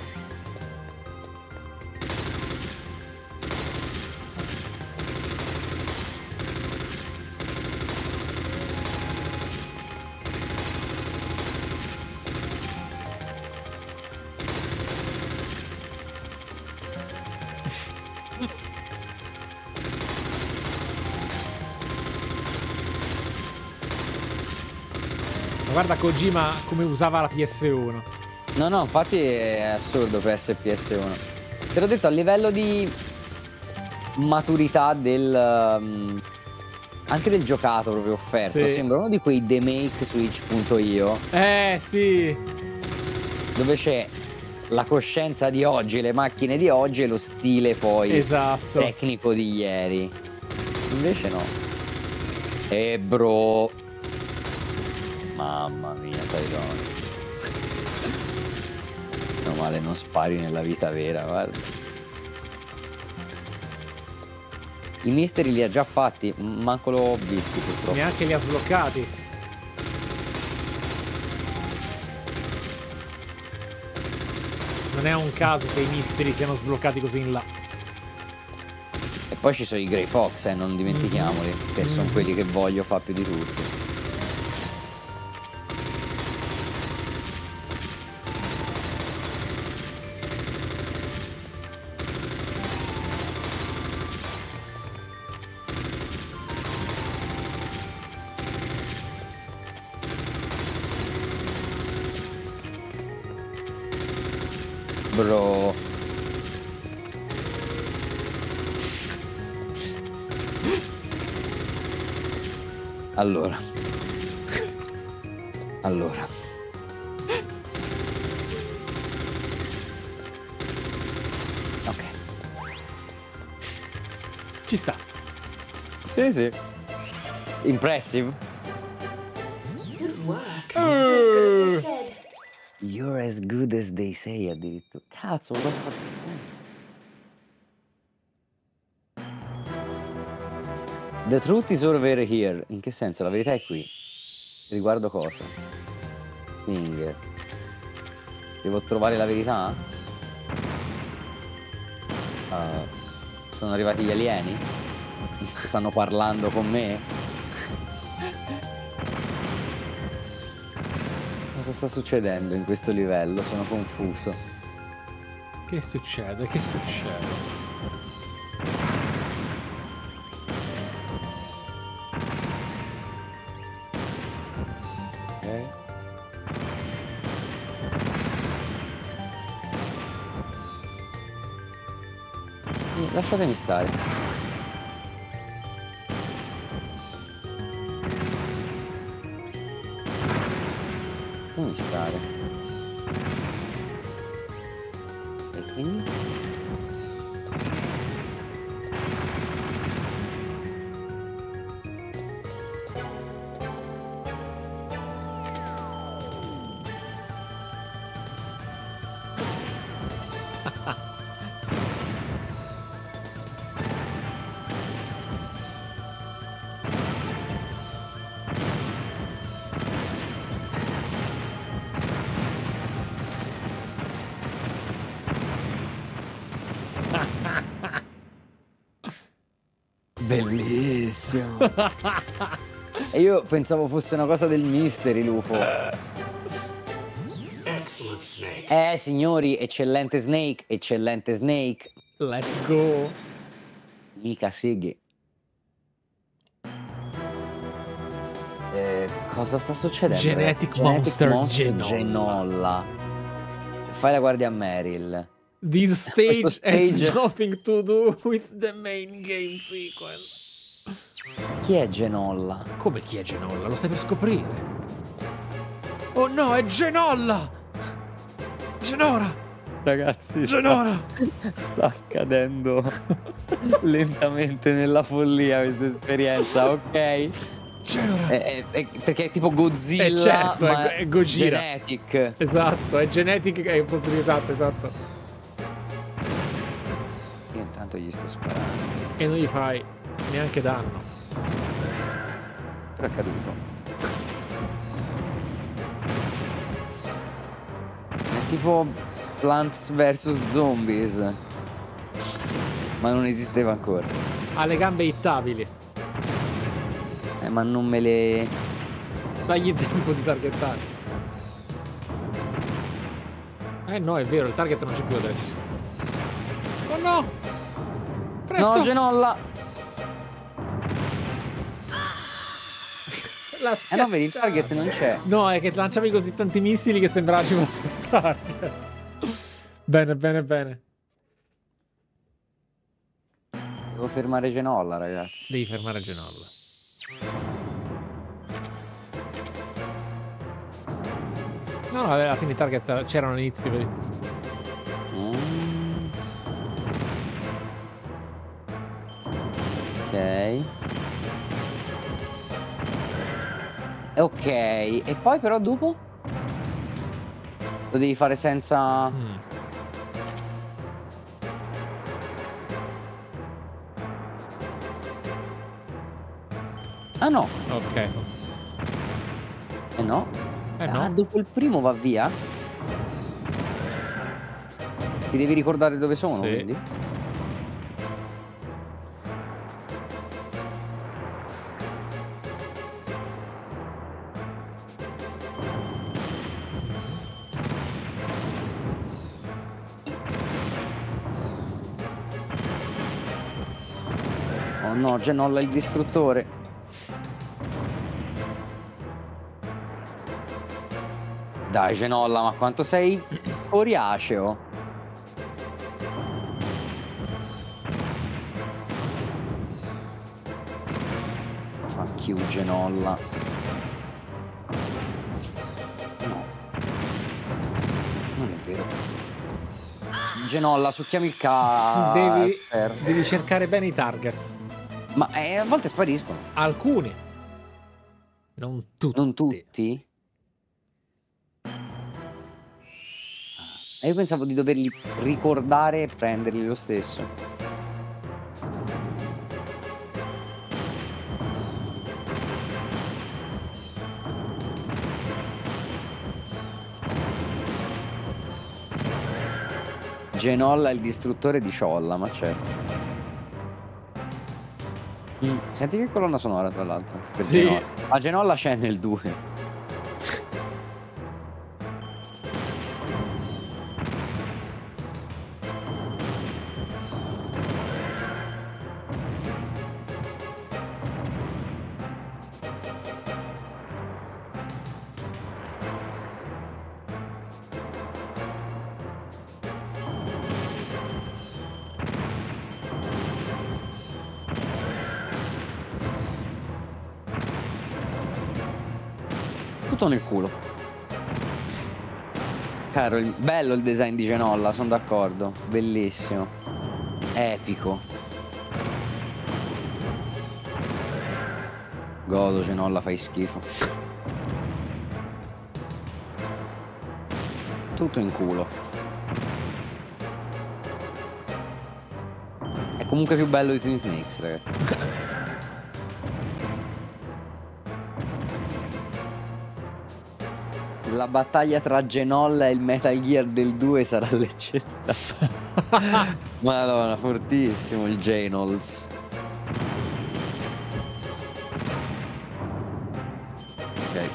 Guarda Kojima come usava la PS1. No, infatti è assurdo per PS1. Te l'ho detto, a livello di maturità del anche del giocato proprio offerto, Sì. sembra uno di quei demake su itch.io Sì. dove c'è la coscienza di oggi, le macchine di oggi e lo stile poi Esatto. tecnico di ieri. Invece no. Bro. Mamma mia, sai no male, non spari nella vita vera, guarda. I misteri li ha già fatti, manco l'ho visti purtroppo. Neanche li ha sbloccati. Non è un caso che i misteri siano sbloccati così in là. E poi ci sono i Grey Fox, non dimentichiamoli, che sono quelli che voglio fa più di tutti. Bro. Allora. Ok. Ci sta. Sì. Impressive. Good work. You're as good as they said. You're as good as they say, addirittura. Cazzo, cosa fate sapere? The truth is over here. In che senso? La verità è qui. Riguardo cosa? Finger. Devo trovare la verità? Sono arrivati gli alieni? Stanno parlando con me? Cosa sta succedendo in questo livello? Sono confuso. Che succede? Che succede? Ok. Lasciatemi stare. Lasciatemi stare. E quindi? Bellissimo. E io pensavo fosse una cosa del Mystery l'UFO. Excellent, Snake. Signori, eccellente Snake, eccellente Snake. Let's go. Mica seghe. Cosa sta succedendo? Genetic Monster Genolla. Fai la guardia a Meryl. This stage, Questo stage- has nothing to do with the main game sequence. Chi è Genolla? Come chi è Genolla? Lo stai per scoprire. Oh no, è Genolla! Genora! Ragazzi, Genora! sta cadendo lentamente nella follia questa esperienza, ok? Genora! Perché è tipo Godzilla, certo, ma è Gojira. Genetic. Esatto, è genetic, è un po' più esatto. Io intanto gli sto sparando. E non gli fai neanche danno. Però è caduto. È tipo Plants vs Zombies. Ma non esisteva ancora. Ha le gambe hittabili. Ma non me le... Dagli tempo di targettare. No, è vero, il target non c'è più adesso. Oh no! Presto! No, Genolla! No, vedi, il target non c'è. No, è che lanciavi così tanti missili che sembrava ci fosse un target. Bene, bene, bene. Devo fermare Genolla, ragazzi. Devi fermare Genolla. No, alla fine i target c'erano all'inizio, vedi? Ok. Ok, e poi però dopo? Lo devi fare senza... Ah no. Ok. No. No. Dopo il primo va via? Ti devi ricordare dove sono, Sì. quindi? Oh no, Genolla il distruttore. Dai Genolla, ma quanto sei coriaceo. Fuck you Genolla. No. Non è vero. Genolla, succhiami il caster. Devi cercare bene i target. Ma a volte spariscono. Alcuni. Non tutti. Non tutti? E io pensavo di doverli ricordare e prenderli lo stesso. Genolla è il distruttore di Ciolla, ma certo. Senti che colonna sonora, tra l'altro. Per Sì. Genolla. A Genolla c'è nel 2. Tutto nel culo. Caro, bello il design di Genolla, sono d'accordo. Bellissimo. Epico. Godo, Genolla, fai schifo. Tutto in culo. È comunque più bello di Twin Snakes, ragazzi. La battaglia tra Genolla e il Metal Gear del 2 sarà leggendaria. Madonna, fortissimo il Genols. Ok.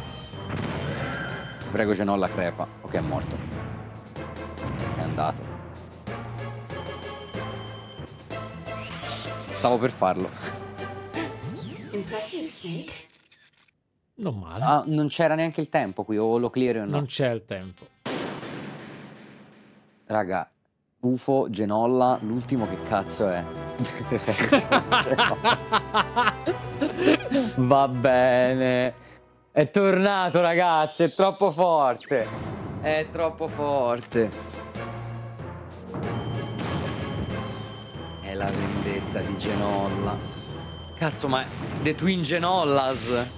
Ti prego, Genolla, crepa. Ok, è morto. È andato. Stavo per farlo. Impressive, Snake. Non male. Ah, non c'era neanche il tempo qui, o lo clear o no. Non c'è il tempo. Raga, UFO, Genolla, l'ultimo che cazzo è? Va bene. È tornato, ragazzi, è troppo forte. È troppo forte. È la vendetta di Genolla. Cazzo, ma The Twin Genollas.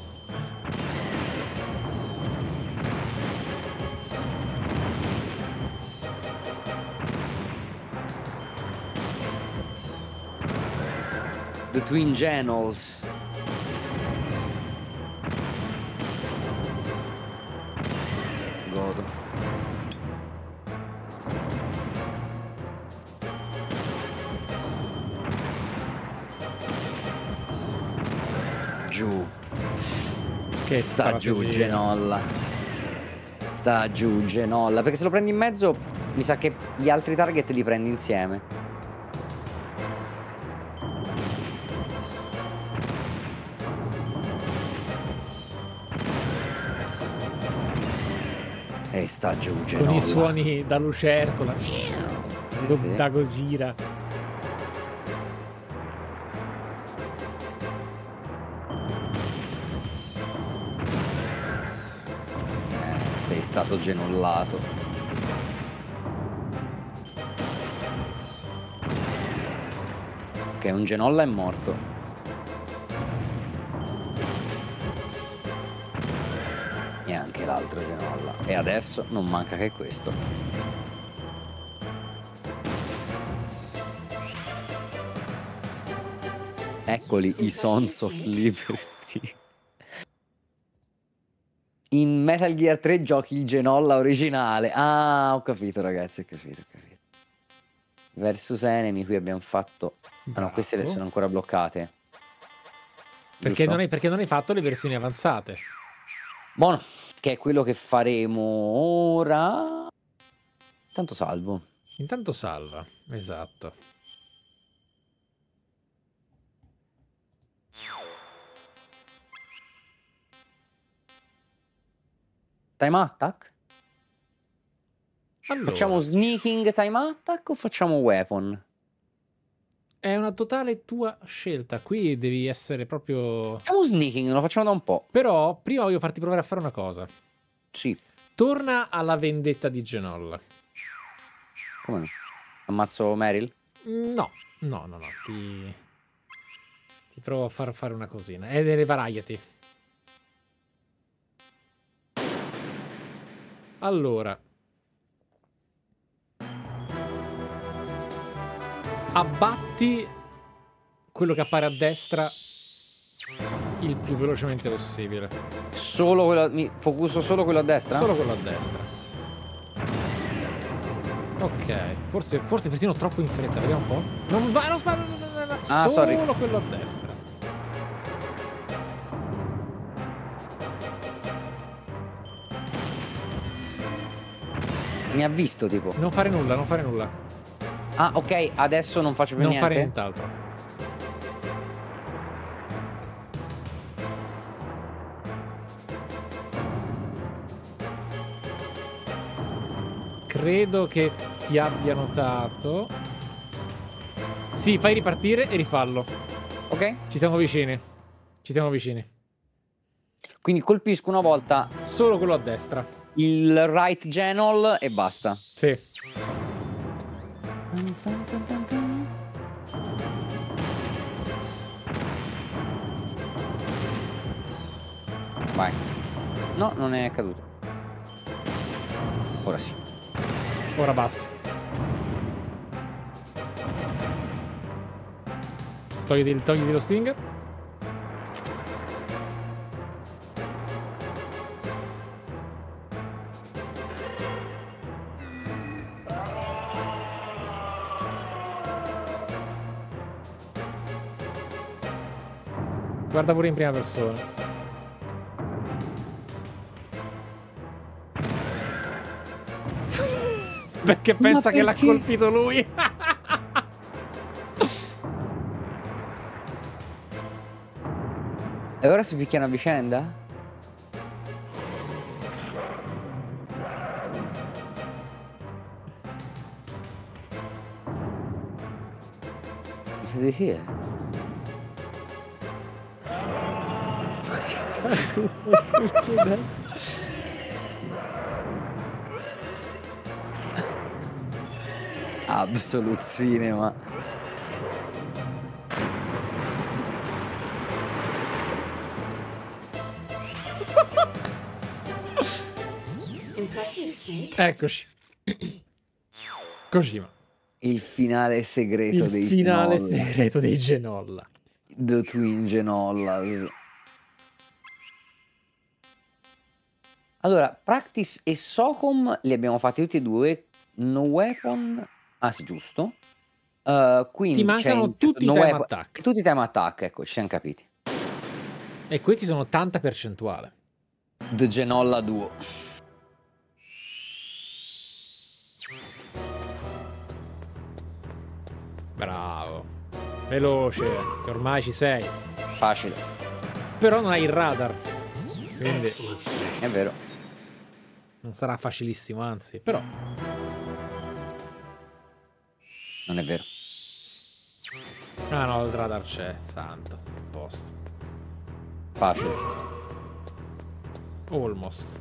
The Twin Genols. Godo. Giù. Che Sta giù strategia. Genolla. Sta giù Genolla. Perché se lo prendi in mezzo, mi sa che gli altri target li prendi insieme. E sta giù Genolla. Con i suoni da lucertola. sì. Da Gojira. Sei stato genollato. Ok, un Genolla è morto. E anche l'altro Genolla. E adesso non manca che questo. Eccoli i Sons of Liberty. In Metal Gear 3 giochi il Genolla originale. Ah, ho capito, ragazzi, ho capito. Versus Enemy, qui abbiamo fatto... Ah no, queste Bravo. sono ancora bloccate. Perché Giusto? non hai fatto le versioni avanzate. Buono, che è quello che faremo ora. Tanto salvo. Intanto salva. Esatto. Time attack? Allora, Facciamo sneaking time attack o facciamo weapon? è una totale tua scelta. Qui devi essere proprio... Facciamo sneaking, lo facciamo da un po'. Però prima voglio farti provare a fare una cosa. Sì, Torna alla vendetta di Genolla. come no? Ammazzo Meryl? No. Ti provo a far fare una cosina. Variati. Allora. Abbatti quello che appare a destra il più velocemente possibile. Solo quello. Mi focuso solo quello a destra? Solo quello a destra. Ok, forse persino troppo in fretta, vediamo un po'. Non va, non spara, no. Ah, Solo sorry. quello a destra. Mi ha visto tipo. Non fare nulla, non fare nulla. Ah, ok, adesso non faccio più Non niente. fare nient'altro. Credo che ti abbia notato. Sì, fai ripartire e rifallo. Ok. Ci siamo vicini. Ci siamo vicini. Quindi colpisco una volta Solo quello a destra. il right genol e basta. Sì. Vai. No, non è caduto. Ora sì. Ora basta. Togliti lo stinger. Guarda pure in prima persona. Perché pensa che l'ha perché? colpito lui. E ora si picchiano a vicenda? Mi sa di sì, eh. Absolute cinema. Impressive, Snake. Eccoci. Kojima. Il finale segreto Il dei finale Genolla. segreto dei Genolla. The Twin Genollas. Allora, Practice e Socom li abbiamo fatti tutti e due. No Weapon. Ah, sì, giusto. Quindi Ti mancano c'è tutti i No time Weapon- attack. Tutti i time attack, ecco, ci siamo capiti. E questi sono tanta percentuale. The Genolla Duo. Bravo. Veloce, che ormai ci sei. Facile, Però non hai il radar. Quindi è vero. non sarà facilissimo, anzi. Però Non è vero. ah no, il radar c'è, santo. A posto. Facile. Almost.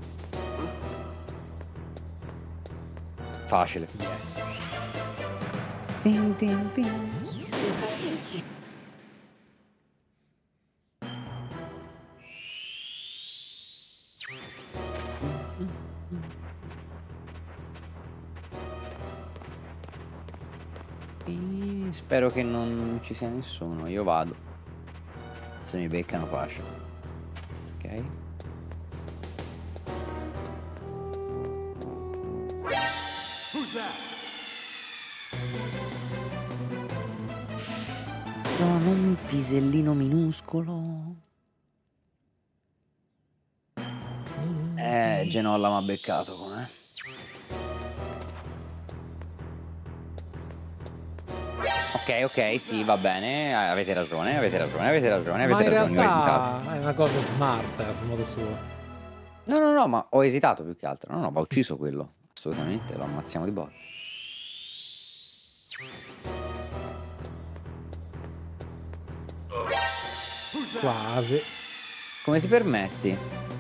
Facile. Yes. Impressive, Snake. E spero che non ci sia nessuno. Io vado. Se mi beccano facile. Ok. Sono un pisellino minuscolo. Genolla m'ha beccato com'è. Ok, sì, va bene. Avete ragione. Ma in Ho esitato. realtà è una cosa smart a modo suo. No, ma ho esitato più che altro. No, va ucciso quello. Assolutamente, lo ammazziamo di botte. Quasi. Come ti permetti?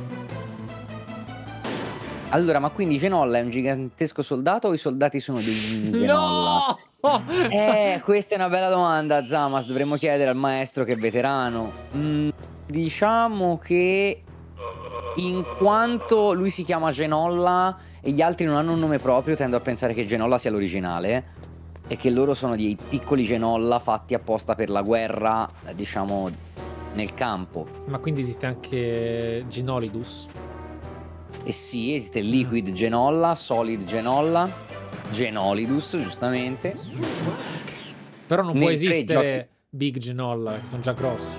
Allora, ma quindi Genolla è un gigantesco soldato o i soldati sono dei Genolla? No! Questa è una bella domanda, Zamas. Dovremmo chiedere al maestro che è veterano. Diciamo che in quanto lui si chiama Genolla e gli altri non hanno un nome proprio, tendo a pensare che Genolla sia l'originale e che loro sono dei piccoli Genolla fatti apposta per la guerra, diciamo, nel campo. Ma quindi esiste anche Genolidus? E sì, esiste Liquid Genolla, Solid Genolla. Genolidus, giustamente. Però non Nei può tre esistere Big Genolla, che sono già grossi.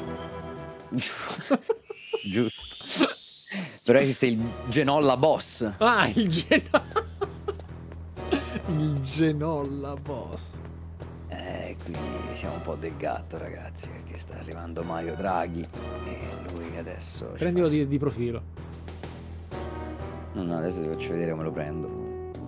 Giusto. Però esiste il Genolla Boss. Ah, il Genolla. Il Genolla Boss. Quindi siamo un po' del gatto, ragazzi, perché sta arrivando Mario Draghi e lui adesso... ci Prendilo fa- di profilo. No, adesso ti faccio vedere come lo prendo.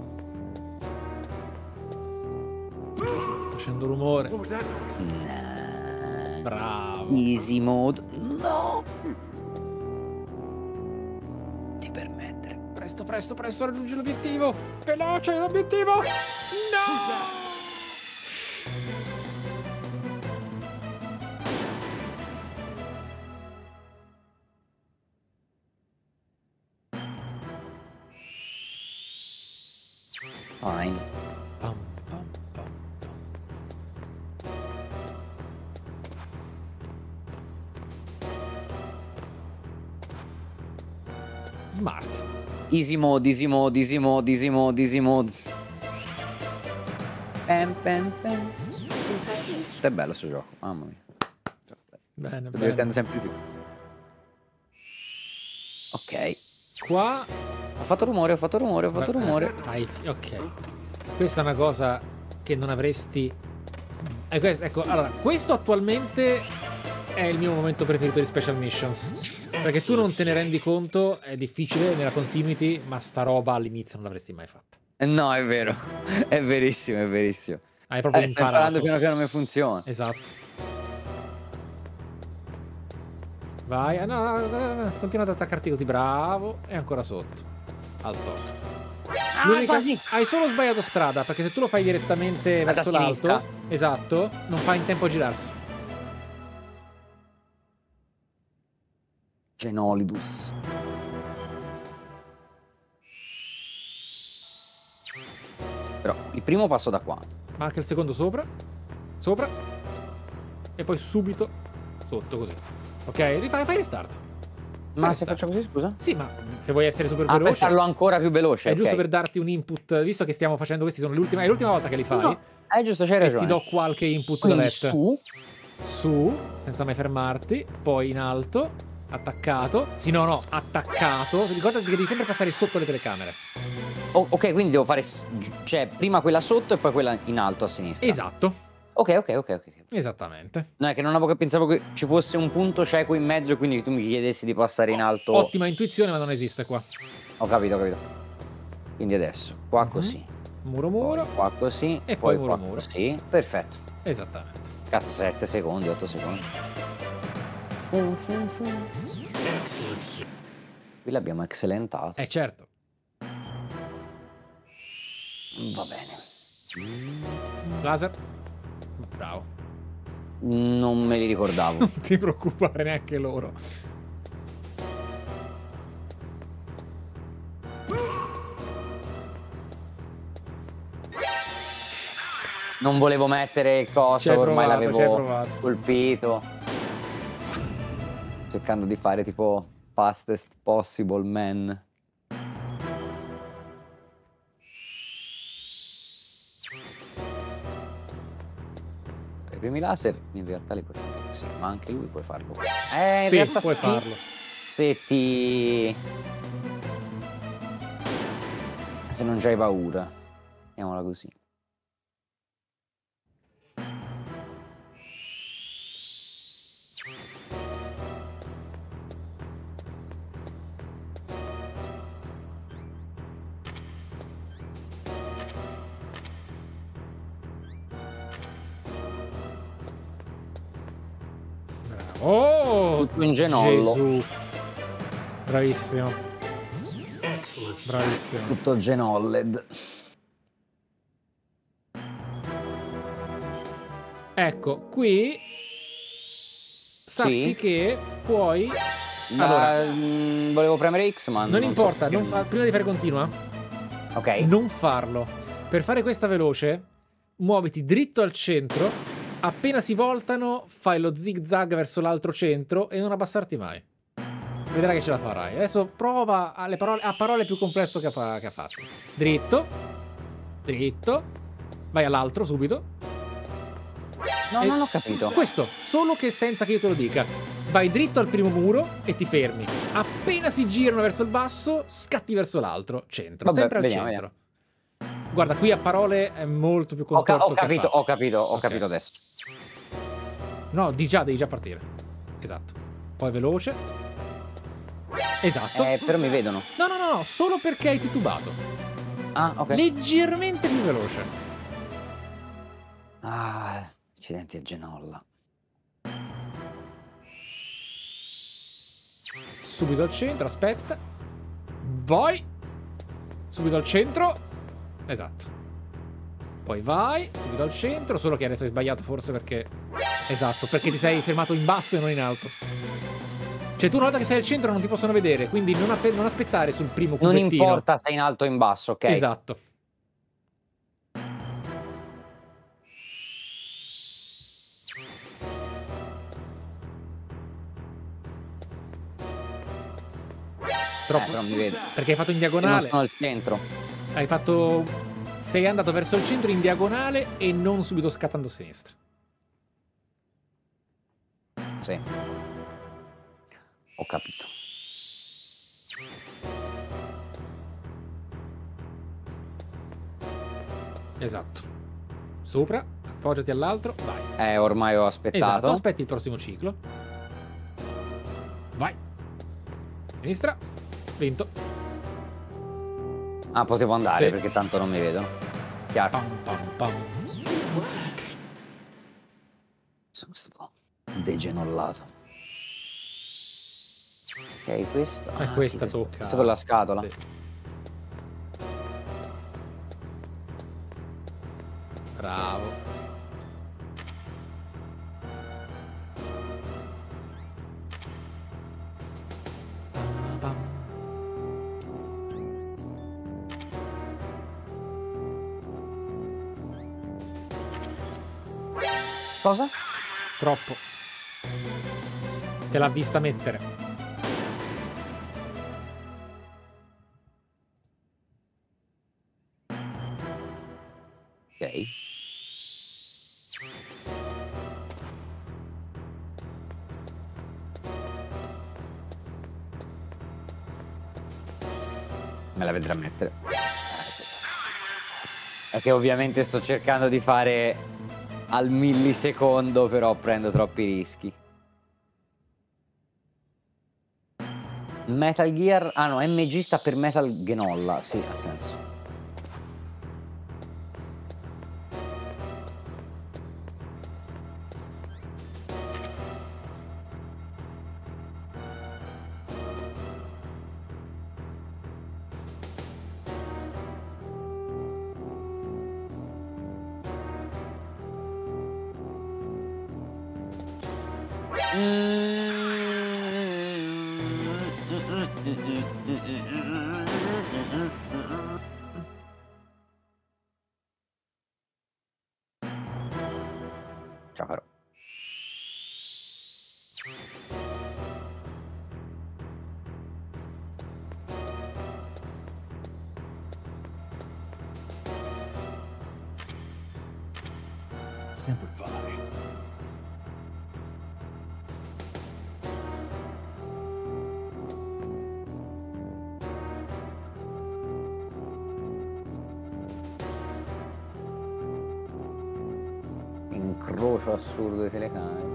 Facendo rumore. What was that noise? Nah. Bravo. Easy mode. No! Ti permettere. Presto, presto, presto, raggiungi l'obiettivo. Veloce, l'obiettivo. No! Fine. Pam, pam, pam, pam. Smart. Easy mode, easy mode, easy mode, easy mode, easy mode. Pam, pam, pam. Impressive. È bello sto gioco, mamma mia. Bene, Sto bene. divertendo sempre di più. Ok. Qua Ho fatto rumore, ho fatto rumore, ho fatto rumore. Ok. Questa è una cosa che non avresti. Ecco, allora, questo attualmente è il mio momento preferito di Special Missions. Perché tu non te ne rendi conto, è difficile nella continuity, ma sta roba all'inizio non l'avresti mai fatta. No, è vero. È verissimo, è verissimo. Hai proprio Sto imparando imparato. piano piano come funziona. Esatto. Vai, no, continua ad attaccarti così, bravo. E ancora sotto. Al top. quasi. Hai solo sbagliato strada, perché se tu lo fai direttamente Da verso sinistra. l'alto, esatto, non fa in tempo a girarsi. Genolidus. Però il primo passo da qua. Ma anche il secondo sopra. Sopra. E poi subito sotto, così. Ok, fai restart. Ma Fai se restart. faccio così, scusa? Sì, ma se vuoi essere super Per veloce, farlo ancora più veloce. è giusto ok. per darti un input, visto che stiamo facendo questi, sono è l'ultima volta che li fai. No, è giusto, c'hai E ragione. ti do qualche input da Quindi let. Su, senza mai fermarti, poi in alto, attaccato. Sì, no, attaccato. Ricordati che devi sempre passare sotto le telecamere. Ok, quindi devo fare cioè prima quella sotto e poi quella in alto a sinistra. Esatto, Ok. esattamente. No, è che non avevo pensavo che ci fosse un punto cieco in mezzo e quindi tu mi chiedessi di passare in alto. Ottima intuizione, ma non esiste qua. Ho capito. Quindi adesso qua Mhm. così. Muro, Poi qua così. E poi qua muro. così. Perfetto. Esattamente. Cazzo, 7 secondi, 8 secondi. Qui l'abbiamo excellentato. Certo. Va bene. Laser. Bravo. Non me li ricordavo. Non ti preoccupare neanche loro. Non volevo mettere il coso, Ci hai ormai provato, ci hai l'avevo provato. colpito. Cercando di fare tipo fastest possible man. I primi laser in realtà li puoi fare così, ma anche lui puoi farlo. In Sì, realtà puoi sì, farlo. se non c'hai paura. Mettiamola così. Oh! Tutto in genollo. Gesù. Bravissimo. Bravissimo. Tutto genolled. Ecco, qui sappi Sì. che puoi. Allora, volevo premere X, ma Non importa, so prima di fare continua, Ok. non farlo. Per fare questa veloce, muoviti dritto al centro. Appena si voltano, fai lo zig zag verso l'altro centro e non abbassarti mai. Vedrai che ce la farai. Adesso prova a parole più complesse che ha fatto. Dritto. Dritto. Vai all'altro subito. No, E- non ho capito. Questo, solo che senza che io te lo dica. Vai dritto al primo muro e ti fermi. Appena si girano verso il basso, scatti verso l'altro. Centro, Vabbè, sempre al vediamo, centro. Guarda, qui a parole è molto più contorto Ho che a capito, fatti. ho capito, ho Ok. capito adesso. No, devi già partire. Esatto. Poi veloce. Esatto. Però mi vedono. No, solo perché hai titubato. Ah, ok. Leggermente più veloce. Ah, accidenti a Genolla. Subito al centro, aspetta. Vai. Subito al centro. Esatto. Poi vai, subito al centro, solo che adesso hai sbagliato forse perché... Esatto, perché ti sei fermato in basso e non in alto. Cioè tu una volta che sei al centro non ti possono vedere, quindi non aspettare sul primo Non cubettino. importa se in alto o in basso, ok? Esatto. Troppo. Però mi vedo. Perché hai fatto in Che non diagonale. sono al centro. Hai fatto... Sei andato verso il centro in diagonale e non subito scattando a sinistra. Sì. Ho capito. Esatto. Sopra, appoggiati all'altro, vai. Ormai ho aspettato. Esatto, aspetti il prossimo ciclo. Vai. Sinistra. Vinto. Ah, potevo andare Sì. perché tanto non mi vedono. Chiaro. Pam pam pam. Good work. Sono stato degenollato. Ok, questo. E ah, questa sì, tocca. questo per la scatola. Sì. Bravo. Pam, pam. Cosa? Troppo. Te l'ha vista mettere. Ok. Me la vedrà mettere. Sì. È che ovviamente sto cercando di fare al millisecondo, però prendo troppi rischi. Metal Gear... Ah no, MG sta per Metal Genolla. Sì, ha senso. Ce la farò. Semper Fi. Incrocio assurdo di telecamere.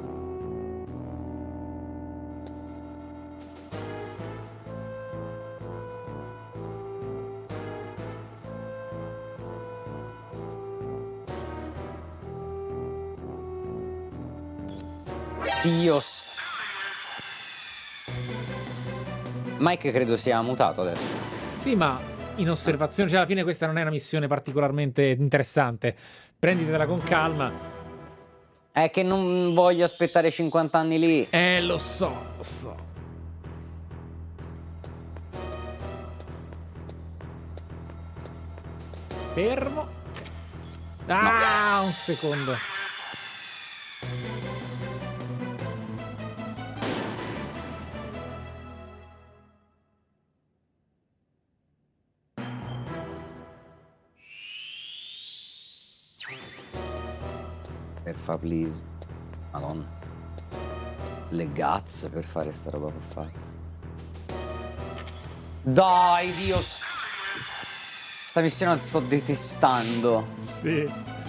Dios. Mike credo sia mutato adesso. Sì, ma in osservazione, cioè alla fine questa non è una missione particolarmente interessante. Prenditela con calma. È che non voglio aspettare 50 anni lì. Lo so, lo so. Fermo. Ah, un secondo. Per fa please. Madonna. Le guts per fare sta roba che fa. Dai, Dio. Sta missione la sto detestando. Sì.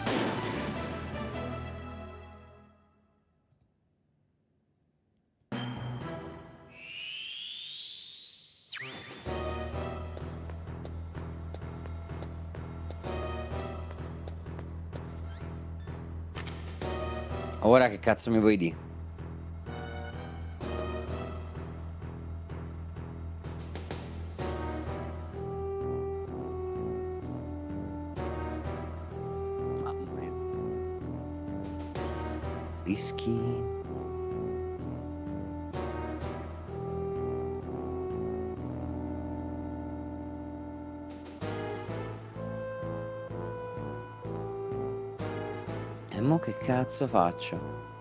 Ora che cazzo mi vuoi dire? Mamma mia. Rischi. E mo che cazzo faccio?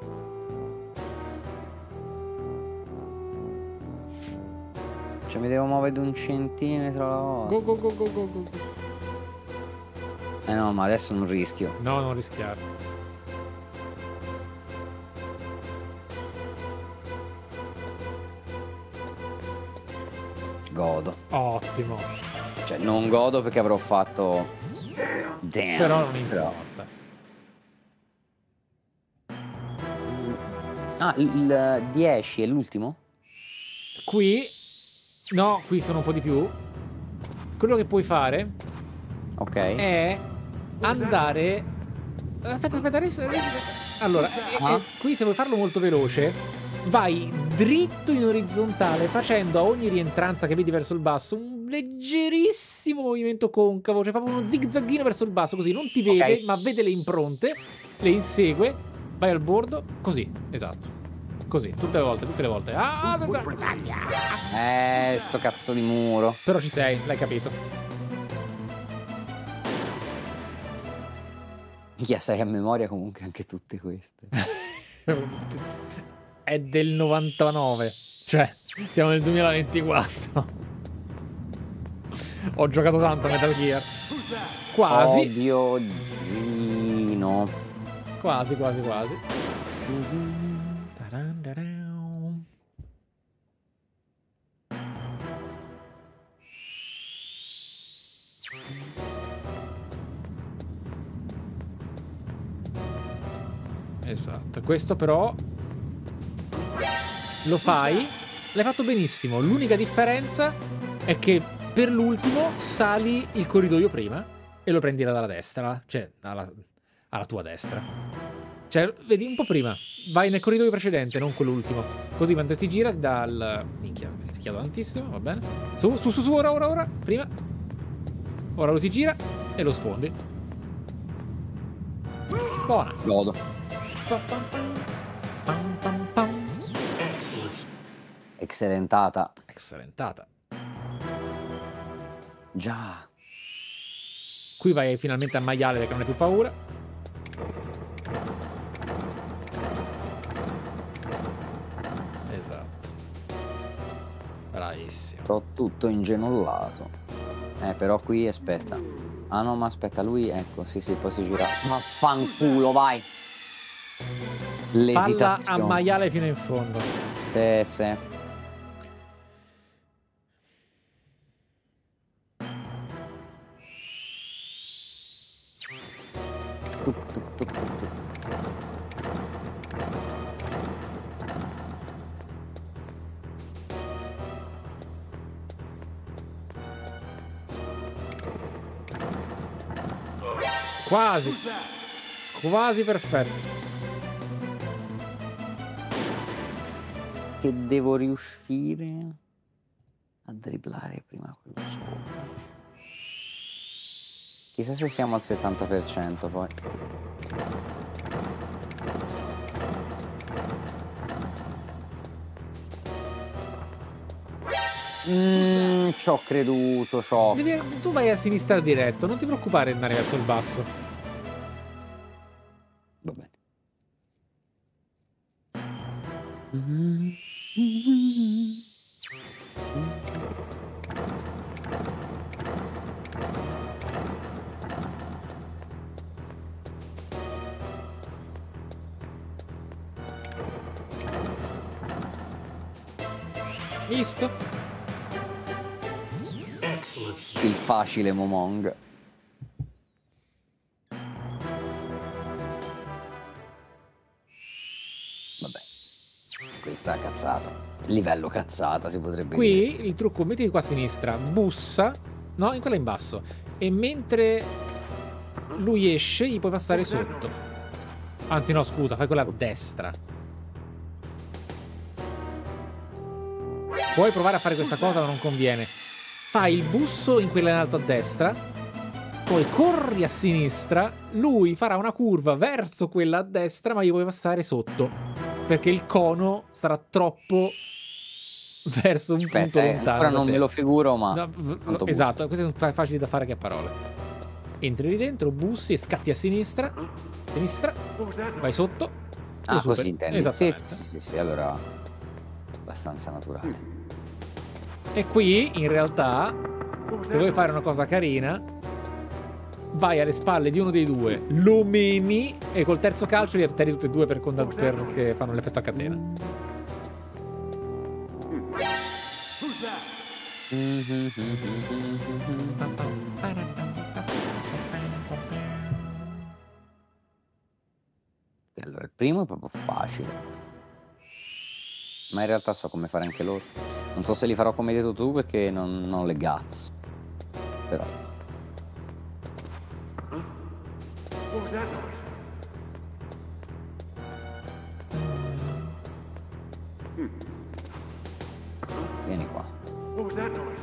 Cioè mi devo muovere di un centimetro alla volta. Go, go, go, go, go, go. Eh no, ma adesso non rischio. No, non rischiare. Godo. Ottimo. Cioè non godo perché avrò fatto... Damn. Però non importa. Ah, il 10 è l'ultimo? Qui... No, qui sono un po' di più. Quello che puoi fare Ok. è andare... Aspetta, allora, qui se vuoi farlo molto veloce, vai dritto in orizzontale facendo a ogni rientranza che vedi verso il basso un leggerissimo movimento concavo, cioè proprio uno zigzaghino verso il basso, così non ti vede, Ok. ma vede le impronte, le insegue, vai al bordo, così, esatto. Così, tutte le volte. Sto cazzo di muro. Però ci sei, l'hai capito. Minchia, sai a memoria comunque anche tutte queste. È del 99, cioè siamo nel 2024. Ho giocato tanto a Metal Gear. Quasi. Oddio, no. Quasi. Esatto, questo però lo fai, l'hai fatto benissimo. L'unica differenza è che per l'ultimo sali il corridoio prima e lo prendi dalla destra, cioè alla tua destra. Cioè, vedi, un po' prima. Vai nel corridoio precedente, non quello ultimo. Così quando si gira dal... Minchia, mi rischiato tantissimo, va bene. Su, ora. Prima. Ora lo si gira e lo sfondi. Buona. Godo. Excellentata. Excellentata. Già. Qui vai finalmente a maiale perché non hai più paura. Esatto. Bravissimo. Sto tutto ingenullato. Però qui aspetta. Ah no, ma aspetta, lui, ecco, sì, poi si gira. Ma fanculo, vai. Falla L'esitazione. a maiale fino in fondo. Sì. Quasi perfetto. Che devo riuscire a dribblare prima quello sopra. Chissà se siamo al 70% poi. Ci ho creduto, Tu vai a sinistra diretto, non ti preoccupare di andare verso il basso. Va bene. Visto? Il facile Momong. Vabbè. Questa cazzata. Livello cazzata si potrebbe dire. Qui il trucco, mettiti qua a sinistra, bussa, no, in quella in basso. E mentre lui esce, gli puoi passare sotto. Anzi no, scusa, fai quella a destra. Puoi provare a fare questa cosa, ma non conviene. Fai il busso in quella in alto a destra, poi corri a sinistra, lui farà una curva verso quella a destra, ma gli puoi passare sotto, perché il cono sarà troppo verso un punto lontano. Ancora non da te. me lo figuro, ma... No, esatto, queste sono facili da fare che a parole. Entri lì dentro, bussi e scatti a sinistra, vai sotto. Ah, lo superi. così intendi. Esattamente. Sì, allora... abbastanza naturale. E qui, in realtà, se vuoi fare una cosa carina, vai alle spalle di uno dei due, lo meni e col terzo calcio li atterri tutti e due perché fanno l'effetto a catena. E allora, il primo è proprio facile. Ma in realtà so come fare anche loro. Non so se li farò come hai detto tu perché non ho le guts. Però. What was that noise? Vieni qua. What was that noise?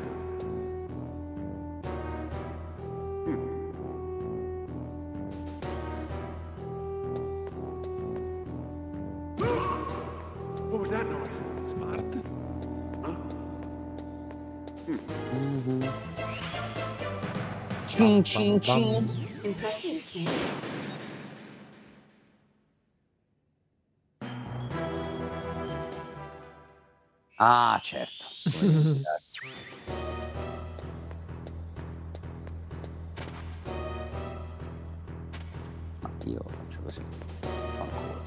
What was that noise? Smart. Cin cin cin. Impressive, Snake. Ah, certo. Ma io faccio così. Fanculo.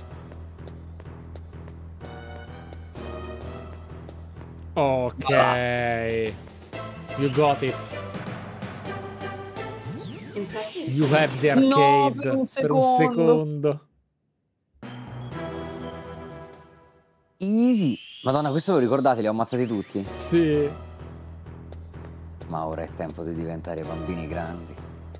Ok. You got it. Impressive, You Snake. have the arcade. No, per un per un secondo. Easy. Madonna, questo lo ricordate? Li ho ammazzati tutti. Sì. Ma ora è tempo di diventare bambini grandi.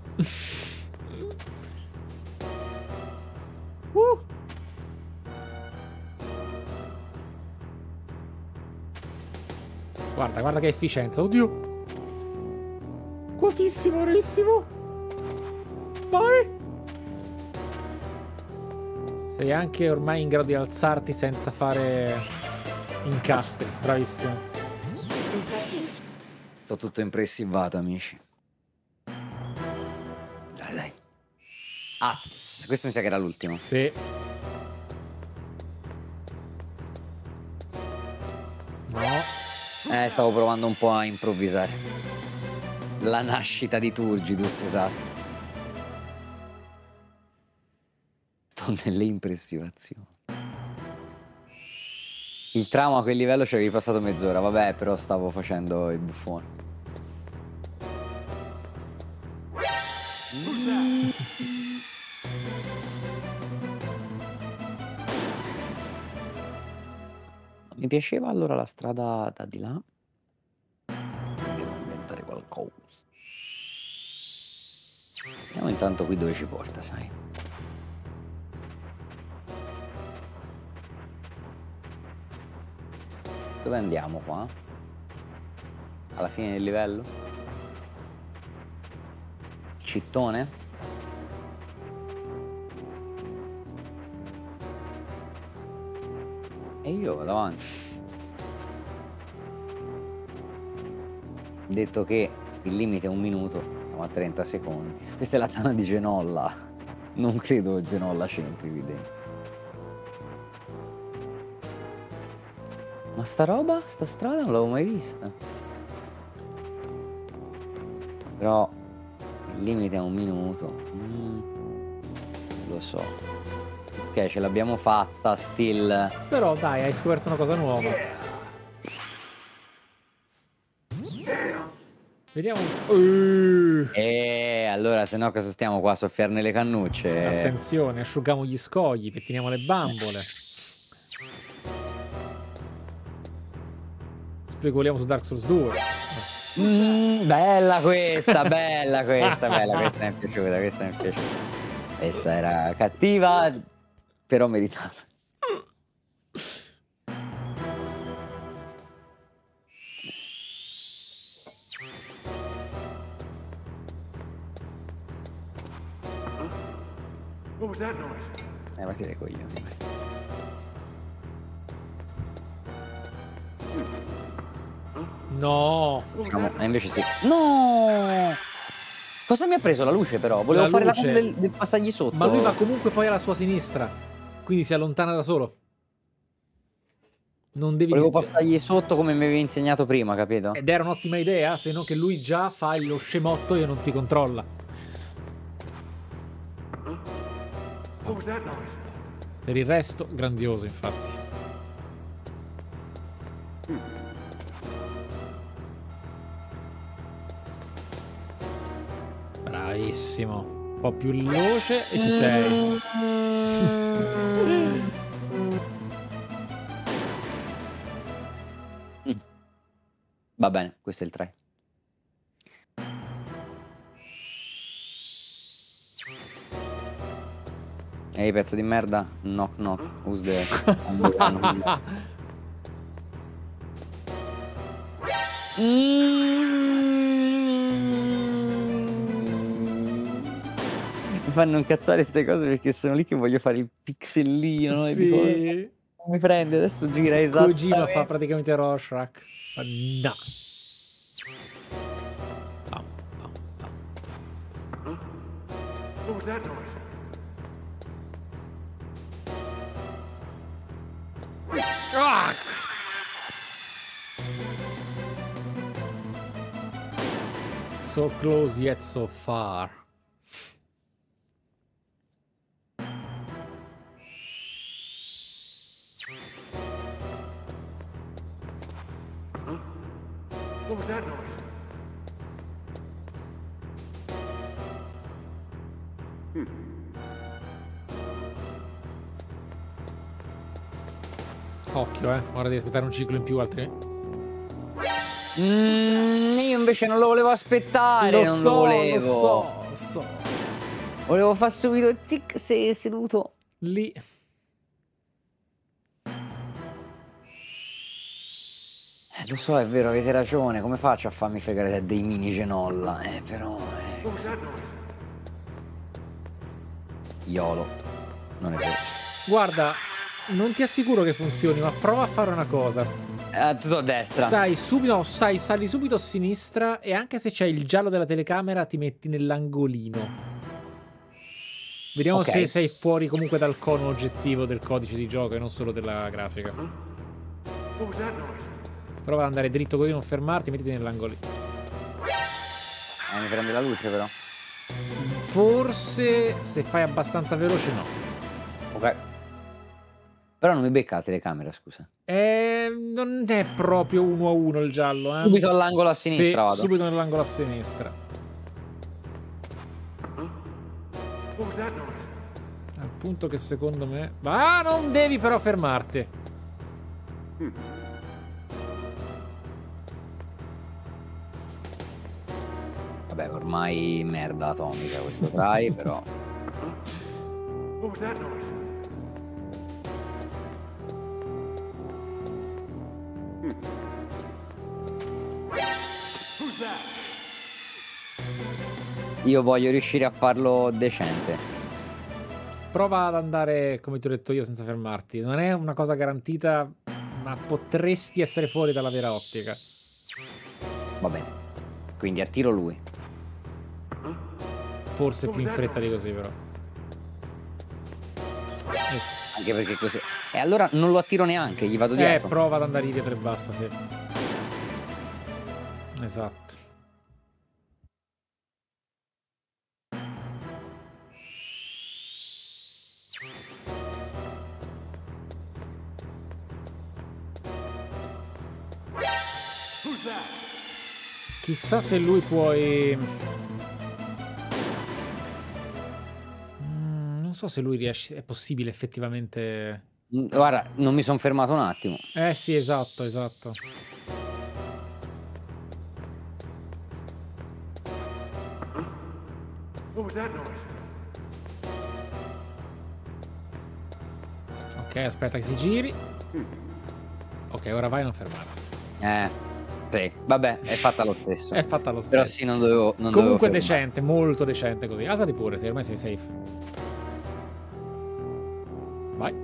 Guarda, guarda che efficienza. Oddio. Quasissimo, orissimo. Vai. Sei anche ormai in grado di alzarti senza fare incastri. Bravissimo. Impressive. Sto tutto impressivato, amici. Dai. Az. Questo mi sa che era l'ultimo. Sì. No. Stavo provando un po' a improvvisare. La nascita di Turgidus, esatto. Sto nelle impressivazioni. Il trauma a quel livello ci avevi passato mezz'ora, vabbè, però stavo facendo il buffone. Mi piaceva allora la strada da di là. Devo inventare qualcosa. Vediamo intanto qui dove ci porta, sai. Dove andiamo qua? Alla fine del livello? Cittone? E io vado avanti. Detto che il limite è 1 minuto, siamo a 30 secondi. Questa è la tana di Genolla. Non credo Genolla c'entri lì dentro. Ma sta roba, sta strada non l'avevo mai vista. Però il limite è 1 minuto. Lo so. Ok, ce l'abbiamo fatta, still. Però dai, hai scoperto una cosa nuova. Vediamo. Allora, se no cosa stiamo qua a soffiarne le cannucce? Attenzione, asciughiamo gli scogli, pettiniamo le bambole. Specoliamo su Dark Souls 2. Bella questa, bella questa, bella, questa mi è piaciuta, questa mi è piaciuta. Questa era cattiva, però meritata. What was that noise? Vatti dai coglioni. vai. No. Diciamo, invece sì. No! Cosa mi ha preso la luce però? Volevo La fare la luce. cosa del passagli sotto. Ma lui va comunque poi alla sua sinistra. Quindi si allontana da solo. Non devi Volevo rischiare. passargli sotto come mi avevi insegnato prima, capito? Ed era un'ottima idea, se non che lui già fa lo scemotto e non ti controlla. What was that noise? Per il resto, grandioso, infatti. Bravissimo. Un po' più veloce e ci sei. Va bene, questo è il 3. Ehi, pezzo di merda. Knock knock. Who's there? Mi fanno incazzare queste cose perché sono lì che voglio fare il pixellino. E dico, Sì. mi prende, adesso gira esatto. Kojima fa praticamente Rorschach. Ma no. Pam, pam, pam. What was that noise? Ah! So close yet so far. What was that noise? Occhio, ora devi aspettare un ciclo in più, altrimenti. Io invece non lo volevo aspettare, Lo non so, lo volevo. lo so. Volevo far subito zic se seduto. Lì. Lo so, è vero, avete ragione. Come faccio a farmi fregare da dei mini Genolla? Però. What was that noise? Iolo. Non è vero. Guarda, non ti assicuro che funzioni, ma prova a fare una cosa. Tutto a destra. Sali subito a sinistra e anche se c'è il giallo della telecamera ti metti nell'angolino. Vediamo Ok. se sei fuori comunque dal cono oggettivo del codice di gioco e non solo della grafica. What was that noise? Prova ad andare dritto così, non fermarti, mettiti nell'angolino. Mi prende la luce però. Forse se fai abbastanza veloce no. Ok. Però non mi becca la telecamera, scusa. Non è proprio 1 a 1 il giallo, eh. Subito all'angolo a sinistra Sì, vado. subito nell'angolo a sinistra. What was that noise? Al punto che secondo me... Ah, non devi però fermarti. Vabbè, ormai merda atomica questo try, però. What was that noise? Who's that? Io voglio riuscire a farlo decente. Prova ad andare, come ti ho detto io, senza fermarti. Non è una cosa garantita, ma potresti essere fuori dalla vera ottica. Va bene. Quindi attiro lui. Forse più in fretta di così, però. Anche perché così. E allora non lo attiro neanche, gli vado dietro. Prova ad andare dietro e basta, sì. Esatto. Chissà se lui puoi... non so se lui riesce... È possibile effettivamente... Guarda, non mi sono fermato un attimo. Sì, esatto, esatto. What was that noise? Ok, aspetta che si giri. Ok, ora vai a non fermarti. Sì, vabbè, è fatta lo stesso. È fatta lo stesso. Però sì, non dovevo Comunque fermarmi. decente, molto decente così. Alzati pure, se ormai sei safe. Vai.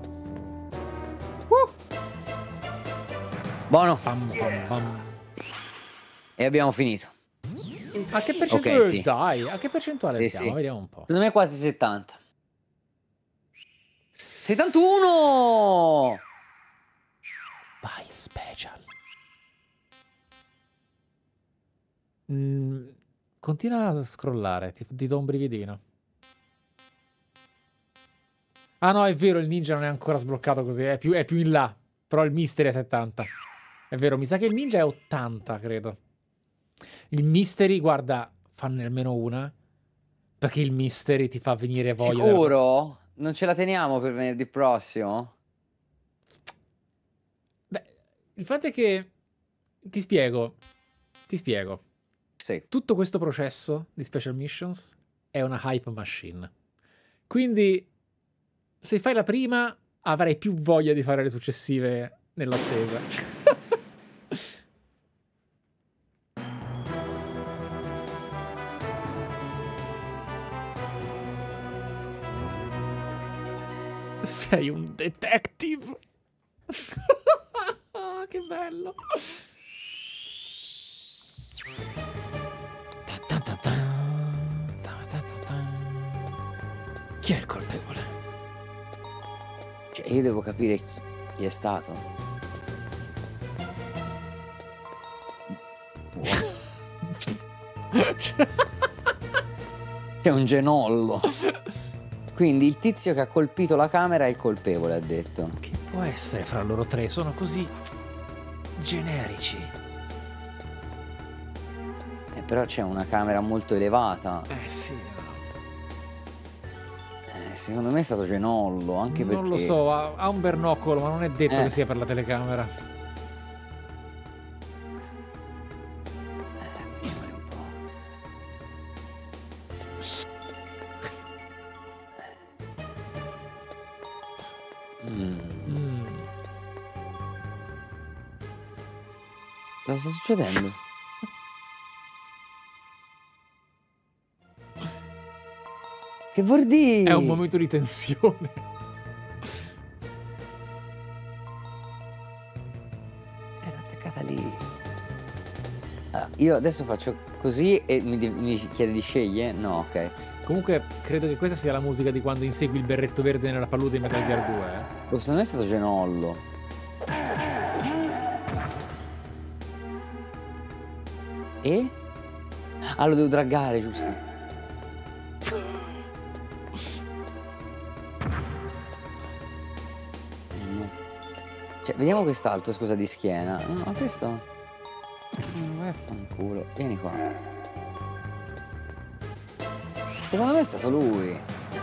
Buono. Pam, pam, pam. E abbiamo finito. A che percentuale? Ok, sì. Dai, a che percentuale Sì, siamo? sì. Vediamo un po'. Secondo me quasi 70. 71! Vai, special. Continua a scrollare, ti do un brividino. Ah no, è vero, il ninja non è ancora sbloccato così, è più in là. Però il mystery è 70. È vero, mi sa che il ninja è 80, credo. Il mystery, guarda, fanne almeno una. Perché il mystery ti fa venire voglia. Sicuro? Non ce la teniamo per venerdì prossimo? Beh, il fatto è che... Ti spiego. Sì. Tutto questo processo di special missions è una hype machine. Quindi, se fai la prima, avrai più voglia di fare le successive nell'attesa. Sei un detective. Che bello. Chi è il colpevole? Cioè, io devo capire chi è stato. C'è un genollo. Quindi il tizio che ha colpito la camera è il colpevole, ha detto. Che può essere fra loro tre? Sono così generici. Però c'è una camera molto elevata. Sì. Secondo me è stato genollo, anche perché... Non lo so, ha un bernoccolo, ma non è detto che sia per la telecamera. Vediamo un po'. Cosa sta succedendo? Che vuol dire? È un momento di tensione. Era attaccata lì. Io adesso faccio così e mi chiede di scegliere? No, ok. Comunque, credo che questa sia la musica di quando insegui il berretto verde nella palude in Metal Gear 2. Secondo me è stato genollo. E? Ah, lo devo draggare, giusto? Cioè, vediamo quest'altro, scusa, di schiena. No, questo... Vaffanculo. Vieni qua. Secondo me è stato lui.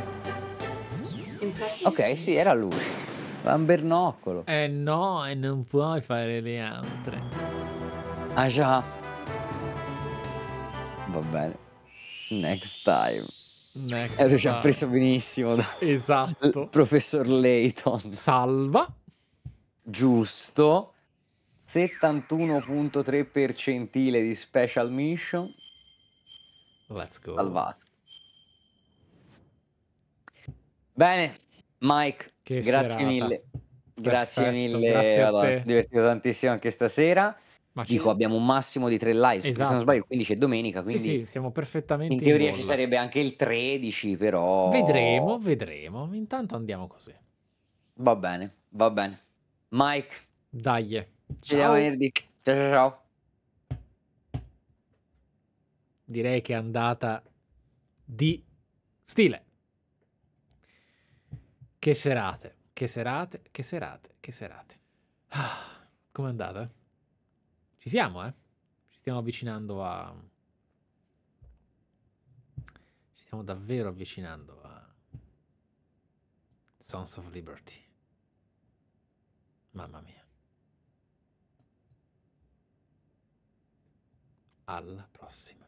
Ok, sì, era lui. Era un bernoccolo. No, e non puoi fare le altre. Ah già. Va bene. Next time. Next Ci ha preso benissimo da esatto. il professor Layton. Salva. Giusto. 71.3 percentile di special mission. Let's go. Salvato. Bene, Mike, Che grazie serata. mille. Grazie Perfetto, mille. grazie a Allora, te. sono divertito tantissimo anche stasera. Ma Dico, abbiamo un massimo di 3 live. Se Esatto. non sbaglio, il 15 è domenica. Sì, Quindi sì, siamo perfettamente in teoria in ci bolla. sarebbe anche il 13, però. Vedremo. Intanto andiamo così. Va bene, va bene. Mike, Dai. ci vediamo venerdì. Ciao, ciao. Direi che è andata di stile. Che serate. Ah, com'è andata? Ci siamo, eh? Ci stiamo avvicinando a... Ci stiamo davvero avvicinando a Sons of Liberty. Mamma mia. Alla prossima.